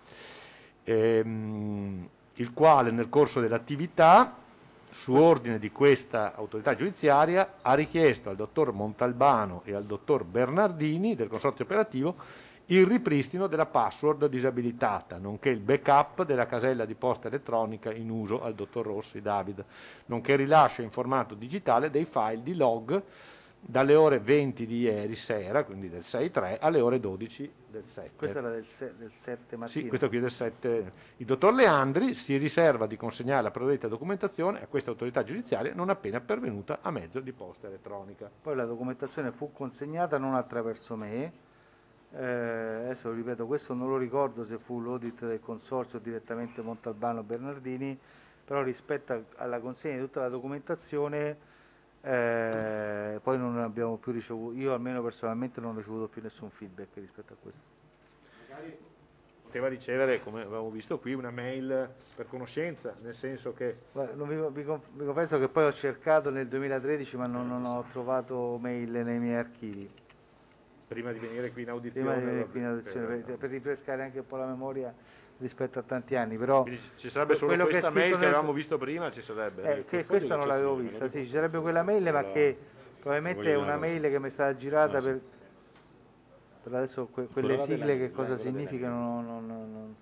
ehm, il quale nel corso dell'attività, su ordine di questa autorità giudiziaria, ha richiesto al dottor Montalbano e al dottor Bernardini del consorzio operativo il ripristino della password disabilitata, nonché il backup della casella di posta elettronica in uso al dottor Rossi David, nonché il rilascio in formato digitale dei file di log dalle ore venti di ieri sera, quindi del sei tre, alle ore dodici del sette. Questo era del, se- del sette mattina. Sì, questo qui è del sette. Il dottor Leandri si riserva di consegnare la predetta documentazione a questa autorità giudiziaria non appena pervenuta a mezzo di posta elettronica. Poi la documentazione fu consegnata non attraverso me, eh, adesso lo ripeto, questo non lo ricordo se fu l'audit del consorzio o direttamente Montalbano o Bernardini, però rispetto a- alla consegna di tutta la documentazione eh, poi non abbiamo più ricevuto, io almeno personalmente non ho ricevuto più nessun feedback rispetto a questo. Magari poteva ricevere, come avevamo visto qui, una mail per conoscenza, nel senso che Guarda, non vi, vi conf- vi confesso che poi ho cercato nel duemilatredici ma non, non ho trovato mail nei miei archivi. prima di venire qui in audizione, Prima di venire allora, qui in audizione, per- per, per rifrescare anche un po' la memoria rispetto a tanti anni, però quindi ci sarebbe solo quello che è questa mail scritto che nel- avevamo visto prima, ci sarebbe. eh, che questa non l'avevo vista, sì, ci sarebbe quella mail ma che probabilmente è una mail che mi è stata girata Ah, sì. per, per adesso que- quelle Quella sigle della- che cosa quella della- significano non- non- non- non-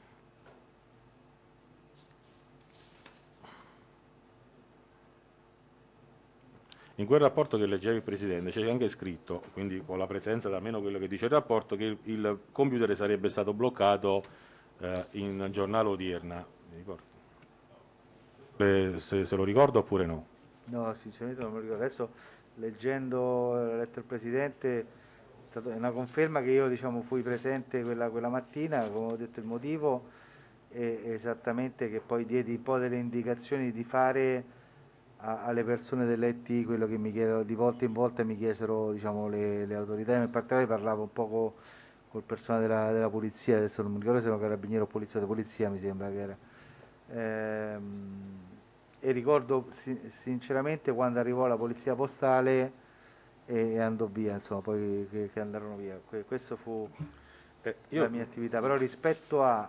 In quel rapporto che leggeva il Presidente c'è anche scritto, quindi con la presenza da almeno quello che dice il rapporto, che il, il computer sarebbe stato bloccato eh, in giornata odierna. Mi ricordo. Eh, se, se lo ricordo oppure no? No, sinceramente non me lo ricordo. Adesso leggendo la lettera del Presidente è stata- è una conferma che io diciamo, fui presente quella, quella mattina, come ho detto il motivo, e esattamente che poi diedi un po' delle indicazioni di fare a- alle persone dell'I T quello che mi chiedono di volta in volta mi chiesero diciamo, le, le autorità, in particolare parlavo un po' co- col personale della, della polizia, adesso non mi ricordo se erano carabinieri o polizia di polizia, mi sembra che era. Ehm, e ricordo si- sinceramente quando arrivò la polizia postale e, e andò via, insomma, poi che, che andarono via. Que- questo fu Eh, la io, mia attività, però rispetto a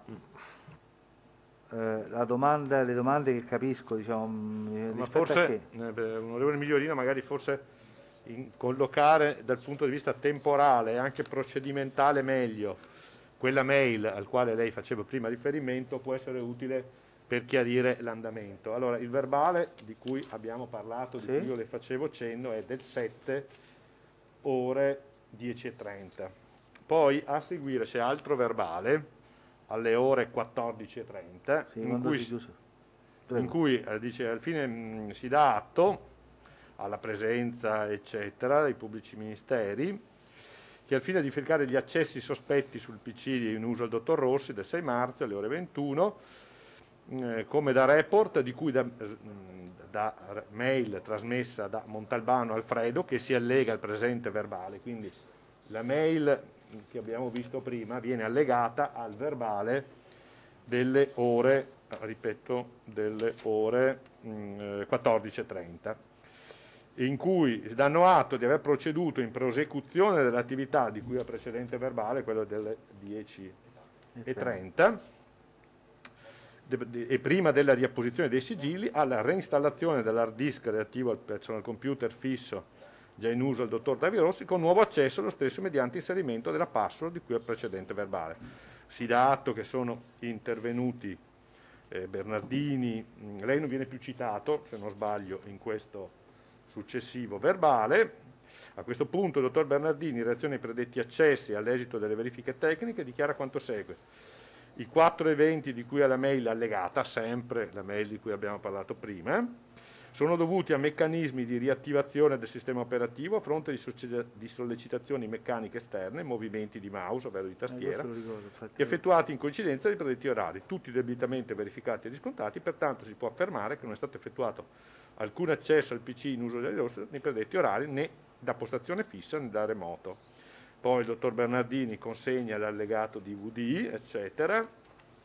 eh, la domanda, le domande che capisco, diciamo, mh, Ma rispetto a forse, che? eh, per onorevole Migliorino, magari forse in- collocare dal punto di vista temporale e anche procedimentale meglio quella mail al quale lei faceva prima riferimento può essere utile per chiarire l'andamento. Allora, il verbale di cui abbiamo parlato, di Sì. cui io le facevo cenno, è del sette ore dieci e trenta. Poi a seguire c'è altro verbale alle ore quattordici e trenta Sì, in quando cui si si- chiuse. in cui eh, dice al fine mh, si dà atto alla presenza eccetera dei pubblici ministeri che al fine di verificare gli accessi sospetti sul P C in uso al dottor Rossi del sei marzo alle ore ventuno, eh, come da report di cui da, da mail trasmessa da Montalbano Alfredo che si allega al presente verbale, quindi la mail che abbiamo visto prima viene allegata al verbale delle ore, ripeto, delle ore mh, quattordici e trenta, in cui danno atto di aver proceduto in prosecuzione dell'attività di cui al precedente verbale, quello delle dieci e trenta, e prima della riapposizione dei sigilli, alla reinstallazione dell'hard disk relativo al personal computer fisso già in uso al dottor Davide Rossi, con nuovo accesso allo stesso mediante inserimento della password di cui al precedente verbale. Si dà atto che sono intervenuti eh, Bernardini, mh, lei non viene più citato, se non sbaglio, in questo successivo verbale. A questo punto il dottor Bernardini, in reazione ai predetti accessi e all'esito delle verifiche tecniche, dichiara quanto segue. I quattro eventi di cui alla mail allegata, sempre la mail di cui abbiamo parlato prima, sono dovuti a meccanismi di riattivazione del sistema operativo a fronte di, di sollecitazioni meccaniche esterne, movimenti di mouse, ovvero di tastiera, eh, ricordo, effettuati in coincidenza dei predetti orari, tutti debitamente verificati e riscontrati, pertanto si può affermare che non è stato effettuato alcun accesso al P C in uso degli host nei predetti orari né da postazione fissa né da remoto. Poi il dottor Bernardini consegna l'allegato D V D, eccetera.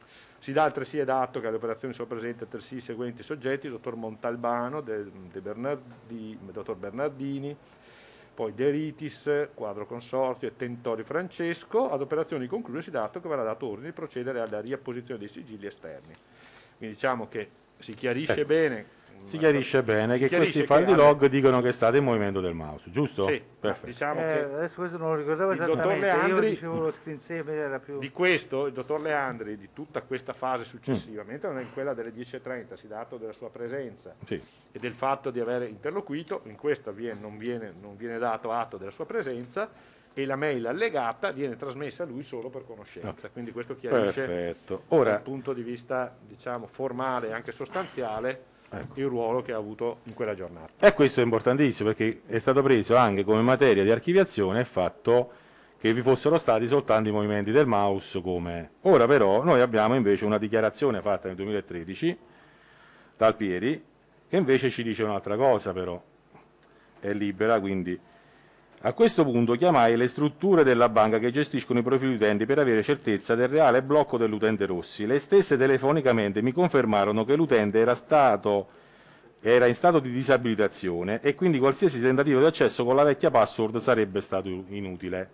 Si dà altresì dato che alle operazioni sono presenti altresì i seguenti soggetti: il dottor Montalbano, de, de Bernardi, dottor Bernardini, poi De Ritis, Quadro Consorzio e Tentori Francesco. Ad operazioni concluse si dà dato che verrà dato ordine di procedere alla riapposizione dei sigilli esterni. Quindi diciamo che si chiarisce eh. bene. Si chiarisce bene che questi file di log alle... dicono che è stato il movimento del mouse, giusto? Sì, diciamo eh, che adesso questo non lo ricordavo il esattamente, Leandri, io dicevo lo screensaver era più... Di questo, il dottor Leandri, di tutta questa fase successiva, mm. mentre in quella delle dieci e trenta si dà atto della sua presenza sì. e del fatto di aver interloquito, in questa viene, non, viene, non viene dato atto della sua presenza e la mail allegata viene trasmessa a lui solo per conoscenza, okay. Quindi questo chiarisce Perfetto. Ora, dal punto di vista diciamo, formale e anche sostanziale ecco. Il ruolo che ha avuto in quella giornata. E questo è importantissimo perché è stato preso anche come materia di archiviazione il fatto che vi fossero stati soltanto i movimenti del mouse come... Ora però noi abbiamo invece una dichiarazione fatta nel duemilatredici dal Pieri che invece ci dice un'altra cosa però, è libera quindi... A questo punto chiamai le strutture della banca che gestiscono i profili utenti per avere certezza del reale blocco dell'utente Rossi. Le stesse telefonicamente mi confermarono che l'utente era, stato, era in stato di disabilitazione e quindi qualsiasi tentativo di accesso con la vecchia password sarebbe stato inutile.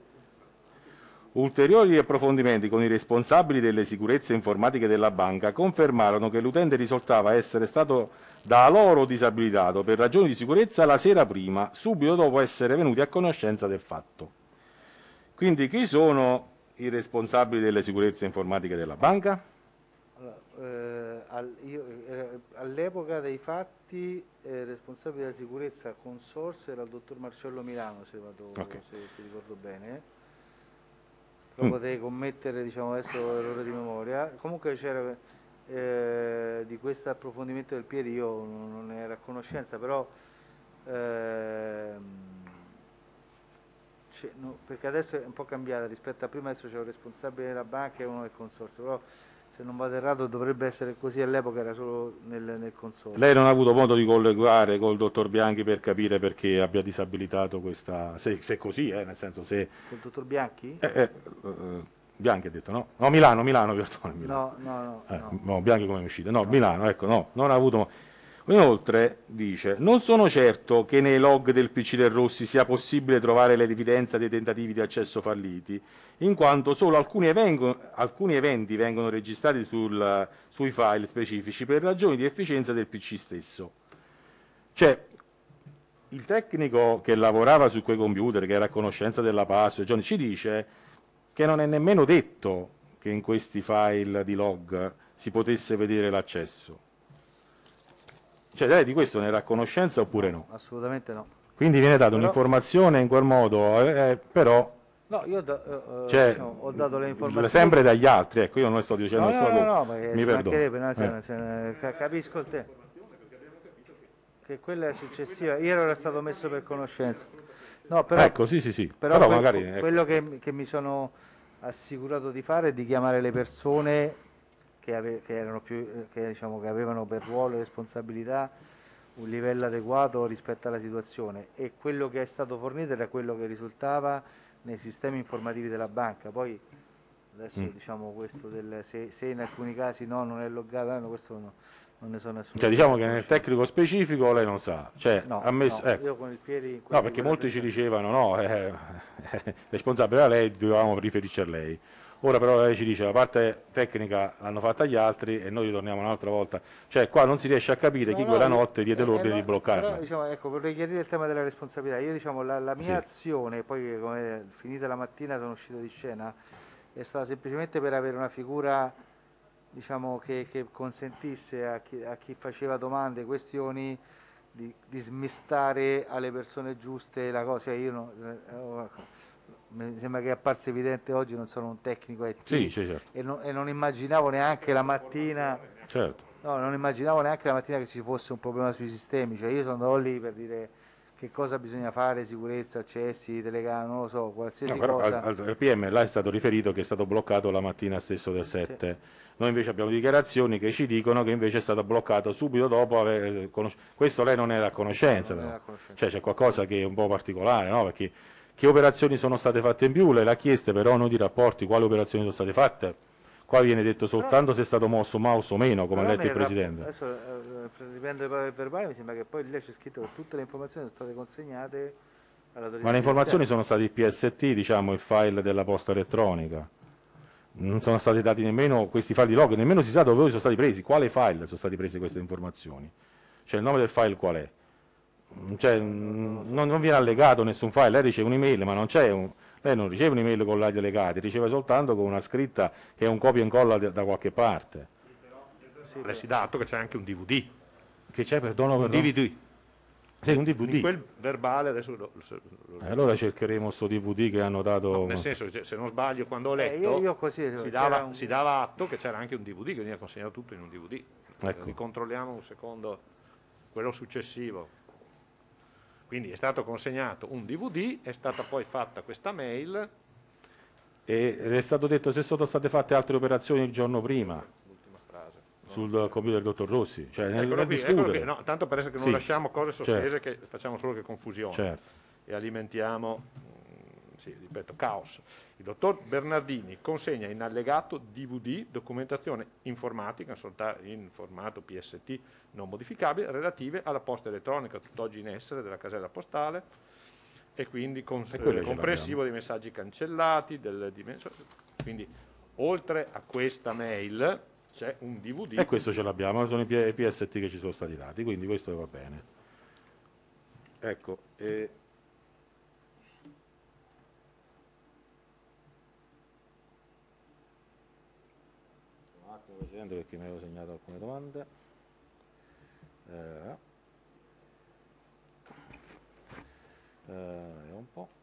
Ulteriori approfondimenti con i responsabili delle sicurezze informatiche della banca confermarono che l'utente risultava essere stato da loro disabilitato per ragioni di sicurezza la sera prima, subito dopo essere venuti a conoscenza del fatto. Quindi chi sono i responsabili delle sicurezze informatiche della banca? Allora, eh, al, eh, all'epoca dei fatti eh, responsabile della sicurezza consorzio era il dottor Marcello Milano, se, vado, okay. se, se ricordo bene. Lo mm. potrei commettere, diciamo, adesso errore di memoria. Comunque c'era eh, di questo approfondimento del Pieri, io non, non ne ero a conoscenza, però ehm, no, perché adesso è un po' cambiata rispetto a prima, adesso c'è un responsabile della banca e uno del consorzio, però se non vado errato dovrebbe essere così, all'epoca era solo nel, nel consorzio. Lei non ha avuto modo di collegare col dottor Bianchi per capire perché abbia disabilitato questa, se, se così, eh, nel senso se... Col dottor Bianchi? Eh, eh, eh, Bianchi ha detto no? No, Milano, Milano, perdono, Milano. No, no, no. Eh, no. no Bianchi come è uscito? No, no, Milano, ecco, no, non ha avuto... Inoltre dice, non sono certo che nei log del P C del Rossi sia possibile trovare l'evidenza dei tentativi di accesso falliti, in quanto solo alcuni, evengo, alcuni eventi vengono registrati sul, sui file specifici per ragioni di efficienza del P C stesso. Cioè, il tecnico che lavorava su quei computer, che era a conoscenza della password, ci dice che non è nemmeno detto che in questi file di log si potesse vedere l'accesso. Cioè lei di questo ne era a conoscenza oppure no? Assolutamente no. Quindi viene data un'informazione in quel modo, eh, però... No, io da- eh, Cioè, diciamo, ho dato le informazioni. sempre dagli altri, ecco, io non sto dicendo No, no, solo. no, no, ma Mi ci perdono. mancherebbe, no, cioè, Eh. cioè, ca- capisco il te. Che quella è successiva, io ero stato messo per conoscenza. No, però, Ecco, sì, sì, sì. però Però que- magari, ecco. quello che, che mi sono assicurato di fare è di chiamare le persone che, ave- che erano più, eh, che, diciamo, che avevano per ruolo e responsabilità un livello adeguato rispetto alla situazione, e quello che è stato fornito era quello che risultava nei sistemi informativi della banca. Poi adesso Mm. diciamo questo del se, se in alcuni casi no, non è loggata, no, questo no, non ne sono assolutamente Cioè, diciamo che a nel conoscenza. tecnico specifico lei non sa. Cioè, No, ha messo, no, ecco. io con il piede in No, quello di perché quella molti ci persona. dicevano, no, eh, responsabile era lei, dovevamo riferirci a lei. Ora però lei ci dice, la parte tecnica l'hanno fatta gli altri e noi torniamo un'altra volta. Cioè, qua non si riesce a capire No, chi no, quella io- notte diede eh, l'ordine eh, di no, bloccarla. Però diciamo, ecco, vorrei chiarire il tema della responsabilità. Io diciamo la, la mia Sì. azione, poi come finita la mattina sono uscito di scena, è stata semplicemente per avere una figura, diciamo, che, che consentisse a chi, a chi faceva domande, questioni, di, di smistare alle persone giuste la cosa. Cioè, io no- eh, oh, ecco, mi sembra che è apparso evidente oggi, non sono un tecnico I T, Sì, sì, certo. e, non- e non immaginavo neanche la mattina. certo. No, non immaginavo neanche la mattina che ci fosse un problema sui sistemi, cioè io sono andato lì per dire che cosa bisogna fare, sicurezza, accessi, telecamere, non lo so, qualsiasi No, però cosa. al, al P M là è stato riferito che è stato bloccato la mattina stesso del sette. Noi invece abbiamo dichiarazioni che ci dicono che invece è stato bloccato subito dopo aver conosciuto. Questo lei non era a conoscenza, No, non però. era a conoscenza. Cioè c'è qualcosa che è un po' particolare, no? Perché che operazioni sono state fatte in più? Lei l'ha chieste, però non di rapporti, quali operazioni sono state fatte? Qua viene detto soltanto se è stato mosso mouse o meno, come ha Però letto il nel rap- Presidente. Adesso eh, dipende dal verbale, mi sembra che poi lei c'è scritto che tutte le informazioni sono state consegnate all'autorità Ma le informazioni giudiziaria. sono state il P S T, diciamo, il file della posta elettronica. Non sono stati dati nemmeno questi file di log, nemmeno si sa dove sono stati presi, quale file sono stati prese queste informazioni. Cioè il nome del file qual è? Cioè, non, non viene allegato nessun file, lei riceve un'email, ma non c'è un, lei non riceve un'email con l'A I delegati, riceve soltanto con una scritta che è un copia e incolla da da qualche parte. Avessi dato che c'è anche un D V D. Che c'è, perdono, Un perdono? D V D. Sì, un D V D. In quel verbale adesso lo, lo- lo- Eh, allora cercheremo sto D V D che hanno dato. no, nel senso che se non sbaglio quando ho Eh, letto io, io così, si, c'era dava, un- si dava atto che c'era anche un D V D che veniva consegnato tutto in un D V D. Ecco. Ricontrolliamo un secondo quello successivo. Quindi è stato consegnato un D V D, è stata poi fatta questa mail. E è stato detto se sono state fatte altre operazioni il giorno prima L'ultima frase. no? sul computer del dottor Rossi, cioè nel, Eccolo nel qui, eccolo discutere. qui. No, tanto per essere che non Sì. lasciamo cose sospese Certo. che facciamo solo che confusione Certo. e alimentiamo, mm, sì, ripeto, caos. Il dottor Bernardini consegna in allegato D V D documentazione informatica solta- in formato P S T non modificabile relative alla posta elettronica tutt'oggi in essere della casella postale e quindi con- E quelle eh, ce comprensivo l'abbiamo. dei messaggi cancellati, del dimensione. Quindi oltre a questa mail c'è un D V D. E questo ce l'abbiamo, sono i P- i P S T che ci sono stati dati, quindi questo va bene. Ecco, e... un attimo Presidente perché mi avevo segnato alcune domande. Eh, eh, vediamo un po'.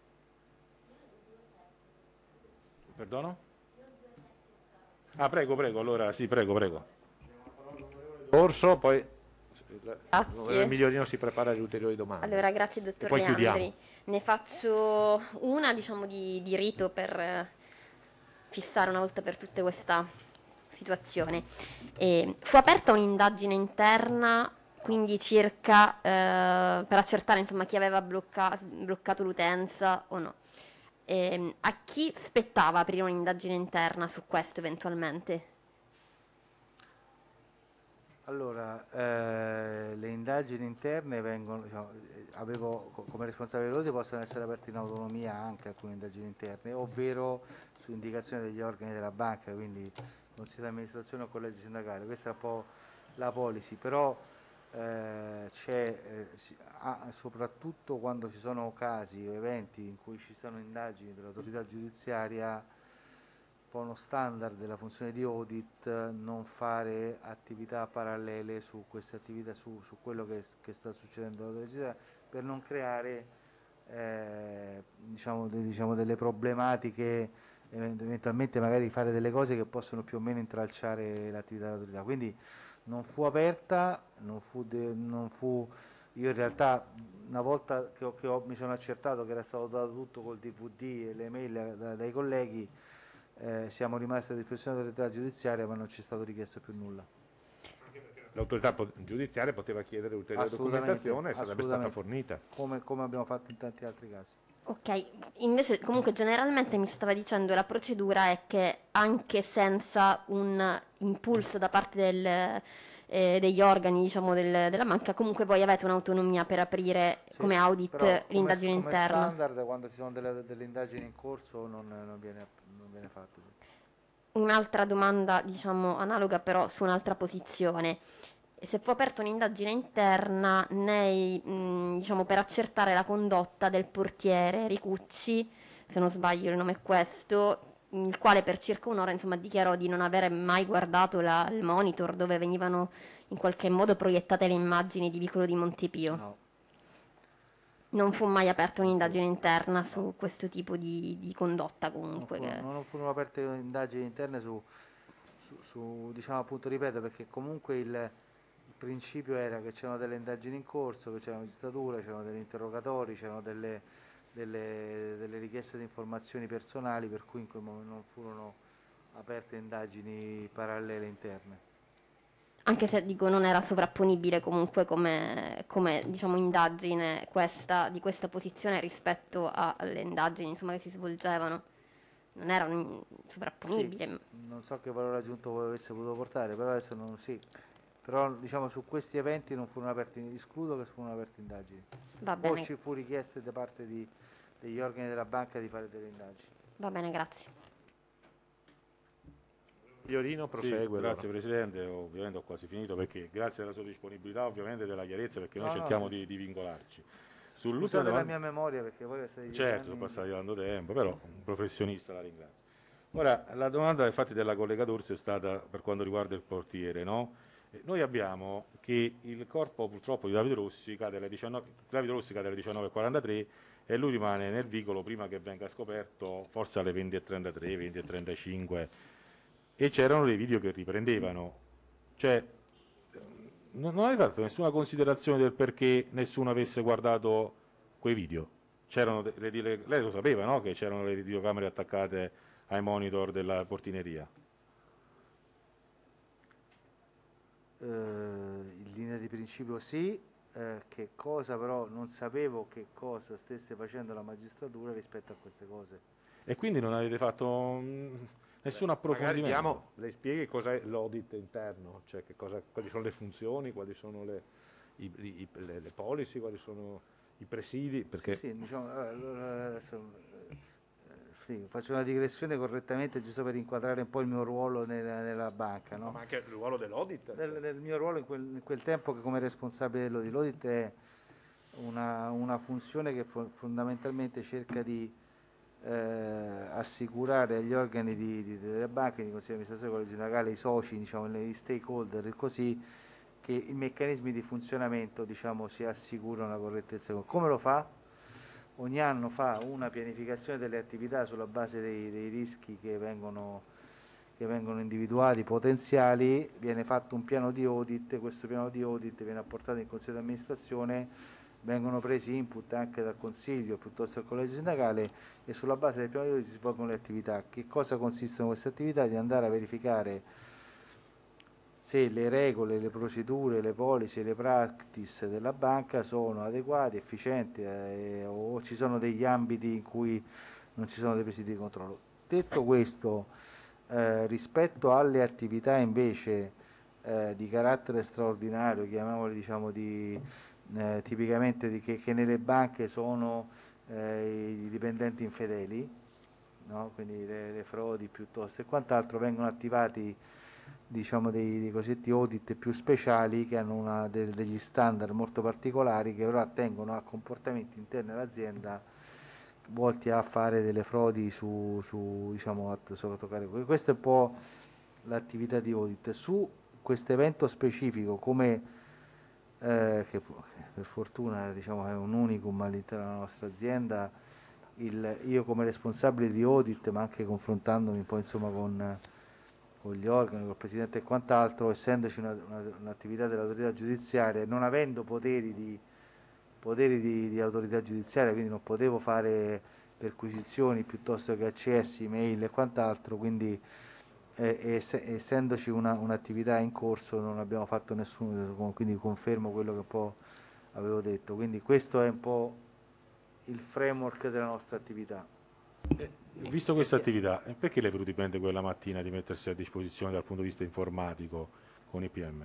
Perdono? Ah, prego, prego, allora sì, prego, prego. Corso, poi Grazie. l'onorevole Migliorino si prepara alle ulteriori domande. Allora, grazie dottor poi Leandri. chiudiamo. Ne faccio una, diciamo, di, di rito per eh, fissare una volta per tutte questa situazione. E fu aperta un'indagine interna, quindi circa eh, per accertare insomma, chi aveva blocca- bloccato l'utenza o no. Ehm, a chi spettava aprire un'indagine interna su questo eventualmente? Allora, eh, le indagini interne vengono, diciamo, eh, avevo co- come responsabile dell'ordine possono essere aperte in autonomia anche alcune indagini interne, ovvero su indicazione degli organi della banca, quindi consiglio di amministrazione o collegio sindacale. Questa è un po' la policy, però eh, c'è, eh, si- ah, soprattutto quando ci sono casi o eventi in cui ci sono indagini dell'autorità giudiziaria, uno standard della funzione di audit, non fare attività parallele su queste attività, su, su quello che, che sta succedendo alla giudiziaria, per non creare eh, diciamo, de- diciamo delle problematiche, event- eventualmente magari fare delle cose che possono più o meno intralciare l'attività dell'autorità. Quindi non fu aperta, non fu, de- non fu io in realtà una volta che, ho- che ho- mi sono accertato che era stato dato tutto col D V D e le mail da- dai colleghi, eh, siamo rimasti a disposizione dell'autorità giudiziaria, ma non ci è stato richiesto più nulla. L'autorità po- giudiziaria poteva chiedere ulteriore Assolutamente, documentazione e sarebbe stata assolutamente. fornita. Come, come abbiamo fatto in tanti altri casi. Ok, invece comunque generalmente mi stava dicendo la procedura è che anche senza un impulso da parte del, eh, degli organi, diciamo, del- della banca, comunque voi avete un'autonomia per aprire Sì, come audit però come, l'indagine come interna. standard, quando ci sono delle, delle indagini in corso, non, non viene, non viene fatto. Sì. Un'altra domanda, diciamo, analoga però su un'altra posizione. Se fu aperta un'indagine interna nei, mh, diciamo, per accertare la condotta del portiere Ricucci, se non sbaglio il nome è questo, il quale per circa un'ora insomma dichiarò di non avere mai guardato la- il monitor dove venivano in qualche modo proiettate le immagini di Vicolo di Montepio. No, Non fu mai aperta Non fu. un'indagine interna su questo tipo di, di condotta non, comunque. furono, Che... non furono aperte indagini interne su, su, su, diciamo appunto, ripeto, perché comunque il, il principio era che c'erano delle indagini in corso, che c'era una magistratura, c'erano degli interrogatori, c'erano delle, delle, delle richieste di informazioni personali, per cui in quel momento non furono aperte indagini parallele interne. Anche se dico non era sovrapponibile comunque come, come, diciamo, indagine questa, di questa posizione rispetto a- alle indagini insomma, che si svolgevano. Non era un- sovrapponibile. Sì, non so che valore aggiunto avesse potuto portare, però adesso non sì. Però diciamo su questi eventi non furono aperti, escludo che furono aperte indagini. Va O bene, ci fu richiesta da parte di- degli organi della banca di fare delle indagini. va bene, grazie. Iorino Sì, prosegue. grazie allora. Presidente, ovviamente ho quasi finito perché grazie alla sua disponibilità ovviamente della chiarezza perché noi No, no, cerchiamo no. di, di vincolarci. Sull'ultima Scusate la domanda, mia memoria perché voi state certo, sono passati tanto tempo, però un professionista la ringrazio. Ora, la domanda infatti della collega D'Orsi è stata per quanto riguarda il portiere, no? Eh, Noi abbiamo che il corpo purtroppo di Davide Rossi cade alle diciannove, Davide Rossi cade alle diciannove e quarantatré e lui rimane nel vicolo prima che venga scoperto, forse alle venti e trentatré, venti e trentacinque, e c'erano dei video che riprendevano. Cioè, non, non avete fatto nessuna considerazione del perché nessuno avesse guardato quei video? C'erano de- le- le- lei lo sapeva, no? Che c'erano le videocamere attaccate ai monitor della portineria. Eh, in linea di principio sì, eh, che cosa però non sapevo che cosa stesse facendo la magistratura rispetto a queste cose. E quindi non avete fatto mh, nessun Magari approfondimento. diamo, lei spieghi cos'è l'audit interno, cioè che cosa, quali sono le funzioni, quali sono le, i- i- le, le policy, quali sono i presidi, perché Sì, sì, diciamo, eh, allora, adesso, eh, sì, faccio una digressione correttamente giusto per inquadrare un po' il mio ruolo nella, nella banca, no? ma anche il ruolo dell'audit. Nel, cioè. nel mio ruolo in quel, in quel tempo che come responsabile dell'audit, l'audit è una, una funzione che fo- fondamentalmente cerca di eh, assicurare agli organi di, di- delle banche, di consiglio di amministrazione, collegio sindacale, i soci, diciamo, gli stakeholder e così, che i meccanismi di funzionamento, diciamo, si assicurano la correttezza. Come lo fa? Ogni anno fa una pianificazione delle attività sulla base dei, dei rischi che vengono, che vengono individuati, potenziali, viene fatto un piano di audit, questo piano di audit viene apportato in consiglio di amministrazione, vengono presi input anche dal consiglio piuttosto dal collegio sindacale e sulla base del piano di audit si svolgono le attività. Che cosa consistono queste attività? Di andare a verificare se le regole, le procedure, le policy e le practice della banca sono adeguate, efficienti eh, o ci sono degli ambiti in cui non ci sono dei presidi di controllo. Detto questo, eh, rispetto alle attività invece eh, di carattere straordinario, chiamiamole diciamo di, eh, tipicamente di che, che nelle banche sono eh, i dipendenti infedeli, no? Quindi le, le frodi piuttosto e quant'altro, vengono attivati diciamo dei, dei cosiddetti audit più speciali che hanno una, de, degli standard molto particolari che però attengono a comportamenti interni all'azienda volti a fare delle frodi su, su diciamo sotto carico. Questa è un po' l'attività di audit. Su questo evento specifico come eh, che per fortuna diciamo, è un unicum all'interno della nostra azienda. Il, io come responsabile di audit, ma anche confrontandomi un po' insomma con, con gli organi, con il Presidente e quant'altro, essendoci una, una, un'attività dell'autorità giudiziaria e non avendo poteri di, poteri di, di autorità giudiziaria, quindi non potevo fare perquisizioni piuttosto che accessi, mail e quant'altro, quindi eh, ess- essendoci una, un'attività in corso non abbiamo fatto nessuno, quindi confermo quello che un po' avevo detto, quindi questo è un po' il framework della nostra attività. Eh, visto questa attività, eh, perché le è venuto in mente quella mattina di mettersi a disposizione dal punto di vista informatico con i P M?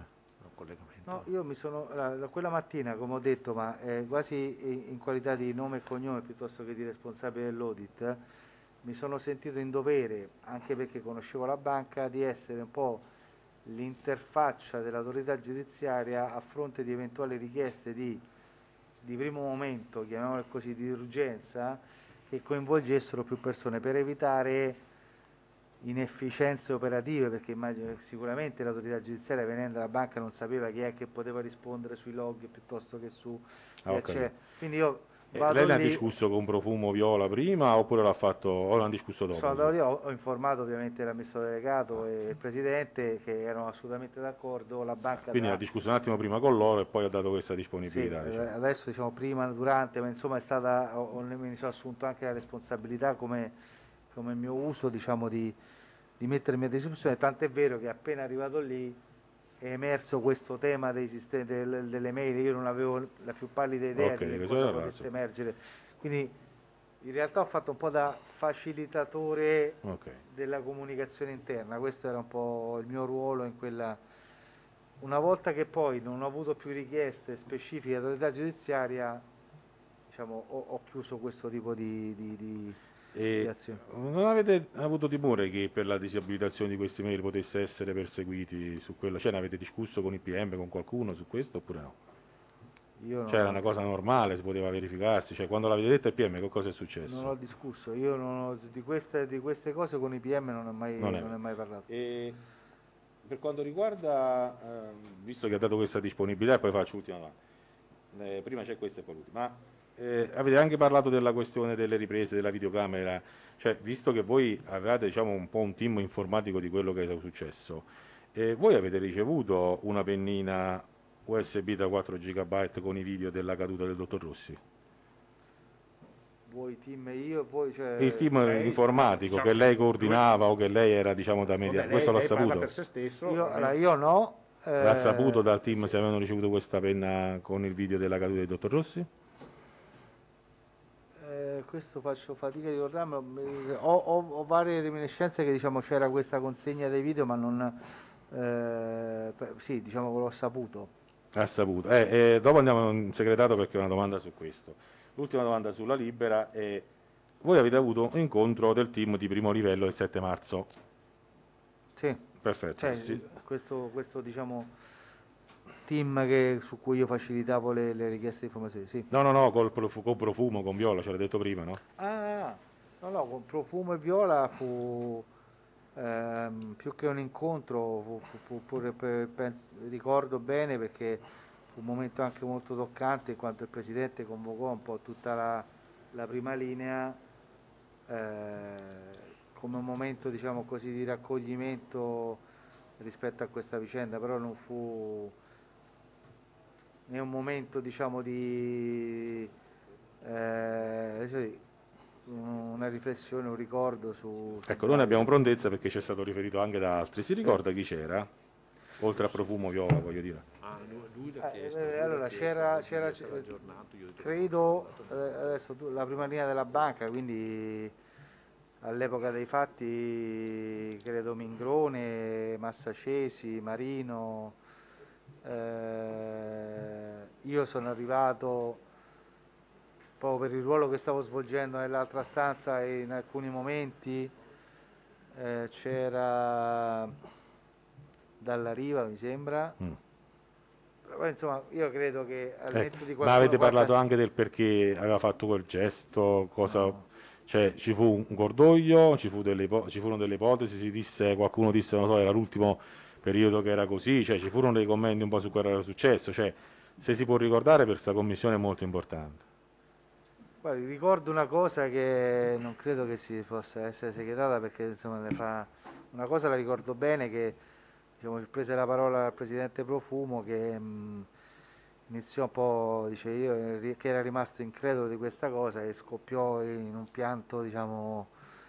No, io mi sono, la- la- quella mattina, come ho detto, ma eh, quasi in, in qualità di nome e cognome piuttosto che di responsabile dell'audit, eh, mi sono sentito in dovere, anche perché conoscevo la banca, di essere un po' l'interfaccia dell'autorità giudiziaria a fronte di eventuali richieste di, di primo momento, chiamiamole così, di urgenza, che coinvolgessero più persone per evitare inefficienze operative, perché immagino che sicuramente l'autorità giudiziaria venendo dalla banca non sapeva chi è che poteva rispondere sui log piuttosto che su Ah, ho cioè, capito. quindi io Eh, vado lei ne ha lì, discusso con Profumo Viola prima oppure l'ha fatto, o l'hanno discusso dopo? sono Insomma? andato lì, ho, ho informato ovviamente l'amministratore delegato e il presidente che erano assolutamente d'accordo, la banca Quindi ha da, discusso un attimo prima con loro e poi ha dato questa sì, disponibilità. eh, Diciamo. adesso diciamo prima, durante, ma insomma è stata, ho, ho- mi sono assunto anche la responsabilità come, come mio uso diciamo di, di mettermi a disposizione, tant'è vero che appena arrivato lì è emerso questo tema dei sistemi, del- delle mail, io non avevo la più pallida idea Ok, di che questo cosa era potesse razzo. emergere, quindi in realtà ho fatto un po' da facilitatore Ok. della comunicazione interna, questo era un po' il mio ruolo in quella. Una volta che poi non ho avuto più richieste specifiche dall'autorità giudiziaria, diciamo, ho, ho chiuso questo tipo di, di, di, di E azione. non avete avuto timore che per la disabilitazione di questi mail potesse essere perseguiti su quello? Cioè ne avete discusso con i P M, con qualcuno su questo oppure no? Io Cioè non era ho, una cosa normale, si poteva verificarsi? Cioè quando l'avete detto ai P M che cosa è non ho successo? discusso, io non ho, di, queste, di queste cose con i P M non ho mai, Non è non vero. è mai parlato. E per quanto riguarda, ehm, visto che ha dato questa disponibilità, e poi faccio l'ultima domanda. Eh, prima c'è questa e poi l'ultima. Ma eh, avete anche parlato della questione delle riprese, della videocamera, cioè visto che voi avevate diciamo, un po' un team informatico di quello che è successo, eh, voi avete ricevuto una pennina U S B da quattro giga con i video della caduta del dottor Rossi? Voi team e io, voi cioè. Il team Lei, informatico diciamo che lei che coordinava o che lei era diciamo da media, Vabbè, questo lei, l'ha lei parla saputo? per se stesso. Io, a me- allora, io no. L'ha saputo eh, dal team sì. se avevano ricevuto questa penna con il video della caduta del dottor Rossi? Eh, questo faccio fatica di ricordarmelo. mi- Ho, ho- ho varie reminiscenze che diciamo c'era questa consegna dei video, ma non. eh, pe- sì, diciamo che l'ho saputo. Ha saputo. Eh, eh, dopo andiamo in segretato perché ho una domanda su questo. L'ultima domanda sulla Libera è: voi avete avuto un incontro del team di primo livello il sette marzo? Sì, Perfetto. cioè, Sì. questo, questo diciamo team che- su cui io facilitavo le, le richieste di informazioni. Sì. No, no, no, col profu- con Profumo, con Viola, ce l'ha detto prima, no? Ah, no, no, con Profumo e Viola fu ehm, più che un incontro, fu, fu- fu pure per- penso- ricordo bene perché fu un momento anche molto toccante in quanto il Presidente convocò un po' tutta la, la prima linea eh, come un momento diciamo così di raccoglimento rispetto a questa vicenda, però non fu né un momento diciamo di eh, cioè, una riflessione, un ricordo su, su Ecco, noi ne abbiamo Fabio. prontezza perché ci è stato riferito anche da altri. Si ricorda chi c'era? Oltre a Profumo Viola, voglio dire. Ah, lui, lui l'ha Eh, chiesto, eh, lui l'ha allora chiesto, c'era, lui c'era si era aggiornato, io ho detto, credo eh, adesso tu- la prima linea della banca, quindi all'epoca dei fatti credo Mingrone, Massacesi, Marino, eh, io sono arrivato proprio per il ruolo che stavo svolgendo nell'altra stanza e in alcuni momenti eh, c'era Dalla Riva mi sembra. Mm. Però, insomma, io credo che al Eh, netto di ma qualcuno avete parlato qualche- anche del perché aveva fatto quel gesto? Cosa... No. Cioè, ci fu un cordoglio, ci, fu delle ipo- ci furono delle ipotesi, si disse, qualcuno disse, non so, era l'ultimo periodo che era così, cioè ci furono dei commenti un po' su quello che era successo, cioè se si può ricordare per questa commissione è molto importante. Guardi, ricordo una cosa che non credo che si possa essere segretata perché insomma ne fa una cosa la ricordo bene che diciamo, prese la parola il presidente Profumo che mh, iniziò un po', dice io eri- che era rimasto incredulo di questa cosa e scoppiò in un pianto diciamo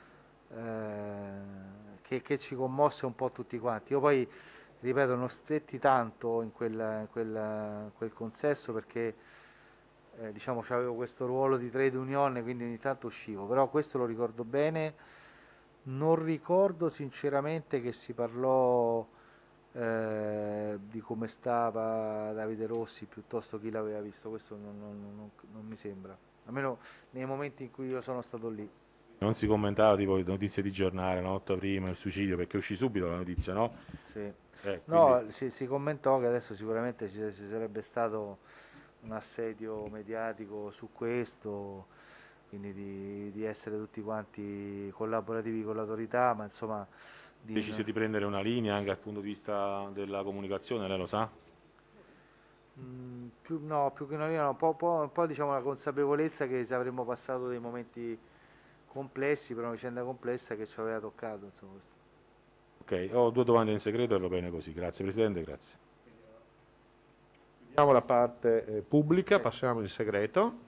eh, che, che ci commosse un po' tutti quanti. Io poi ripeto non stetti tanto in quel, in quel, in quel consesso perché eh, diciamo avevo questo ruolo di trade union quindi ogni tanto uscivo, però questo lo ricordo bene, non ricordo sinceramente che si parlò eh, di come stava Davide Rossi piuttosto chi l'aveva visto, questo non, non- non- non mi sembra, almeno nei momenti in cui io sono stato lì. Non si commentava tipo le notizie di giornale, la notte prima, il suicidio, perché uscì subito la notizia, no? Sì. Eh, quindi No, si, si commentò che adesso sicuramente ci, ci sarebbe stato un assedio mediatico su questo, quindi di, di essere tutti quanti collaborativi con l'autorità, ma insomma di, decise di prendere una linea anche dal punto di vista della comunicazione, lei lo sa? mm, più, no, più che una linea, no, un po', po', un po', diciamo la consapevolezza che se avremmo passato dei momenti complessi, per una vicenda complessa che ci aveva toccato, insomma, questo. Ok, ho due domande in segreto e va bene così. Grazie Presidente, grazie. Chiudiamo la parte eh, pubblica, passiamo in segreto.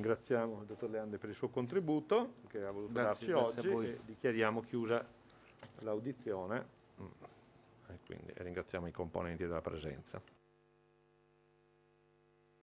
ringraziamo il dottor Leandri per il suo contributo che ha voluto Grazie, darci grazie a oggi voi. e dichiariamo chiusa l'audizione e quindi ringraziamo i componenti della presenza.